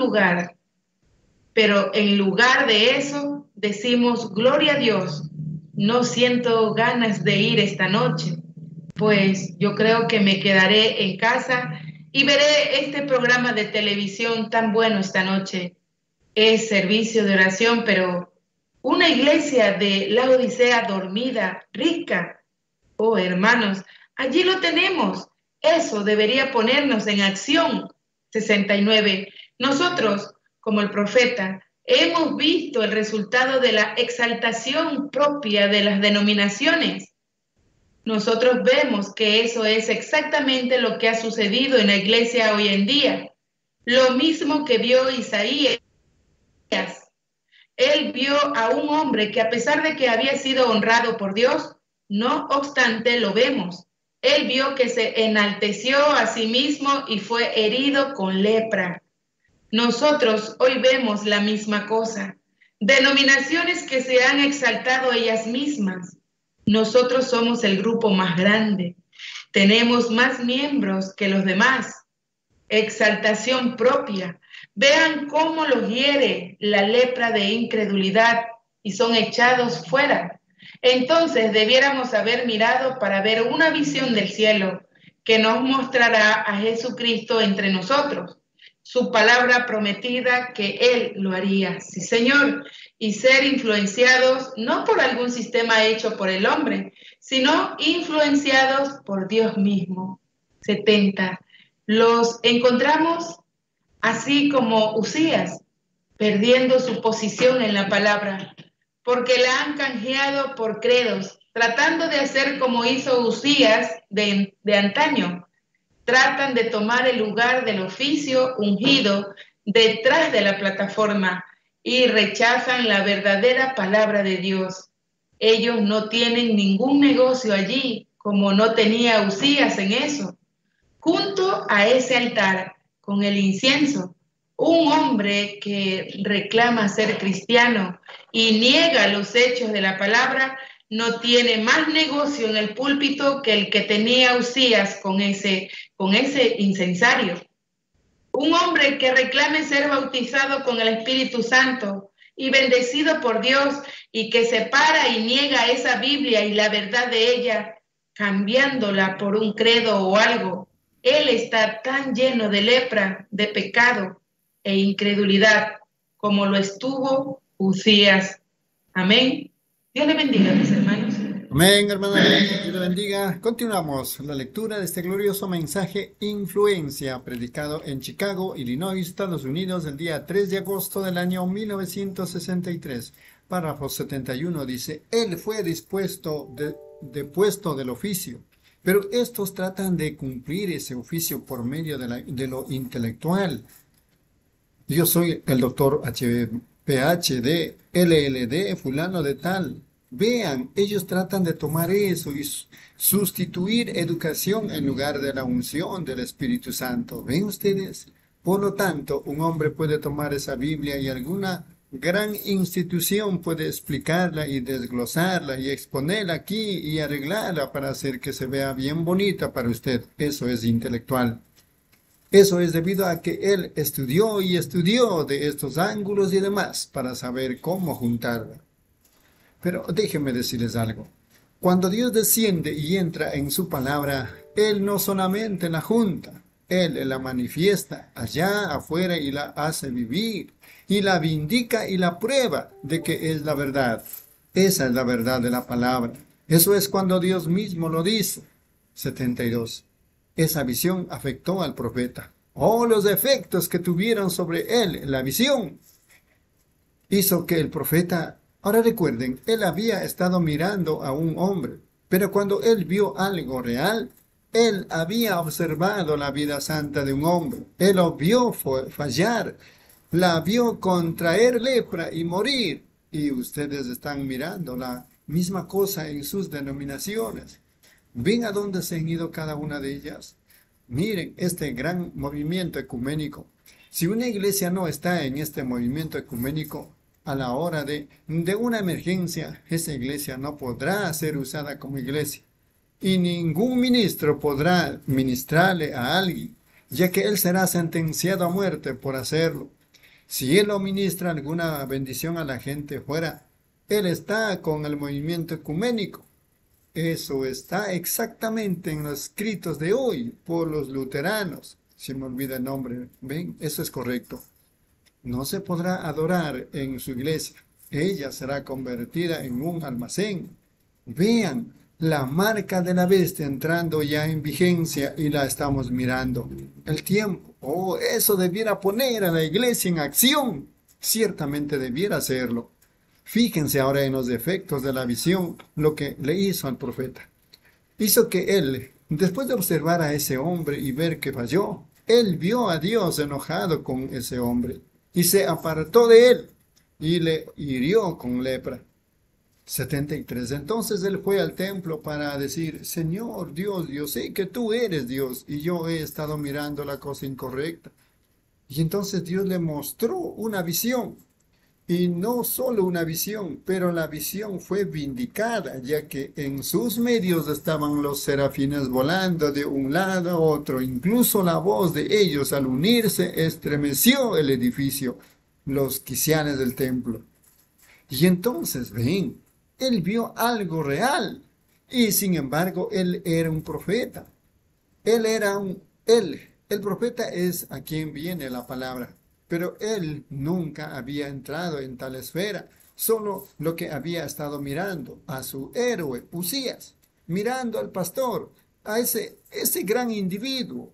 lugar de eso, decimos, gloria a Dios, no siento ganas de ir esta noche, pues yo creo que me quedaré en casa y veré este programa de televisión tan bueno esta noche. Es servicio de oración, pero una iglesia de la Odisea dormida, rica. Oh, hermanos, allí lo tenemos. Eso debería ponernos en acción. 69. Nosotros, como el profeta, hemos visto el resultado de la exaltación propia de las denominaciones. Nosotros vemos que eso es exactamente lo que ha sucedido en la iglesia hoy en día. Lo mismo que vio Isaías. Él vio a un hombre que a pesar de que había sido honrado por Dios, no obstante lo vemos. Él vio que se enalteció a sí mismo y fue herido con lepra. Nosotros hoy vemos la misma cosa. Denominaciones que se han exaltado ellas mismas. Nosotros somos el grupo más grande. Tenemos más miembros que los demás. Exaltación propia. Vean cómo los hiere la lepra de incredulidad y son echados fuera. Entonces debiéramos haber mirado para ver una visión del cielo que nos mostrará a Jesucristo entre nosotros. Su palabra prometida que Él lo haría. Sí, Señor. Y ser influenciados no por algún sistema hecho por el hombre, sino influenciados por Dios mismo. 70. Los encontramos así como Usías, perdiendo su posición en la palabra, porque la han canjeado por credos, tratando de hacer como hizo Usías de antaño. Tratan de tomar el lugar del oficio ungido detrás de la plataforma y rechazan la verdadera palabra de Dios. Ellos no tienen ningún negocio allí, como no tenía Usías en eso. Junto a ese altar, con el incienso, un hombre que reclama ser cristiano y niega los hechos de la palabra, no tiene más negocio en el púlpito que el que tenía Usías con ese incensario. Un hombre que reclame ser bautizado con el Espíritu Santo y bendecido por Dios y que se para y niega esa Biblia y la verdad de ella, cambiándola por un credo o algo. Él está tan lleno de lepra, de pecado e incredulidad como lo estuvo Usías. Amén. Dios le bendiga, mis hermanos. Amén, hermana. Dios le bendiga. Continuamos la lectura de este glorioso mensaje Influencia, predicado en Chicago, Illinois, Estados Unidos, el día 3 de agosto del año 1963. Párrafo 71 dice, Él fue depuesto del oficio Pero estos tratan de cumplir ese oficio por medio de lo intelectual. Yo soy el doctor PhD, LLD, fulano de tal. Vean, ellos tratan de tomar eso y sustituir educación en lugar de la unción del Espíritu Santo. ¿Ven ustedes? Por lo tanto, un hombre puede tomar esa Biblia y alguna gran institución puede explicarla y desglosarla y exponerla aquí y arreglarla para hacer que se vea bien bonita para usted. Eso es intelectual. Eso es debido a que él estudió y estudió de estos ángulos y demás para saber cómo juntarla. Pero déjenme decirles algo. Cuando Dios desciende y entra en su palabra, Él no solamente la junta, Él la manifiesta allá afuera y la hace vivir, y la vindica y la prueba de que es la verdad. Esa es la verdad de la palabra. Eso es cuando Dios mismo lo dice. 72. Esa visión afectó al profeta. Oh, los efectos que tuvieron sobre él la visión hizo que el profeta... Ahora recuerden, él había estado mirando a un hombre, pero cuando él vio algo real, él había observado la vida santa de un hombre. Él lo vio fallar, la vio contraer lepra y morir. Y ustedes están mirando la misma cosa en sus denominaciones. ¿Ven a dónde se han ido cada una de ellas? Miren este gran movimiento ecuménico. Si una iglesia no está en este movimiento ecuménico, a la hora de una emergencia, esa iglesia no podrá ser usada como iglesia. Y ningún ministro podrá ministrarle a alguien, ya que él será sentenciado a muerte por hacerlo. Si él no ministra alguna bendición a la gente fuera, él está con el movimiento ecuménico. Eso está exactamente en los escritos de hoy por los luteranos. Se me olvida el nombre. ¿Ven? Eso es correcto. No se podrá adorar en su iglesia. Ella será convertida en un almacén. Vean la marca de la bestia entrando ya en vigencia y la estamos mirando. El tiempo. Oh, eso debiera poner a la iglesia en acción. Ciertamente debiera hacerlo. Fíjense ahora en los defectos de la visión, lo que le hizo al profeta. Hizo que él, después de observar a ese hombre y ver que falló, él vio a Dios enojado con ese hombre y se apartó de él y le hirió con lepra. 73. Entonces él fue al templo para decir, Señor Dios, yo sé que tú eres Dios y yo he estado mirando la cosa incorrecta. Y entonces Dios le mostró una visión. Y no solo una visión, pero la visión fue vindicada, ya que en sus medios estaban los serafines volando de un lado a otro. Incluso la voz de ellos al unirse estremeció el edificio, los quicianes del templo. Y entonces, ven, él vio algo real. Y sin embargo, él era un profeta. El profeta es a quien viene la palabra. Pero él nunca había entrado en tal esfera, solo lo que había estado mirando a su héroe, Usías, mirando al pastor, a ese gran individuo.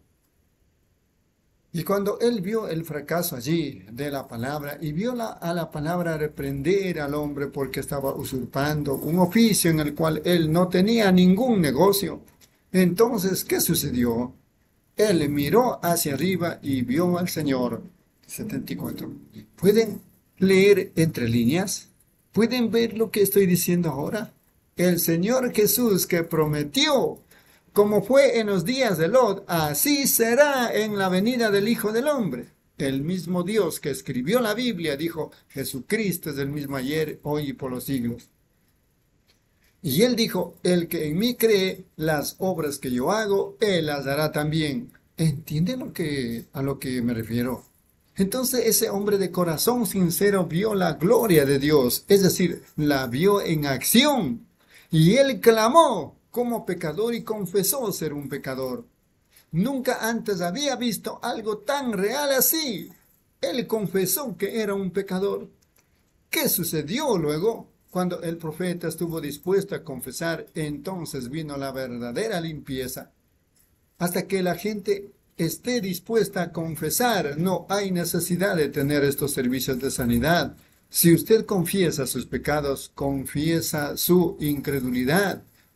Y cuando él vio el fracaso allí de la palabra y vio a la palabra reprender al hombre porque estaba usurpando un oficio en el cual él no tenía ningún negocio, entonces, ¿qué sucedió? Él miró hacia arriba y vio al Señor. 74. ¿Pueden leer entre líneas? ¿Pueden ver lo que estoy diciendo ahora? El Señor Jesús que prometió, como fue en los días de Lot, así será en la venida del Hijo del Hombre. El mismo Dios que escribió la Biblia dijo, Jesucristo es el mismo ayer, hoy y por los siglos. Y él dijo, el que en mí cree, las obras que yo hago, él las hará también. ¿Entienden a lo que me refiero? Entonces ese hombre de corazón sincero vio la gloria de Dios, es decir, la vio en acción. Y él clamó como pecador y confesó ser un pecador. Nunca antes había visto algo tan real así. Él confesó que era un pecador. ¿Qué sucedió luego? Cuando el profeta estuvo dispuesto a confesar, entonces vino la verdadera limpieza. Hasta que la gente esté dispuesta a confesar, no hay necesidad de tener estos servicios de sanidad. Si usted confiesa sus pecados, confiesa su incredulidad.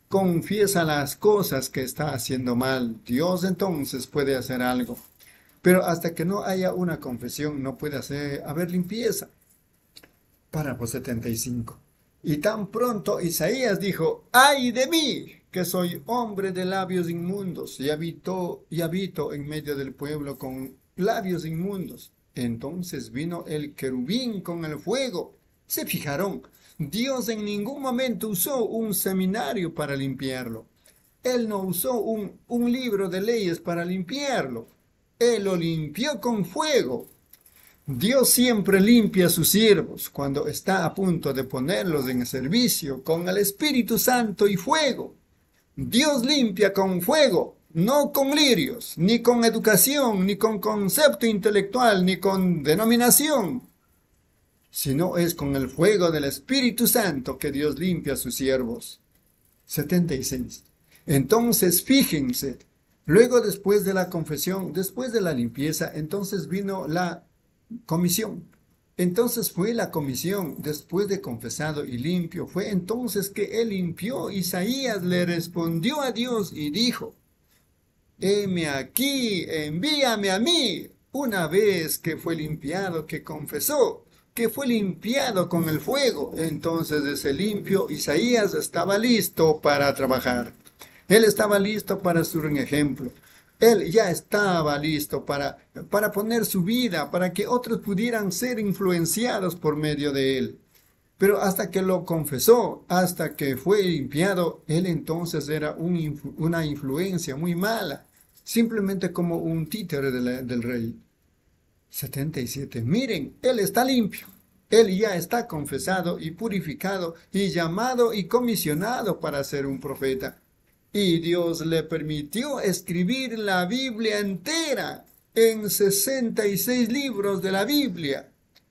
confiesa las cosas que está haciendo mal, Dios entonces puede hacer algo. Pero hasta que no haya una confesión, no puede haber limpieza. Párrafo 75. Y tan pronto Isaías dijo: ¡ay de mí, que soy hombre de labios inmundos, y habito en medio del pueblo con labios inmundos! Entonces vino el querubín con el fuego. Se fijaron, Dios en ningún momento usó un seminario para limpiarlo. Él no usó un libro de leyes para limpiarlo. Él lo limpió con fuego. Dios siempre limpia a sus siervos cuando está a punto de ponerlos en servicio con el Espíritu Santo y fuego. Dios limpia con fuego, no con lirios, ni con educación, ni con concepto intelectual, ni con denominación, sino es con el fuego del Espíritu Santo que Dios limpia a sus siervos. 76. Entonces, fíjense, luego después de la confesión, después de la limpieza, entonces vino la comisión. Entonces fue la comisión, después de confesado y limpio, fue entonces que él limpió. Isaías le respondió a Dios y dijo: heme aquí, envíame a mí. Una vez que fue limpiado, que confesó, que fue limpiado con el fuego, entonces ese limpio Isaías estaba listo para trabajar. Él estaba listo para ser un ejemplo. Él ya estaba listo para poner su vida, para que otros pudieran ser influenciados por medio de él. Pero hasta que lo confesó, hasta que fue limpiado, él entonces era una influencia muy mala, simplemente como un títere del rey. 77. Miren, él está limpio. Él ya está confesado y purificado y llamado y comisionado para ser un profeta. Y Dios le permitió escribir la Biblia entera en 66 libros de la Biblia.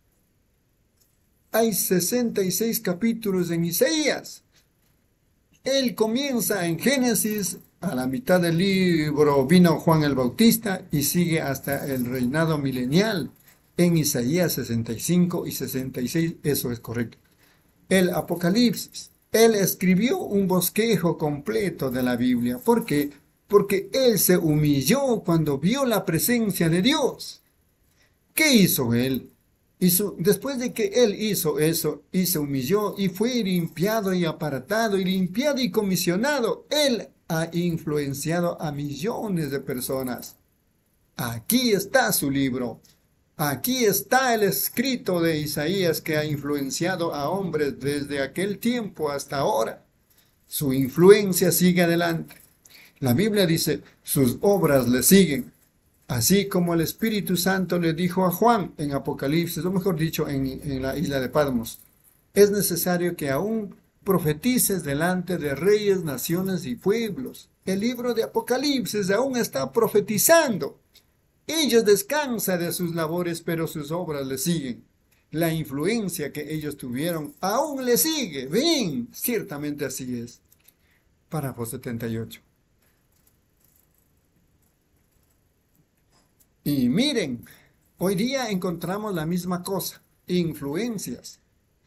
Hay 66 capítulos en Isaías. Él comienza en Génesis, a la mitad del libro vino Juan el Bautista y sigue hasta el reinado milenial. En Isaías 65 y 66, eso es correcto. El Apocalipsis. Él escribió un bosquejo completo de la Biblia. ¿Por qué? Porque él se humilló cuando vio la presencia de Dios. ¿Qué hizo él? Después de que él hizo eso y se humilló y fue limpiado y apartado y limpiado y comisionado, él ha influenciado a millones de personas. Aquí está su libro. Aquí está el escrito de Isaías que ha influenciado a hombres desde aquel tiempo hasta ahora. Su influencia sigue adelante. La Biblia dice, sus obras le siguen. Así como el Espíritu Santo le dijo a Juan en Apocalipsis, o mejor dicho, en la isla de Patmos, es necesario que aún profetices delante de reyes, naciones y pueblos. El libro de Apocalipsis aún está profetizando. Ellos descansan de sus labores, pero sus obras le siguen. La influencia que ellos tuvieron aún le sigue. Ven, ciertamente así es. Párrafo 78. Y miren, hoy día encontramos la misma cosa, influencias.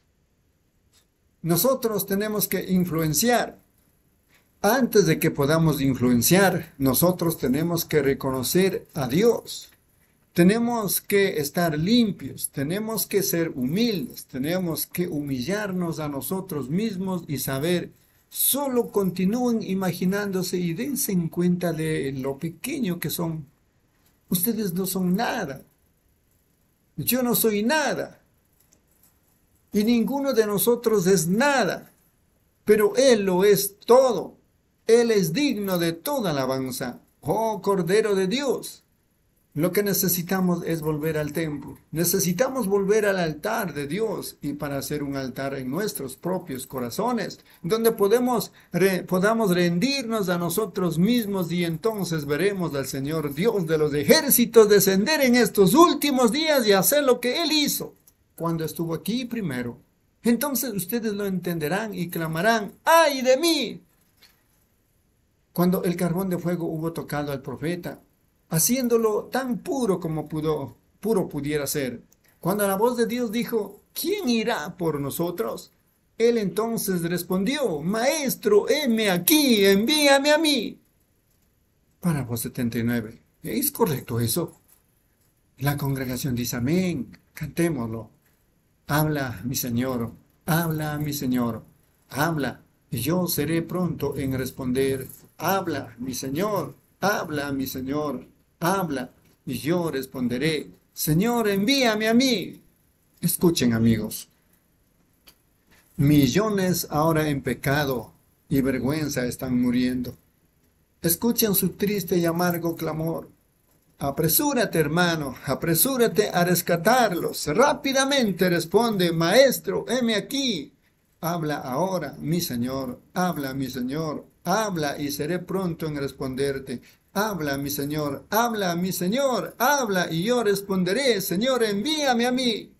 Nosotros tenemos que influenciar. Antes de que podamos influenciar, nosotros tenemos que reconocer a Dios. Tenemos que estar limpios, tenemos que ser humildes, tenemos que humillarnos a nosotros mismos y saber, solo continúen imaginándose y dense en cuenta de lo pequeño que son. Ustedes no son nada. Yo no soy nada. Y ninguno de nosotros es nada. Pero Él lo es todo. Él es digno de toda alabanza. Oh Cordero de Dios. Lo que necesitamos es volver al templo. Necesitamos volver al altar de Dios y para hacer un altar en nuestros propios corazones, donde podamos rendirnos a nosotros mismos y entonces veremos al Señor Dios de los ejércitos descender en estos últimos días y hacer lo que Él hizo cuando estuvo aquí primero. Entonces ustedes lo entenderán y clamarán, ¡ay de mí! Cuando el carbón de fuego hubo tocado al profeta, haciéndolo tan puro como puro pudiera ser. Cuando la voz de Dios dijo, ¿quién irá por nosotros? Él entonces respondió: Maestro, heme aquí, envíame a mí. Párrafo 79. ¿Es correcto eso? La congregación dice amén. Cantémoslo. Habla, mi Señor, habla, mi Señor, habla, y yo seré pronto en responder. Habla, mi Señor, habla, mi Señor, habla, y yo responderé. Señor, envíame a mí. Escuchen, amigos. Millones ahora en pecado y vergüenza están muriendo. Escuchen su triste y amargo clamor. Apresúrate, hermano, apresúrate a rescatarlos. Rápidamente responde: Maestro, heme aquí. Habla ahora, mi Señor, habla, mi Señor, habla, y seré pronto en responderte. Habla, mi Señor, habla, mi Señor, habla, y yo responderé. Señor, envíame a mí.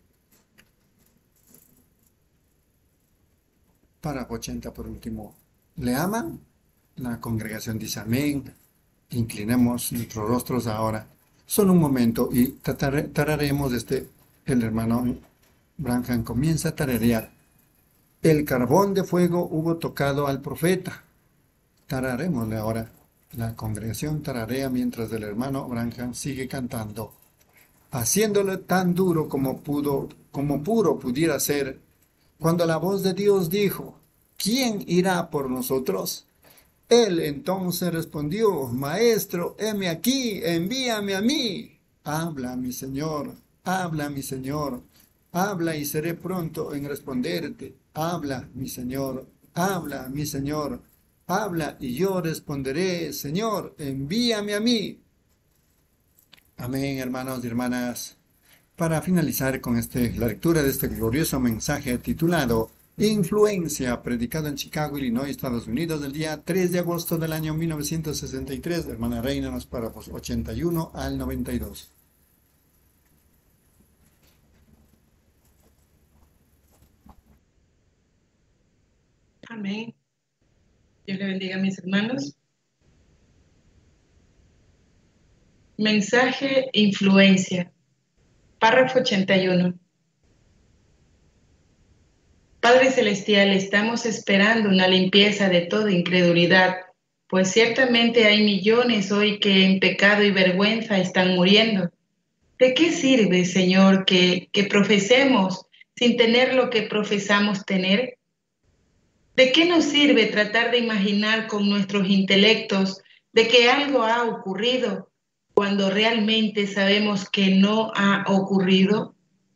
Párrafo 80 por último. ¿Le aman? La congregación dice amén. Inclinemos nuestros rostros ahora. Solo un momento y tararemos el hermano Branham comienza a tararear. El carbón de fuego hubo tocado al profeta. Tararémosle ahora. La congregación tararea mientras el hermano Branham sigue cantando, haciéndolo tan duro como puro pudiera ser. Cuando la voz de Dios dijo: ¿Quién irá por nosotros? Él entonces respondió: Maestro, heme aquí, envíame a mí. Habla, mi Señor, habla, mi Señor, habla, y seré pronto en responderte. Habla, mi Señor, habla, mi Señor, habla, y yo responderé. Señor, envíame a mí. Amén, hermanos y hermanas. Para finalizar con la lectura de este glorioso mensaje titulado Influencia, predicado en Chicago, Illinois, Estados Unidos, el día 3 de agosto del año 1963, hermana Reina, los párrafos 81 al 92. Amén. Dios le bendiga a mis hermanos. Mensaje influencia. Párrafo 81. Padre Celestial, estamos esperando una limpieza de toda incredulidad, pues ciertamente hay millones hoy que en pecado y vergüenza están muriendo. ¿De qué sirve, Señor, que profesemos sin tener lo que profesamos tener? ¿De qué nos sirve tratar de imaginar con nuestros intelectos de que algo ha ocurrido cuando realmente sabemos que no ha ocurrido?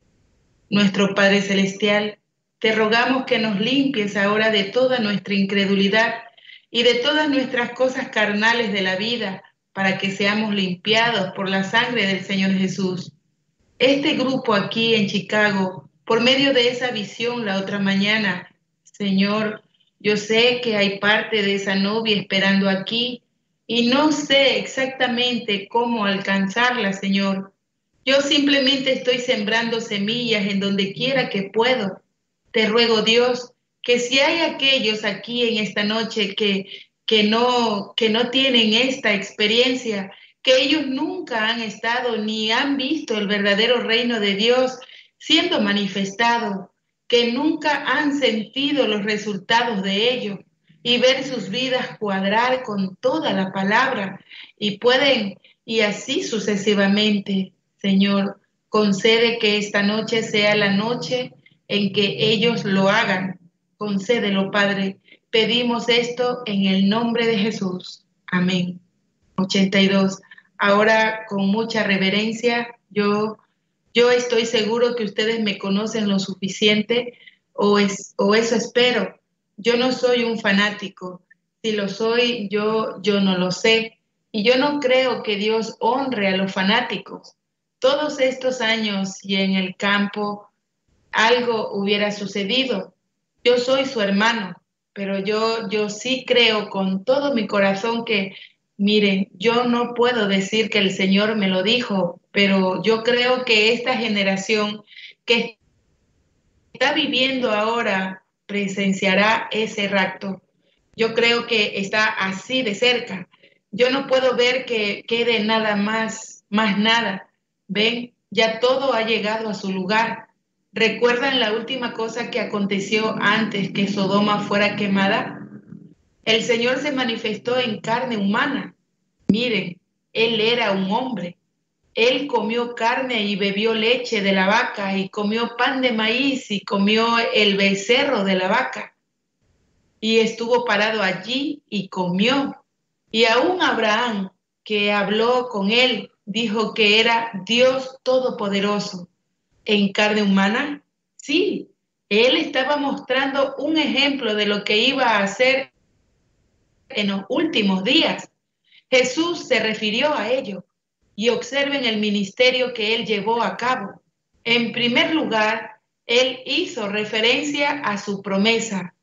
Nuestro Padre Celestial, te rogamos que nos limpies ahora de toda nuestra incredulidad y de todas nuestras cosas carnales de la vida, para que seamos limpiados por la sangre del Señor Jesús. Este grupo aquí en Chicago, por medio de esa visión la otra mañana, Señor, yo sé que hay parte de esa novia esperando aquí y no sé exactamente cómo alcanzarla, Señor. Yo simplemente estoy sembrando semillas en donde quiera que puedo. Te ruego, Dios, que si hay aquellos aquí en esta noche que no tienen esta experiencia, que ellos nunca han estado ni han visto el verdadero reino de Dios siendo manifestado, que nunca han sentido los resultados de ello y ver sus vidas cuadrar con toda la palabra y pueden, y así sucesivamente. Señor, concede que esta noche sea la noche en que ellos lo hagan. Concédelo, Padre. Pedimos esto en el nombre de Jesús. Amén. 82. Ahora, con mucha reverencia, yo estoy seguro que ustedes me conocen lo suficiente, o eso espero. Yo no soy un fanático. Si lo soy, yo no lo sé. Y yo no creo que Dios honre a los fanáticos. Todos estos años y en el campo algo hubiera sucedido. Yo soy su hermano, pero yo sí creo con todo mi corazón que, miren, yo no puedo decir que el Señor me lo dijo, pero yo creo que esta generación que está viviendo ahora presenciará ese rapto. Yo creo que está así de cerca. Yo no puedo ver que quede nada más nada. Ven, ya todo ha llegado a su lugar. ¿Recuerdan la última cosa que aconteció antes que Sodoma fuera quemada? El Señor se manifestó en carne humana. Miren, Él era un hombre. Él comió carne y bebió leche de la vaca y comió pan de maíz y comió el becerro de la vaca. Y estuvo parado allí y comió. Y aún Abraham, que habló con él, dijo que era Dios Todopoderoso. ¿En carne humana? Sí, él estaba mostrando un ejemplo de lo que iba a hacer en los últimos días. Jesús se refirió a ello y observen el ministerio que él llevó a cabo. En primer lugar, él hizo referencia a su promesa.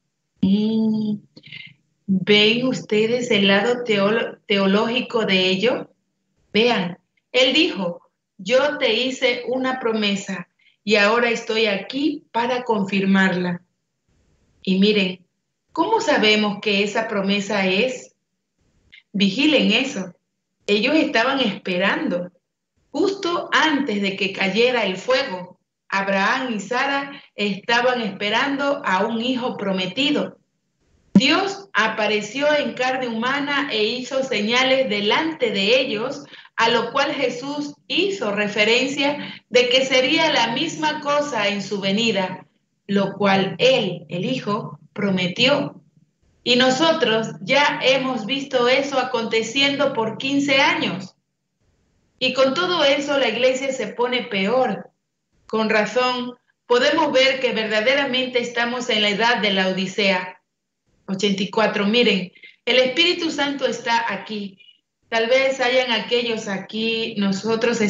¿Ven ustedes el lado teológico de ello? Vean, él dijo, yo te hice una promesa y ahora estoy aquí para confirmarla. Y miren, ¿cómo sabemos que esa promesa es? Vigilen eso. Ellos estaban esperando. Justo antes de que cayera el fuego, Abraham y Sara estaban esperando a un hijo prometido. Dios apareció en carne humana e hizo señales delante de ellos, a lo cual Jesús hizo referencia de que sería la misma cosa en su venida, lo cual él, el Hijo, prometió. Y nosotros ya hemos visto eso aconteciendo por 15 años. Y con todo eso la iglesia se pone peor. Con razón, podemos ver que verdaderamente estamos en la edad de la Odisea. 84, miren, el Espíritu Santo está aquí. Tal vez hayan aquellos aquí, nosotros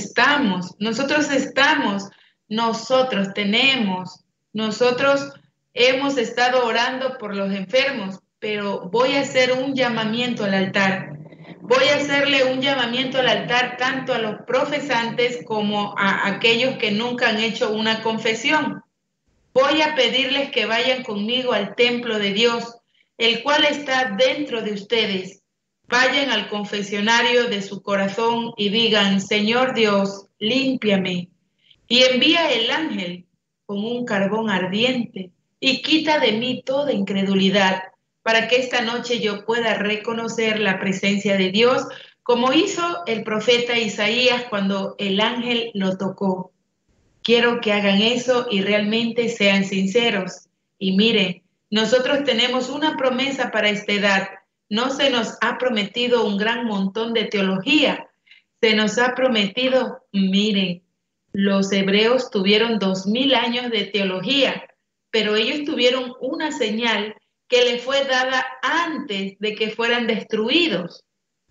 hemos estado orando por los enfermos, pero voy a hacer un llamamiento al altar. Voy a hacerle un llamamiento al altar tanto a los profesantes como a aquellos que nunca han hecho una confesión. Voy a pedirles que vayan conmigo al templo de Dios, el cual está dentro de ustedes. Vayan al confesionario de su corazón y digan, Señor Dios, límpiame. Y envía el ángel con un carbón ardiente y quita de mí toda incredulidad, para que esta noche yo pueda reconocer la presencia de Dios, como hizo el profeta Isaías cuando el ángel lo tocó. Quiero que hagan eso y realmente sean sinceros. Y miren, nosotros tenemos una promesa para esta edad. No se nos ha prometido un gran montón de teología. Se nos ha prometido, miren, los hebreos tuvieron 2000 años de teología, pero ellos tuvieron una señal que les fue dada antes de que fueran destruidos.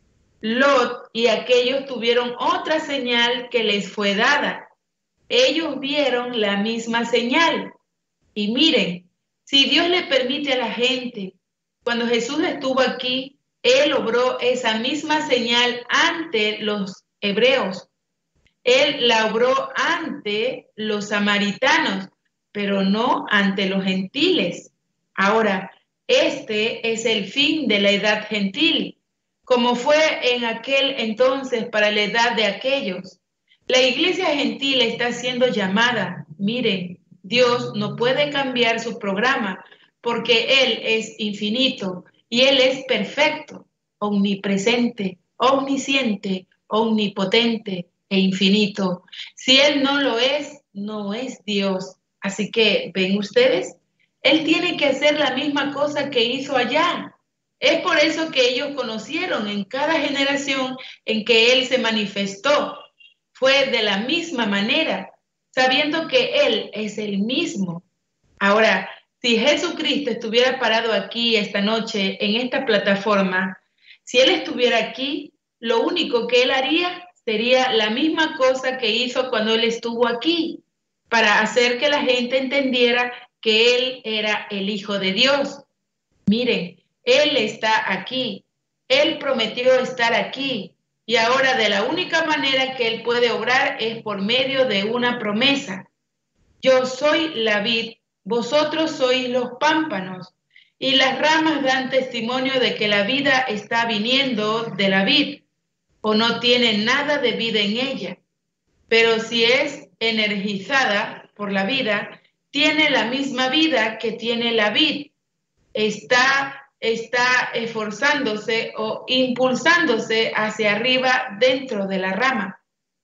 Lot y aquellos tuvieron otra señal que les fue dada. Ellos vieron la misma señal. Y miren, si Dios le permite a la gente, cuando Jesús estuvo aquí, Él obró esa misma señal ante los hebreos. Él la obró ante los samaritanos, pero no ante los gentiles. Ahora, este es el fin de la edad gentil, como fue en aquel entonces para la edad de aquellos. La iglesia gentil está siendo llamada. Miren, Dios no puede cambiar su programa porque Él es infinito y Él es perfecto, omnipresente, omnisciente, omnipotente e infinito. Si Él no lo es, no es Dios. Así que, ¿ven ustedes? Él tiene que hacer la misma cosa que hizo allá. Es por eso que ellos conocieron en cada generación en que Él se manifestó. Fue de la misma manera, sabiendo que Él es el mismo. Ahora, si Jesucristo estuviera parado aquí esta noche en esta plataforma, si Él estuviera aquí, lo único que Él haría sería la misma cosa que hizo cuando Él estuvo aquí, para hacer que la gente entendiera que Él era el Hijo de Dios. Miren, Él está aquí, Él prometió estar aquí. Y ahora de la única manera que Él puede obrar es por medio de una promesa. Yo soy la vid, vosotros sois los pámpanos, y las ramas dan testimonio de que la vida está viniendo de la vid, o no tiene nada de vida en ella. Pero si es energizada, por la vida, tiene la misma vida que tiene la vid. Está esforzándose o impulsándose hacia arriba dentro de la rama.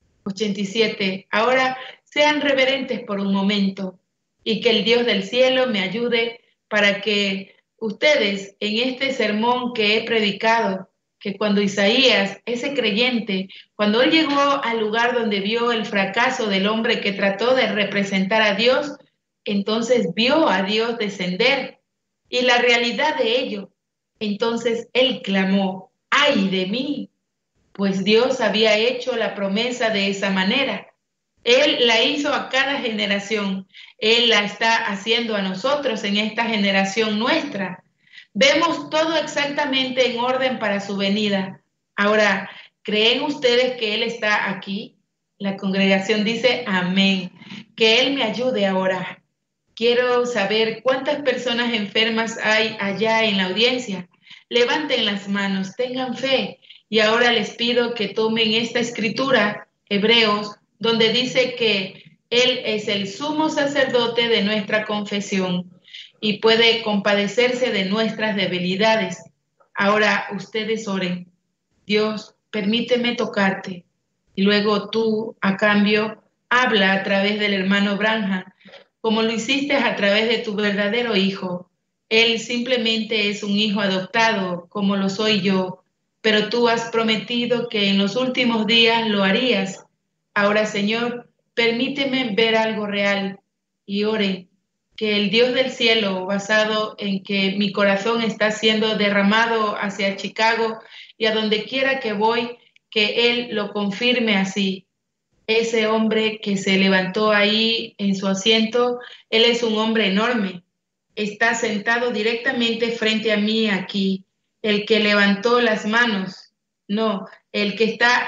87. Ahora sean reverentes por un momento y que el Dios del cielo me ayude para que ustedes en este sermón que he predicado, que cuando Isaías, ese creyente, cuando él llegó al lugar donde vio el fracaso del hombre que trató de representar a Dios, entonces vio a Dios descender y la realidad de ello. Entonces él clamó, ¡ay de mí! Pues Dios había hecho la promesa de esa manera. Él la hizo a cada generación. Él la está haciendo a nosotros en esta generación nuestra. Vemos todo exactamente en orden para su venida. Ahora, ¿creen ustedes que Él está aquí? La congregación dice amén. Que Él me ayude a orar. Quiero saber cuántas personas enfermas hay allá en la audiencia. Levanten las manos, tengan fe. Y ahora les pido que tomen esta escritura, Hebreos, donde dice que Él es el sumo sacerdote de nuestra confesión y puede compadecerse de nuestras debilidades. Ahora ustedes oren. Dios, permíteme tocarte. Y luego tú, a cambio, habla a través del hermano Branham, como lo hiciste a través de tu verdadero hijo. Él simplemente es un hijo adoptado, como lo soy yo, pero tú has prometido que en los últimos días lo harías. Ahora, Señor, permíteme ver algo real y oren que el Dios del cielo, basado en que mi corazón está siendo derramado hacia Chicago y a donde quiera que voy, que Él lo confirme así. Ese hombre que se levantó ahí en su asiento, él es un hombre enorme. Está sentado directamente frente a mí aquí. El que levantó las manos, no, el que está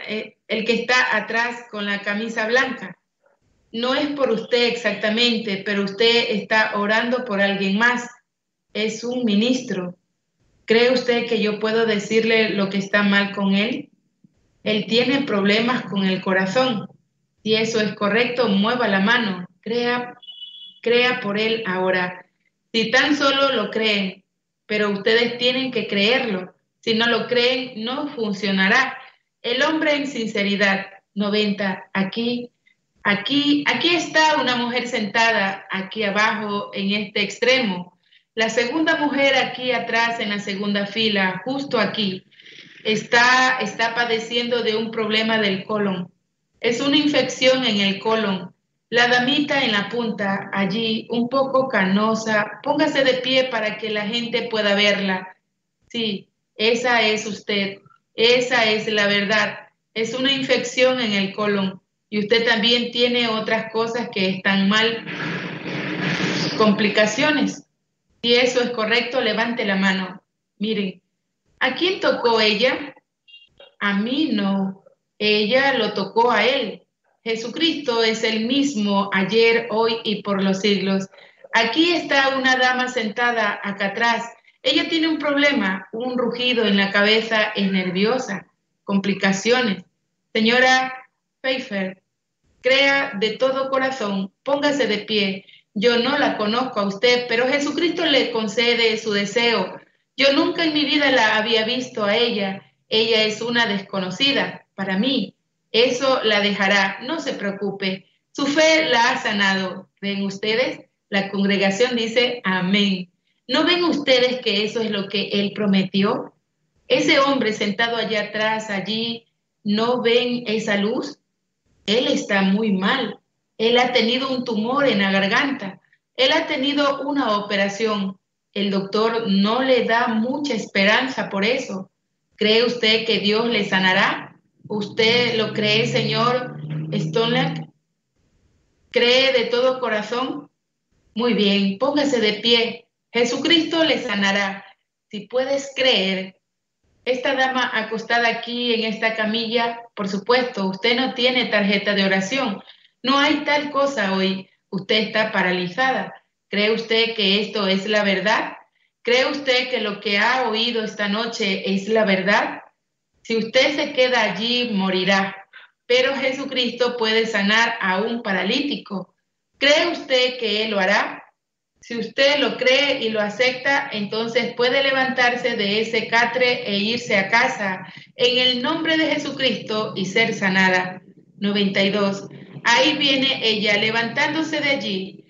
atrás con la camisa blanca. No es por usted exactamente, pero usted está orando por alguien más. Es un ministro. ¿Cree usted que yo puedo decirle lo que está mal con él? Él tiene problemas con el corazón. Si eso es correcto, mueva la mano. Crea por él ahora. Si tan solo lo creen, pero ustedes tienen que creerlo. Si no lo creen, no funcionará. El hombre en sinceridad. 90. Aquí está una mujer sentada aquí abajo en este extremo. La segunda mujer aquí atrás en la segunda fila, justo aquí. Está padeciendo de un problema del colon. Es una infección en el colon. La damita en la punta, allí, un poco canosa. Póngase de pie para que la gente pueda verla. Sí, esa es usted. Esa es la verdad. Es una infección en el colon. Y usted también tiene otras cosas que están mal. Complicaciones. Si eso es correcto, levante la mano. Miren. ¿A quién tocó ella? A mí no. Ella lo tocó a él. Jesucristo es el mismo ayer, hoy y por los siglos. Aquí está una dama sentada acá atrás. Ella tiene un problema, un rugido en la cabeza, es nerviosa, complicaciones. Señora Pfeiffer, crea de todo corazón, póngase de pie. Yo no la conozco a usted, pero Jesucristo le concede su deseo. Yo nunca en mi vida la había visto a ella. Ella es una desconocida para mí. Eso la dejará, no se preocupe. Su fe la ha sanado. ¿Ven ustedes? La congregación dice amén. ¿No ven ustedes que eso es lo que él prometió? Ese hombre sentado allá atrás, allí, ¿no ven esa luz? Él está muy mal. Él ha tenido un tumor en la garganta. Él ha tenido una operación. El doctor no le da mucha esperanza por eso. ¿Cree usted que Dios le sanará? ¿Usted lo cree, señor Stonelack? ¿Cree de todo corazón? Muy bien, póngase de pie. Jesucristo le sanará. Si puedes creer. Esta dama acostada aquí en esta camilla, por supuesto, usted no tiene tarjeta de oración. No hay tal cosa hoy. Usted está paralizada. ¿Cree usted que esto es la verdad? ¿Cree usted que lo que ha oído esta noche es la verdad? Si usted se queda allí, morirá. Pero Jesucristo puede sanar a un paralítico. ¿Cree usted que Él lo hará? Si usted lo cree y lo acepta, entonces puede levantarse de ese catre e irse a casa en el nombre de Jesucristo y ser sanada. 92. Ahí viene ella levantándose de allí.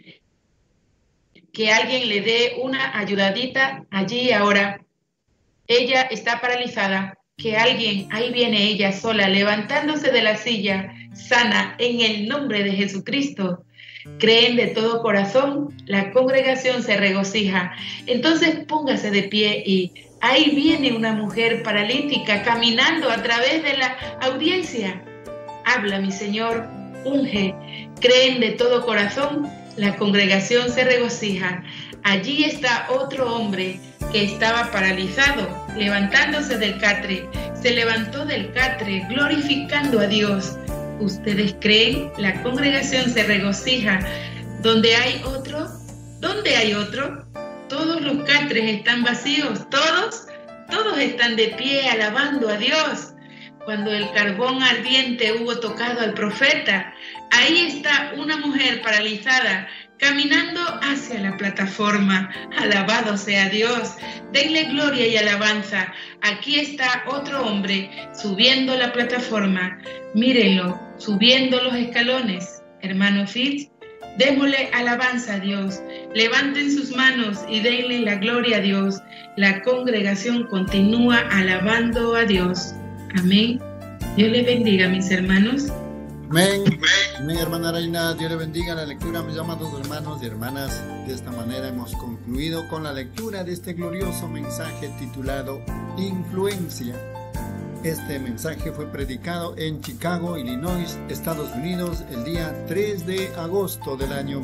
Que alguien le dé una ayudadita allí ahora. Ella está paralizada. Que alguien, ahí viene ella sola, levantándose de la silla, sana en el nombre de Jesucristo. Creen de todo corazón, la congregación se regocija. Entonces póngase de pie y ahí viene una mujer paralítica caminando a través de la audiencia. Habla, mi Señor, unge. Creen de todo corazón, la congregación se regocija. Allí está otro hombre que estaba paralizado, levantándose del catre. Se levantó del catre, glorificando a Dios. ¿Ustedes creen? La congregación se regocija. ¿Dónde hay otro? ¿Dónde hay otro? Todos los catres están vacíos. Todos están de pie alabando a Dios. Cuando el carbón ardiente hubo tocado al profeta, ahí está una mujer paralizada caminando hacia la plataforma. Alabado sea Dios. Denle gloria y alabanza. Aquí está otro hombre subiendo la plataforma. Mírenlo, subiendo los escalones. Hermano Fitz, démosle alabanza a Dios. Levanten sus manos y denle la gloria a Dios. La congregación continúa alabando a Dios. Amén. Dios les bendiga, mis hermanos. Amén. Amén, hermana Reina. Dios le bendiga la lectura, mis amados hermanos y hermanas. De esta manera hemos concluido con la lectura de este glorioso mensaje titulado Influencia. Este mensaje fue predicado en Chicago, Illinois, Estados Unidos, el día 3 de agosto del año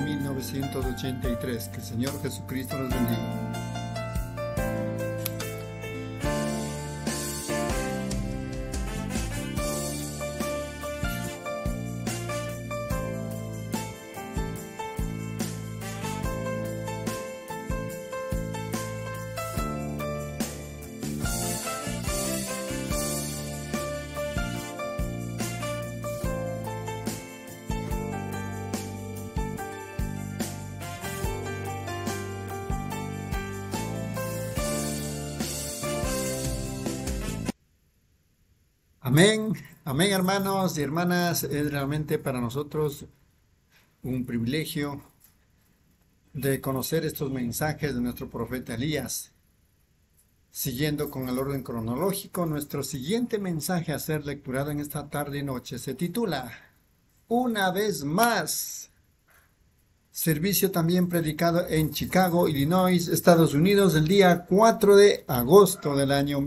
1983. Que el Señor Jesucristo los bendiga. Amén, amén, hermanos y hermanas. Es realmente para nosotros un privilegio de conocer estos mensajes de nuestro profeta Elías. Siguiendo con el orden cronológico, nuestro siguiente mensaje a ser lecturado en esta tarde y noche se titula Una vez más. Servicio también predicado en Chicago, Illinois, Estados Unidos, el día 4 de agosto del año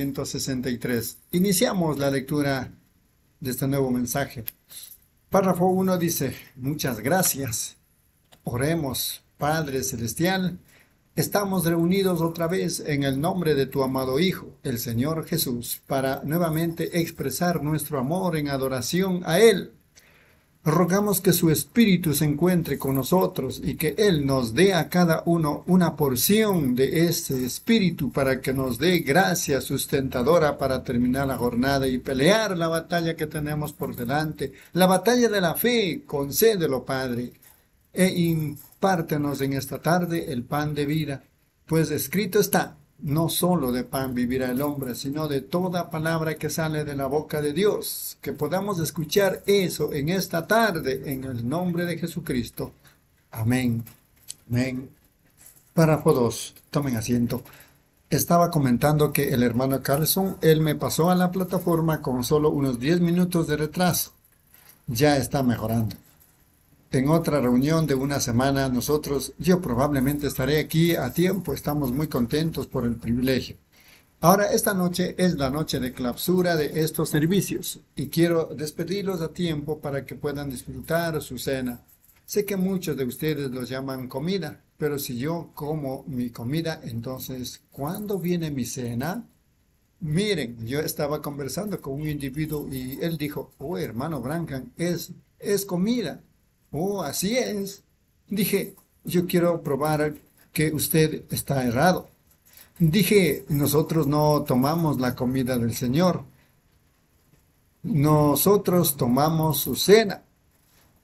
1963. Iniciamos la lectura de este nuevo mensaje. Párrafo 1 dice: muchas gracias. Oremos, Padre Celestial. Estamos reunidos otra vez en el nombre de tu amado Hijo, el Señor Jesús, para nuevamente expresar nuestro amor en adoración a Él. Rogamos que su Espíritu se encuentre con nosotros y que Él nos dé a cada uno una porción de ese Espíritu para que nos dé gracia sustentadora para terminar la jornada y pelear la batalla que tenemos por delante, la batalla de la fe. Concédelo, Padre, e impártenos en esta tarde el pan de vida, pues escrito está: no solo de pan vivirá el hombre, sino de toda palabra que sale de la boca de Dios. Que podamos escuchar eso en esta tarde, en el nombre de Jesucristo. Amén. Amén. Párrafo 2. Tomen asiento. Estaba comentando que el hermano Carlson, él me pasó a la plataforma con solo unos 10 minutos de retraso. Ya está mejorando. En otra reunión de una semana, yo probablemente estaré aquí a tiempo. Estamos muy contentos por el privilegio. Ahora, esta noche es la noche de clausura de estos servicios y quiero despedirlos a tiempo para que puedan disfrutar su cena. Sé que muchos de ustedes los llaman comida, pero si yo como mi comida, entonces, ¿cuándo viene mi cena? Miren, yo estaba conversando con un individuo y él dijo: oh, hermano Branham, es comida. Oh, así es. Dije: yo quiero probar que usted está errado. Dije: nosotros no tomamos la comida del Señor. Nosotros tomamos su cena.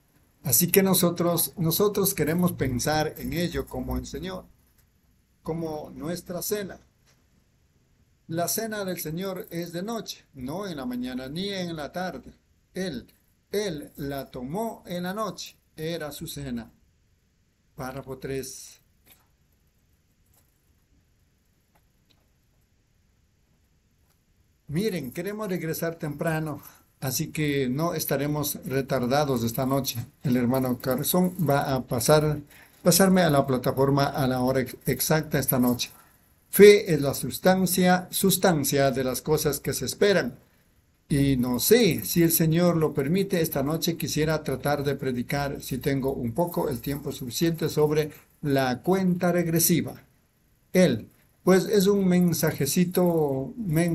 Así que nosotros queremos pensar en ello como el Señor, como nuestra cena. La cena del Señor es de noche, no en la mañana ni en la tarde. Él la tomó en la noche, era su cena. Párrafo 3. Miren, queremos regresar temprano, así que no estaremos retardados esta noche. El hermano Carson va a pasarme a la plataforma a la hora exacta esta noche. Fe es la sustancia de las cosas que se esperan. Y no sé, si el Señor lo permite, esta noche quisiera tratar de predicar, si tengo un poco el tiempo suficiente, sobre la cuenta regresiva. Pues es un mensajito,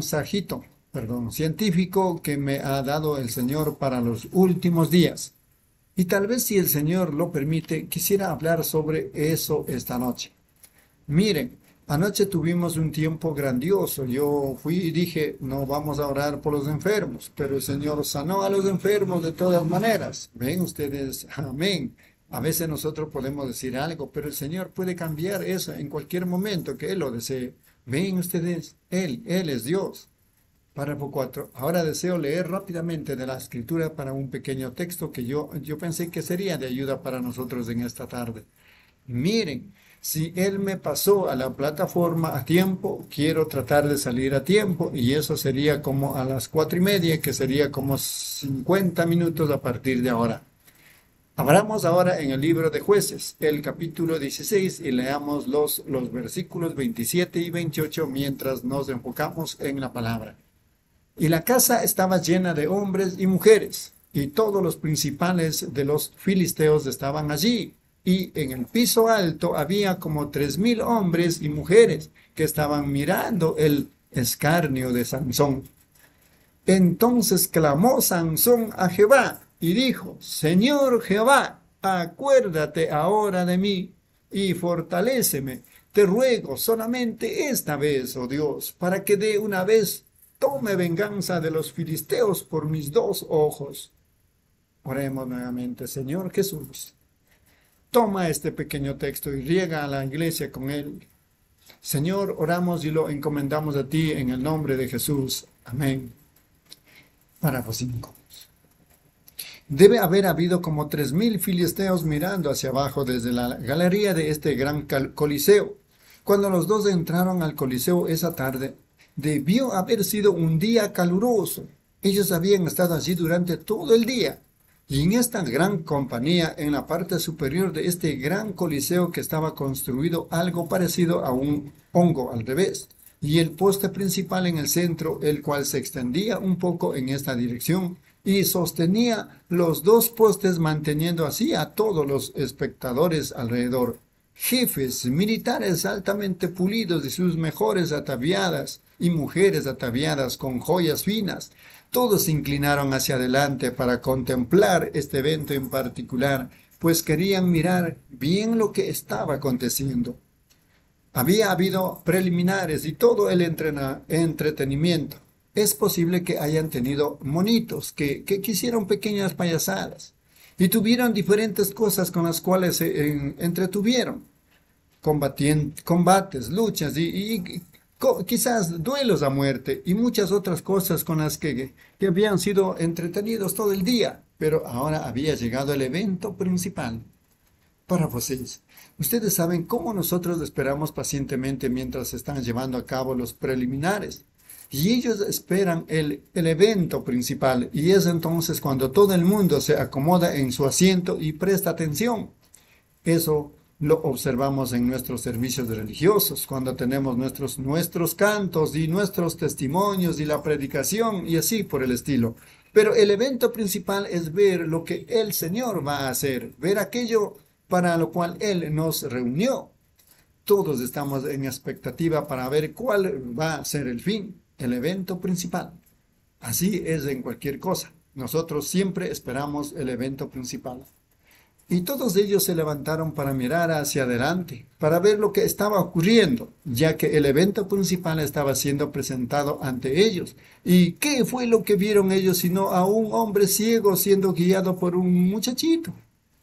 científico que me ha dado el Señor para los últimos días. Y tal vez si el Señor lo permite, quisiera hablar sobre eso esta noche. Miren, anoche tuvimos un tiempo grandioso. Yo fui y dije, no vamos a orar por los enfermos, pero el Señor sanó a los enfermos de todas maneras. Ven ustedes, amén. A veces nosotros podemos decir algo, pero el Señor puede cambiar eso en cualquier momento que Él lo desee. Ven ustedes, Él es Dios. Párrafo 4. Ahora deseo leer rápidamente de la Escritura para un pequeño texto que yo pensé que sería de ayuda para nosotros en esta tarde. Miren, si Él me pasó a la plataforma a tiempo, quiero tratar de salir a tiempo, y eso sería como a las 4:30, que sería como 50 minutos a partir de ahora. Abramos ahora en el libro de Jueces, el capítulo 16, y leamos los versículos 27 y 28 mientras nos enfocamos en la palabra. Y la casa estaba llena de hombres y mujeres, y todos los principales de los filisteos estaban allí, y en el piso alto había como 3,000 hombres y mujeres que estaban mirando el escarnio de Sansón. Entonces clamó Sansón a Jehová, y dijo, Señor Jehová, acuérdate ahora de mí y fortaléceme. Te ruego solamente esta vez, oh Dios, para que de una vez tome venganza de los filisteos por mis 2 ojos. Oremos nuevamente. Señor Jesús, toma este pequeño texto y riega a la iglesia con él. Señor, oramos y lo encomendamos a ti en el nombre de Jesús. Amén. Párrafo 5. Debe haber habido como 3,000 filisteos mirando hacia abajo desde la galería de este gran coliseo. Cuando los dos entraron al coliseo esa tarde, debió haber sido un día caluroso. Ellos habían estado allí durante todo el día. Y en esta gran compañía, en la parte superior de este gran coliseo que estaba construido algo parecido a un hongo al revés, y el poste principal en el centro, el cual se extendía un poco en esta dirección, y sostenía los 2 postes, manteniendo así a todos los espectadores alrededor. Jefes militares altamente pulidos y sus mejores ataviadas, y mujeres ataviadas con joyas finas, todos se inclinaron hacia adelante para contemplar este evento en particular, pues querían mirar bien lo que estaba aconteciendo. Había habido preliminares y todo el entretenimiento. Es posible que hayan tenido monitos que hicieron pequeñas payasadas y tuvieron diferentes cosas con las cuales se entretuvieron. Combates, luchas y quizás duelos a muerte y muchas otras cosas con las que habían sido entretenidos todo el día. Pero ahora había llegado el evento principal. Párrafo 6. Ustedes saben cómo nosotros esperamos pacientemente mientras se están llevando a cabo los preliminares. Y ellos esperan el evento principal, y es entonces cuando todo el mundo se acomoda en su asiento y presta atención. Eso lo observamos en nuestros servicios religiosos, cuando tenemos nuestros cantos y nuestros testimonios y la predicación y así por el estilo. Pero el evento principal es ver lo que el Señor va a hacer, ver aquello para lo cual Él nos reunió. Todos estamos en expectativa para ver cuál va a ser el fin. El evento principal. Así es en cualquier cosa. Nosotros siempre esperamos el evento principal. Y todos ellos se levantaron para mirar hacia adelante, para ver lo que estaba ocurriendo, ya que el evento principal estaba siendo presentado ante ellos. ¿Y qué fue lo que vieron ellos sino a un hombre ciego siendo guiado por un muchachito?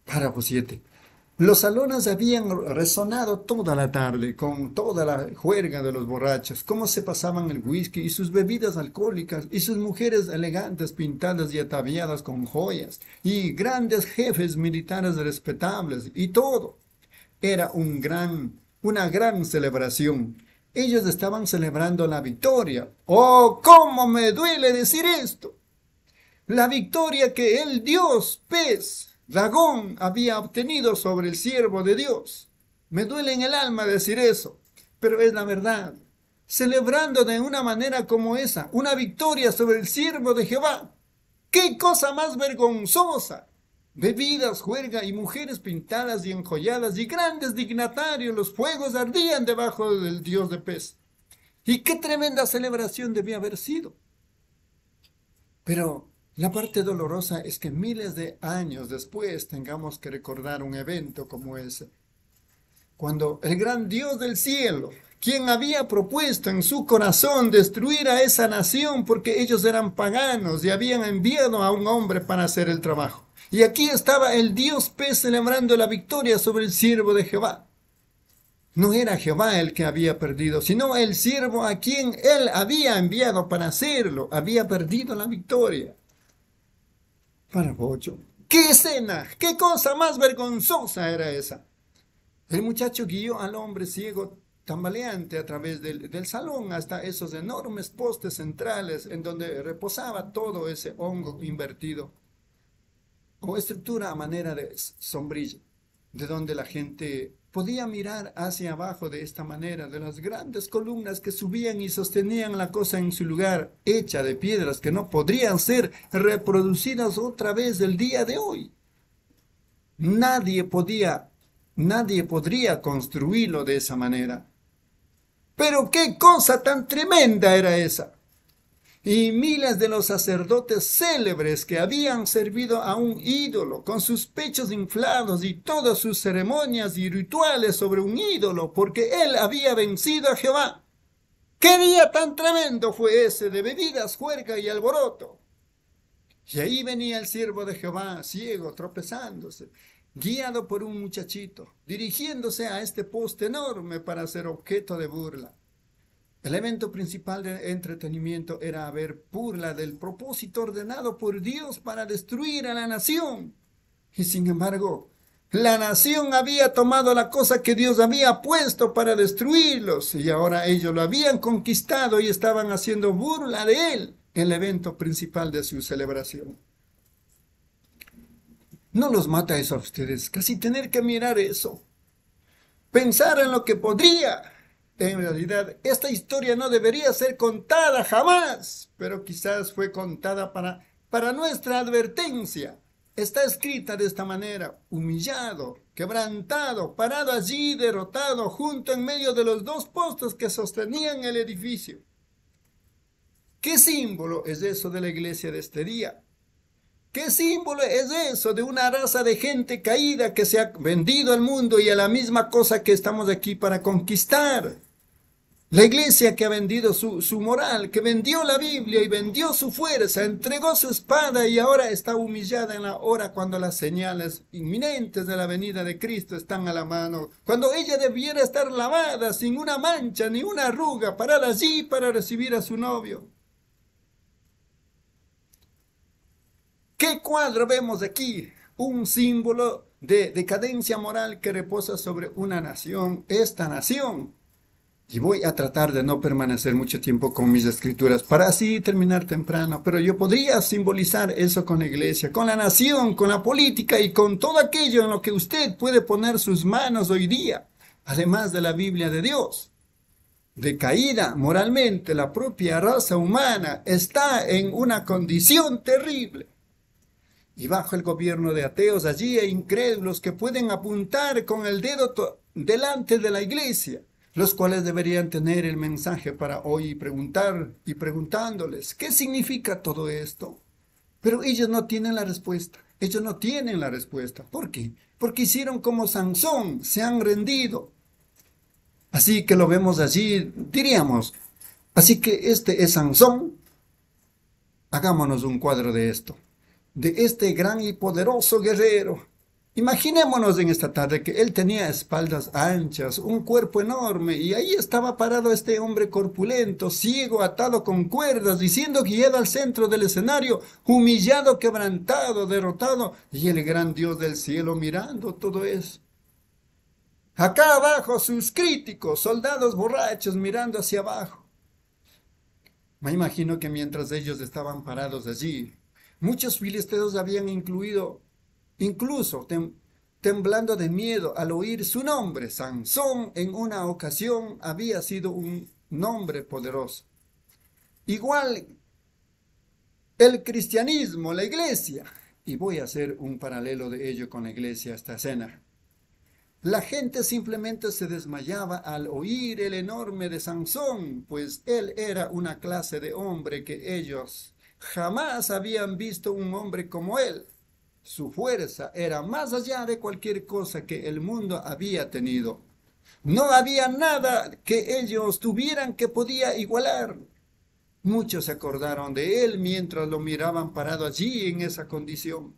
Párrafo 7. Los salones habían resonado toda la tarde con toda la juerga de los borrachos, cómo se pasaban el whisky y sus bebidas alcohólicas y sus mujeres elegantes pintadas y ataviadas con joyas y grandes jefes militares respetables y todo. Era una gran celebración. Ellos estaban celebrando la victoria. ¡Oh, cómo me duele decir esto! La victoria que el dios pez Dagón había obtenido sobre el siervo de Dios. Me duele en el alma decir eso, pero es la verdad. Celebrando de una manera como esa, una victoria sobre el siervo de Jehová. ¡Qué cosa más vergonzosa! Bebidas, juerga y mujeres pintadas y enjolladas y grandes dignatarios, los fuegos ardían debajo del dios de pez. Y qué tremenda celebración debía haber sido. Pero la parte dolorosa es que miles de años después tengamos que recordar un evento como ese. Cuando el gran Dios del cielo, quien había propuesto en su corazón destruir a esa nación porque ellos eran paganos y habían enviado a un hombre para hacer el trabajo. Y aquí estaba el Dios pez celebrando la victoria sobre el siervo de Jehová. No era Jehová el que había perdido, sino el siervo a quien él había enviado para hacerlo. Había perdido la victoria. Párrafo 8. ¡Qué escena! ¡Qué cosa más vergonzosa era esa! El muchacho guió al hombre ciego tambaleante a través del salón hasta esos enormes postes centrales en donde reposaba todo ese hongo invertido o estructura a manera de sombrilla, de donde la gente podía mirar hacia abajo de esta manera, de las grandes columnas que subían y sostenían la cosa en su lugar, hecha de piedras que no podrían ser reproducidas otra vez el día de hoy. Nadie podría construirlo de esa manera. Pero qué cosa tan tremenda era esa. Y miles de los sacerdotes célebres que habían servido a un ídolo con sus pechos inflados y todas sus ceremonias y rituales sobre un ídolo porque él había vencido a Jehová. ¡Qué día tan tremendo fue ese de bebidas, juerga y alboroto! Y ahí venía el siervo de Jehová, ciego, tropezándose, guiado por un muchachito, dirigiéndose a este poste enorme para ser objeto de burla. El evento principal de entretenimiento era ver burla del propósito ordenado por Dios para destruir a la nación. Y sin embargo, la nación había tomado la cosa que Dios había puesto para destruirlos, y ahora ellos lo habían conquistado y estaban haciendo burla de él, el evento principal de su celebración. ¿No los mata eso a ustedes? Casi tener que mirar eso. Pensar en lo que podría. En realidad, esta historia no debería ser contada jamás, pero quizás fue contada para nuestra advertencia. Está escrita de esta manera: humillado, quebrantado, parado allí, derrotado, junto en medio de los dos postes que sostenían el edificio. ¿Qué símbolo es eso de la iglesia de este día? ¿Qué símbolo es eso de una raza de gente caída que se ha vendido al mundo y a la misma cosa que estamos aquí para conquistar? La iglesia que ha vendido su moral, que vendió la Biblia y vendió su fuerza, entregó su espada y ahora está humillada en la hora cuando las señales inminentes de la venida de Cristo están a la mano, cuando ella debiera estar lavada sin una mancha ni una arruga, parada allí para recibir a su novio. ¿Qué cuadro vemos aquí? Un símbolo de decadencia moral que reposa sobre una nación, esta nación. Y voy a tratar de no permanecer mucho tiempo con mis escrituras para así terminar temprano, pero yo podría simbolizar eso con la iglesia, con la nación, con la política y con todo aquello en lo que usted puede poner sus manos hoy día, además de la Biblia de Dios. Decaída moralmente, la propia raza humana está en una condición terrible. Y bajo el gobierno de ateos allí hay incrédulos que pueden apuntar con el dedo delante de la iglesia, los cuales deberían tener el mensaje para hoy y preguntándoles, ¿qué significa todo esto? Pero ellos no tienen la respuesta. Ellos no tienen la respuesta. ¿Por qué? Porque hicieron como Sansón, se han rendido. Así que lo vemos allí, diríamos, así que este es Sansón. Hagámonos un cuadro de esto, de este gran y poderoso guerrero, Imaginémonos en esta tarde que él tenía espaldas anchas, un cuerpo enorme, y ahí estaba parado este hombre corpulento, ciego, atado con cuerdas, y siendo guiado al centro del escenario, humillado, quebrantado, derrotado, y el gran Dios del cielo mirando todo eso. Acá abajo sus críticos, soldados borrachos mirando hacia abajo. Me imagino que mientras ellos estaban parados allí, muchos filisteos habían incluso temblando de miedo al oír su nombre. Sansón en una ocasión había sido un nombre poderoso. Igual el cristianismo, la iglesia, y voy a hacer un paralelo de ello con la iglesia esta escena. La gente simplemente se desmayaba al oír el enorme de Sansón, pues él era una clase de hombre que ellos jamás habían visto un hombre como él. Su fuerza era más allá de cualquier cosa que el mundo había tenido. No había nada que ellos tuvieran que podía igualar. Muchos se acordaron de él mientras lo miraban parado allí en esa condición.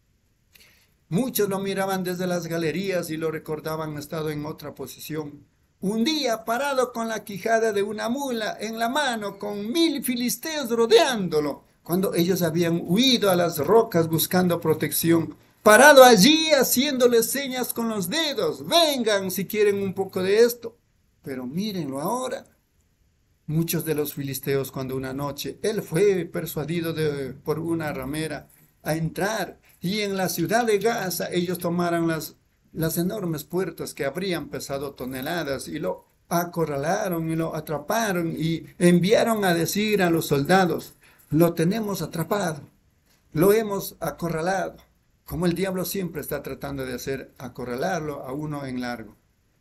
Muchos lo miraban desde las galerías y lo recordaban estado en otra posición. Un día parado con la quijada de una mula en la mano, con 1000 filisteos rodeándolo, cuando ellos habían huido a las rocas buscando protección. Parado allí haciéndoles señas con los dedos. Vengan si quieren un poco de esto. Pero mírenlo ahora. Muchos de los filisteos cuando una noche él fue persuadido por una ramera a entrar, y en la ciudad de Gaza ellos tomaron las enormes puertas que habrían pesado toneladas y lo acorralaron y lo atraparon y enviaron a decir a los soldados: lo tenemos atrapado, lo hemos acorralado, como el diablo siempre está tratando de hacer, acorralarlo a uno en algo.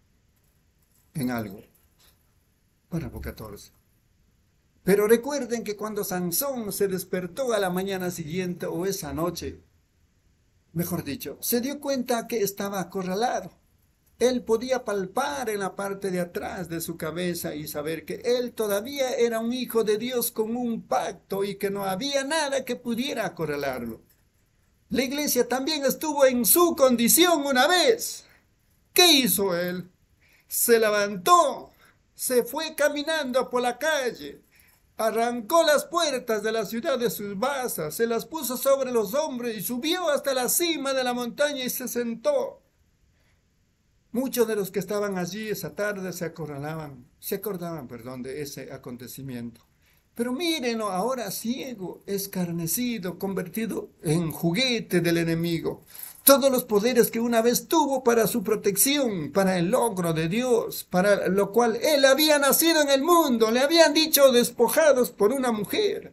Párrafo 14. Pero recuerden que cuando Sansón se despertó a la mañana siguiente o esa noche, mejor dicho, se dio cuenta que estaba acorralado. Él podía palpar en la parte de atrás de su cabeza y saber que él todavía era un hijo de Dios con un pacto y que no había nada que pudiera acorralarlo. La iglesia también estuvo en su condición una vez. ¿Qué hizo él? Se levantó, se fue caminando por la calle, arrancó las puertas de la ciudad de sus basas, se las puso sobre los hombros y subió hasta la cima de la montaña y se sentó. Muchos de los que estaban allí esa tarde se acordaban de ese acontecimiento. Pero mírenlo ahora ciego, escarnecido, convertido en juguete del enemigo. Todos los poderes que una vez tuvo para su protección, para el logro de Dios, para lo cual él había nacido en el mundo, le habían dicho despojados por una mujer.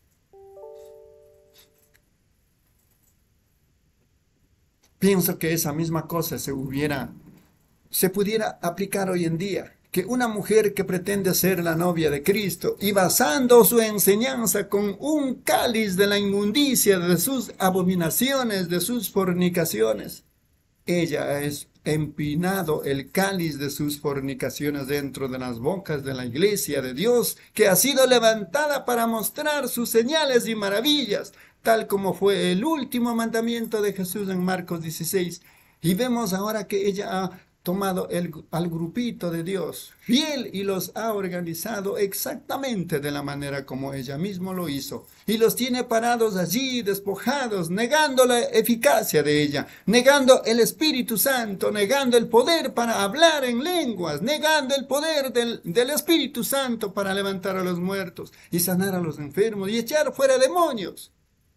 Pienso que esa misma cosa se pudiera aplicar hoy en día. Que una mujer que pretende ser la novia de Cristo y basando su enseñanza con un cáliz de la inmundicia de sus abominaciones, de sus fornicaciones, ella ha empinado el cáliz de sus fornicaciones dentro de las bocas de la iglesia de Dios, que ha sido levantada para mostrar sus señales y maravillas, tal como fue el último mandamiento de Jesús en Marcos 16. Y vemos ahora que ella ha tomado al grupito de Dios fiel y los ha organizado exactamente de la manera como ella misma lo hizo, y los tiene parados allí despojados, negando la eficacia de ella, negando el Espíritu Santo, negando el poder para hablar en lenguas, negando el poder del Espíritu Santo para levantar a los muertos y sanar a los enfermos y echar fuera demonios.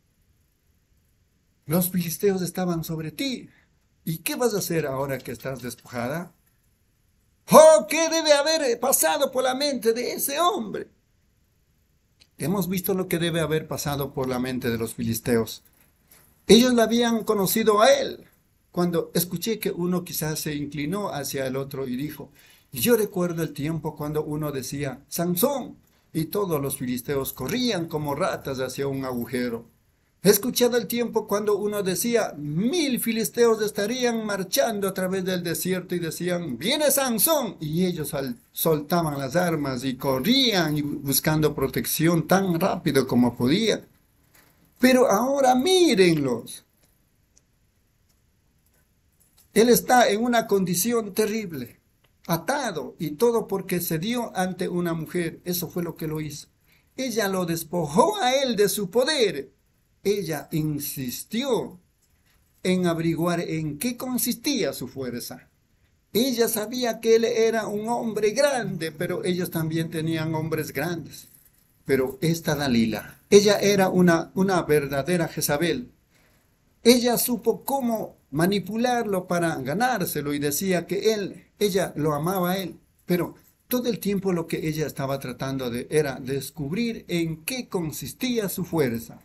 Los filisteos estaban sobre ti. ¿Y qué vas a hacer ahora que estás despojada? ¡Oh! ¿Qué debe haber pasado por la mente de ese hombre? Hemos visto lo que debe haber pasado por la mente de los filisteos. Ellos la habían conocido a él. Cuando escuché que uno quizás se inclinó hacia el otro y dijo: yo recuerdo el tiempo cuando uno decía Sansón, y todos los filisteos corrían como ratas hacia un agujero. He escuchado el tiempo cuando uno decía 1000 filisteos estarían marchando a través del desierto y decían: viene Sansón, y ellos soltaban las armas y corrían y buscando protección tan rápido como podían. Pero ahora mírenlos. Él está en una condición terrible, atado, y todo porque se dio ante una mujer. Eso fue lo que lo hizo. Ella lo despojó a él de su poder. Ella insistió en averiguar en qué consistía su fuerza. Ella sabía que él era un hombre grande, pero ellos también tenían hombres grandes. Pero esta Dalila, ella era una verdadera Jezabel. Ella supo cómo manipularlo para ganárselo y decía que ella lo amaba a él. Pero todo el tiempo lo que ella estaba tratando era descubrir en qué consistía su fuerza.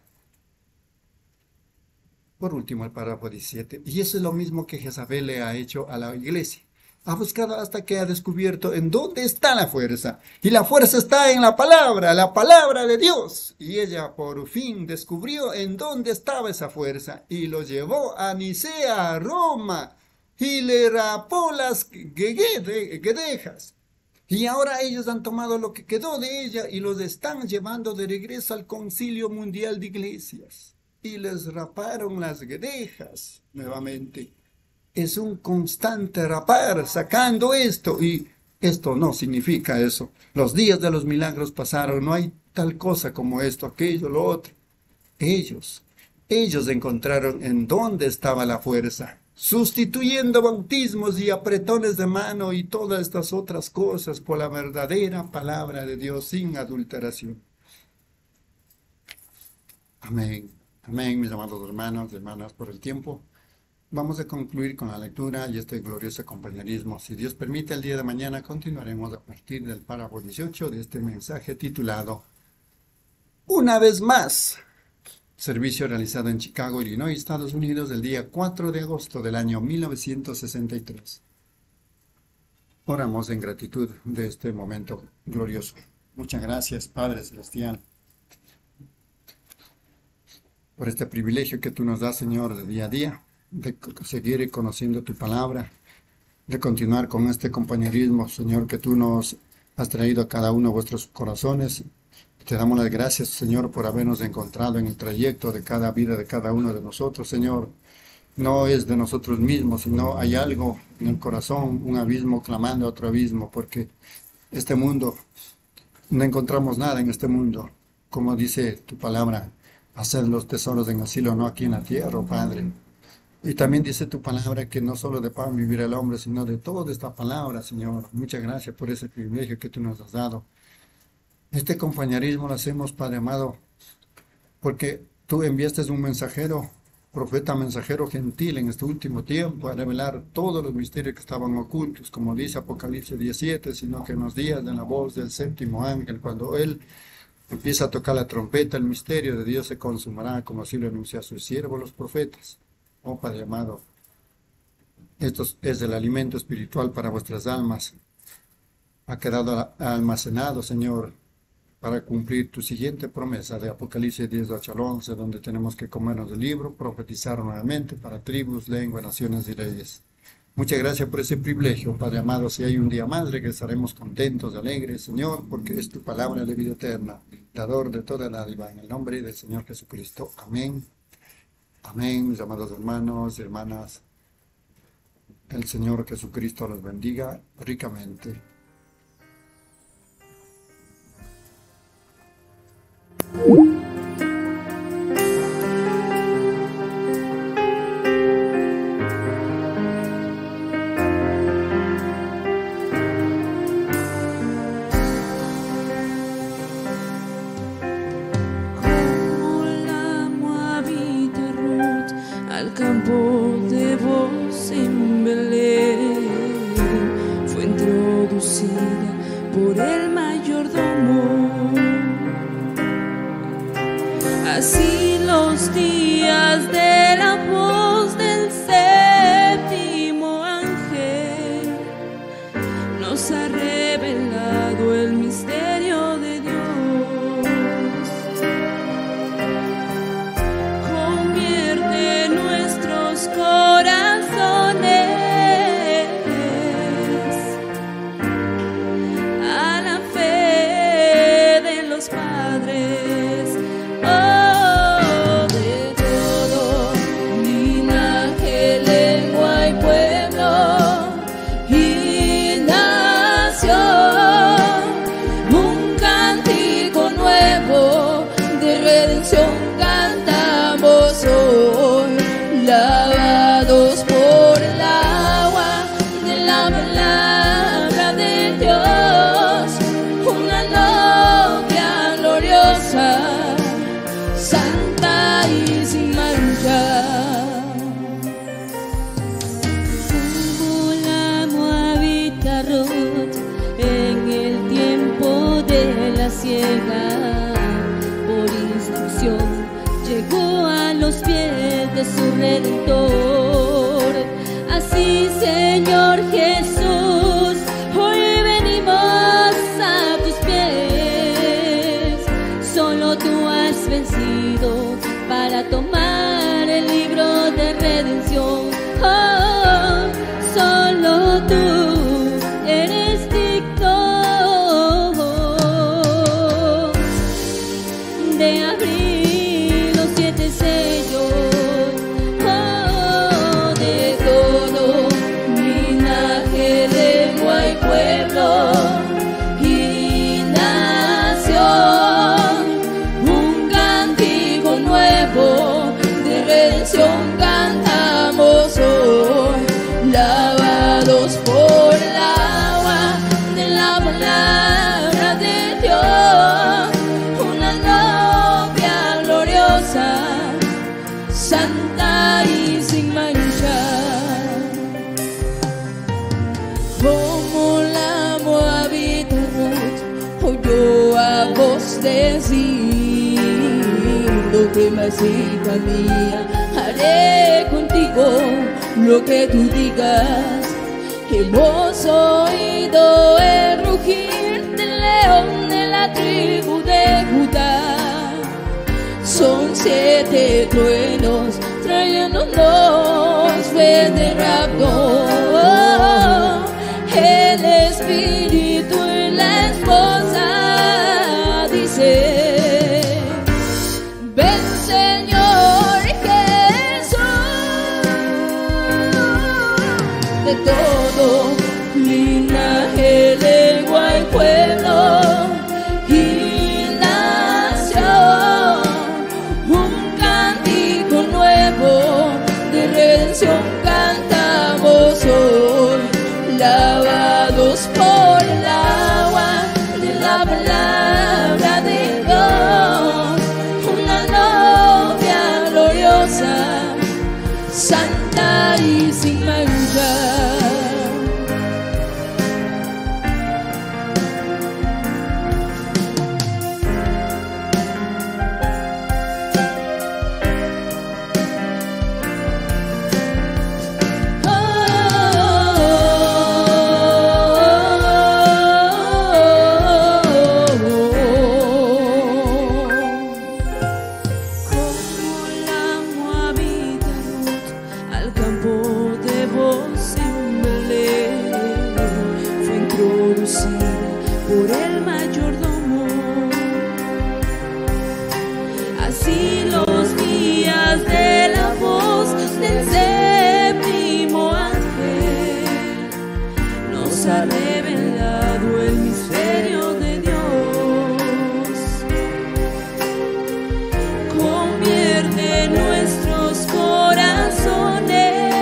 Por último, el párrafo 17. Y eso es lo mismo que Jezabel le ha hecho a la iglesia. Ha buscado hasta que ha descubierto en dónde está la fuerza. Y la fuerza está en la palabra de Dios. Y ella por fin descubrió en dónde estaba esa fuerza. Y lo llevó a Nicea, a Roma. Y le rapó las guedejas. Y ahora ellos han tomado lo que quedó de ella y los están llevando de regreso al Concilio Mundial de Iglesias. Y les raparon las guedejas nuevamente. Es un constante rapar, sacando esto. Y esto no significa eso. Los días de los milagros pasaron. No hay tal cosa como esto, aquello, lo otro. Ellos encontraron en dónde estaba la fuerza. Sustituyendo bautismos y apretones de mano y todas estas otras cosas por la verdadera palabra de Dios sin adulteración. Amén. Amén, mis amados hermanos y hermanas, por el tiempo. Vamos a concluir con la lectura y este glorioso compañerismo. Si Dios permite, el día de mañana continuaremos a partir del párrafo 18 de este mensaje titulado Una vez más. Servicio realizado en Chicago, Illinois, Estados Unidos, el día 4 de agosto del año 1963. Oramos en gratitud de este momento glorioso. Muchas gracias, Padre Celestial, por este privilegio que tú nos das, Señor, de día a día, de seguir conociendo tu palabra, de continuar con este compañerismo, Señor, que tú nos has traído a cada uno de vuestros corazones. Te damos las gracias, Señor, por habernos encontrado en el trayecto de cada vida de cada uno de nosotros, Señor. No es de nosotros mismos, sino hay algo en el corazón, un abismo clamando a otro abismo, porque este mundo, no encontramos nada en este mundo. Como dice tu palabra, hacer los tesoros en el cielo, no aquí en la tierra, oh Padre. Y también dice tu palabra que no solo de pan vivirá el hombre, sino de toda esta palabra, Señor. Muchas gracias por ese privilegio que tú nos has dado. Este compañerismo lo hacemos, Padre amado, porque tú enviaste un mensajero, profeta mensajero gentil en este último tiempo a revelar todos los misterios que estaban ocultos, como dice Apocalipsis 17, sino que en los días de la voz del séptimo ángel, cuando él empieza a tocar la trompeta, el misterio de Dios se consumará, como así lo anunció a sus siervos los profetas. Oh Padre amado, esto es el alimento espiritual para vuestras almas. Ha quedado almacenado, Señor, para cumplir tu siguiente promesa de Apocalipsis 18 al 11, donde tenemos que comernos el libro, profetizar nuevamente para tribus, lenguas, naciones y reyes. Muchas gracias por ese privilegio, Padre amado. Si hay un día más, regresaremos contentos, alegres, Señor, porque es tu palabra de vida eterna, dador de toda dádiva, en el nombre del Señor Jesucristo. Amén. Amén, mis amados hermanos y hermanas. El Señor Jesucristo los bendiga ricamente. Campo de voz en Belén fue introducida por el mayordomo. Así los días de la voz del séptimo ángel nos ha revelado el misterio de Dios. Corazones a la fe de su Redentor. Así, Señor Jesús, hoy venimos a tus pies. Solo tú has vencido para tomar el libro de redención. Oh, solo tú eres digno de abrir los 7 sellos. Oh, de todo linaje, lengua y pueblo y nación, un cántico nuevo de redención cantamos hoy, lavados por el agua de la palabra de Dios, una novia gloriosa, santa y sin mancha. Como la moabita Ruth oyó a voz decir: primacita mía, haré contigo lo que tú digas. Hemos oído el rugir del león de la tribu de Judá. Son 7 truenos trayéndonos fe de rapto. El espíritu y la esposa dice: ven, Señor Jesús. De todo linaje, lengua y pueblo y nación, un cántico nuevo de redención cantamos hoy, lavados por el agua de la palabra de Dios, una novia gloriosa, santa y sin mancha. Por el mayordomo, así los días de la voz del séptimo ángel nos ha revelado el misterio de Dios. Convierte nuestros corazones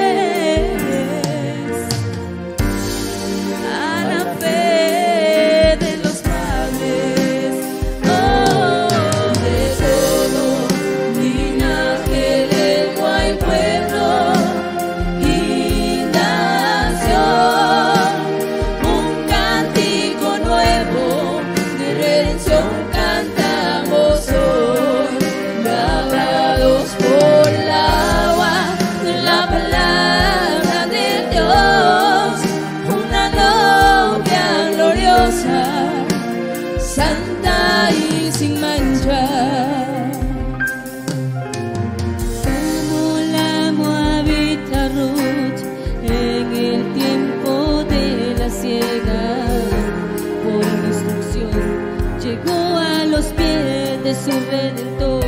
a la fe de los padres. Oh, de todo linaje, lengua y pueblo y nación, un cántico nuevo de redención cantamos hoy, lavados por el agua de la palabra de Dios, una novia gloriosa, santa y sin mancha. Como la moabita Ruth en el tiempo de la siega, por instrucción llegó a los pies de su Redentor.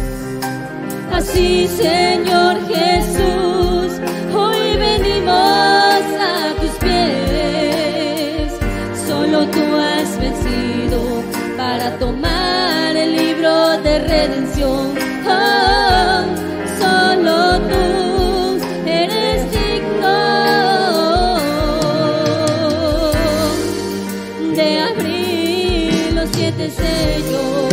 Así, Señor Jesús, hoy venimos a tus pies. Solo tú has vencido para tomar el libro de redención. Oh, solo tú eres digno de abrir los 7 sellos.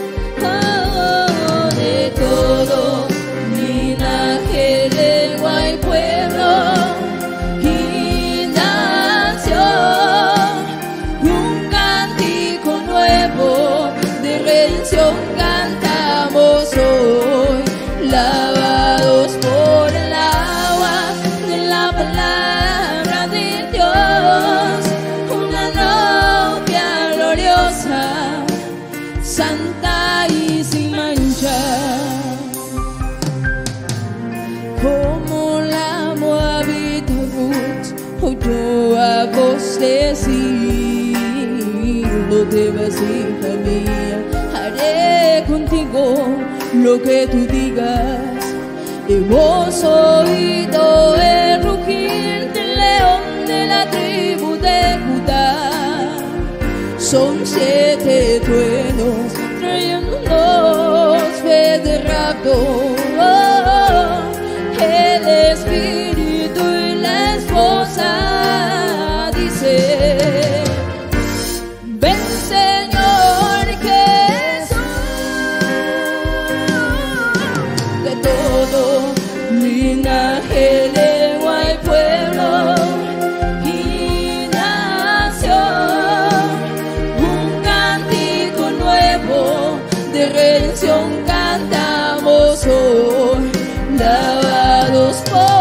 Oh, de todo linaje, lengua y pueblo y nación, un cántico nuevo de redención cantamos yo a vos decir, no temas, hija mía, haré contigo lo que tú digas. Hemos oído el rugir del león de la tribu de Judá. Son 7 truenos trayéndonos fe de rapto. El espíritu y la esposa dice: ven, Señor Jesús. De todo linaje, lengua y pueblo y nación, un cántico nuevo de redención cantamos hoy, lavados por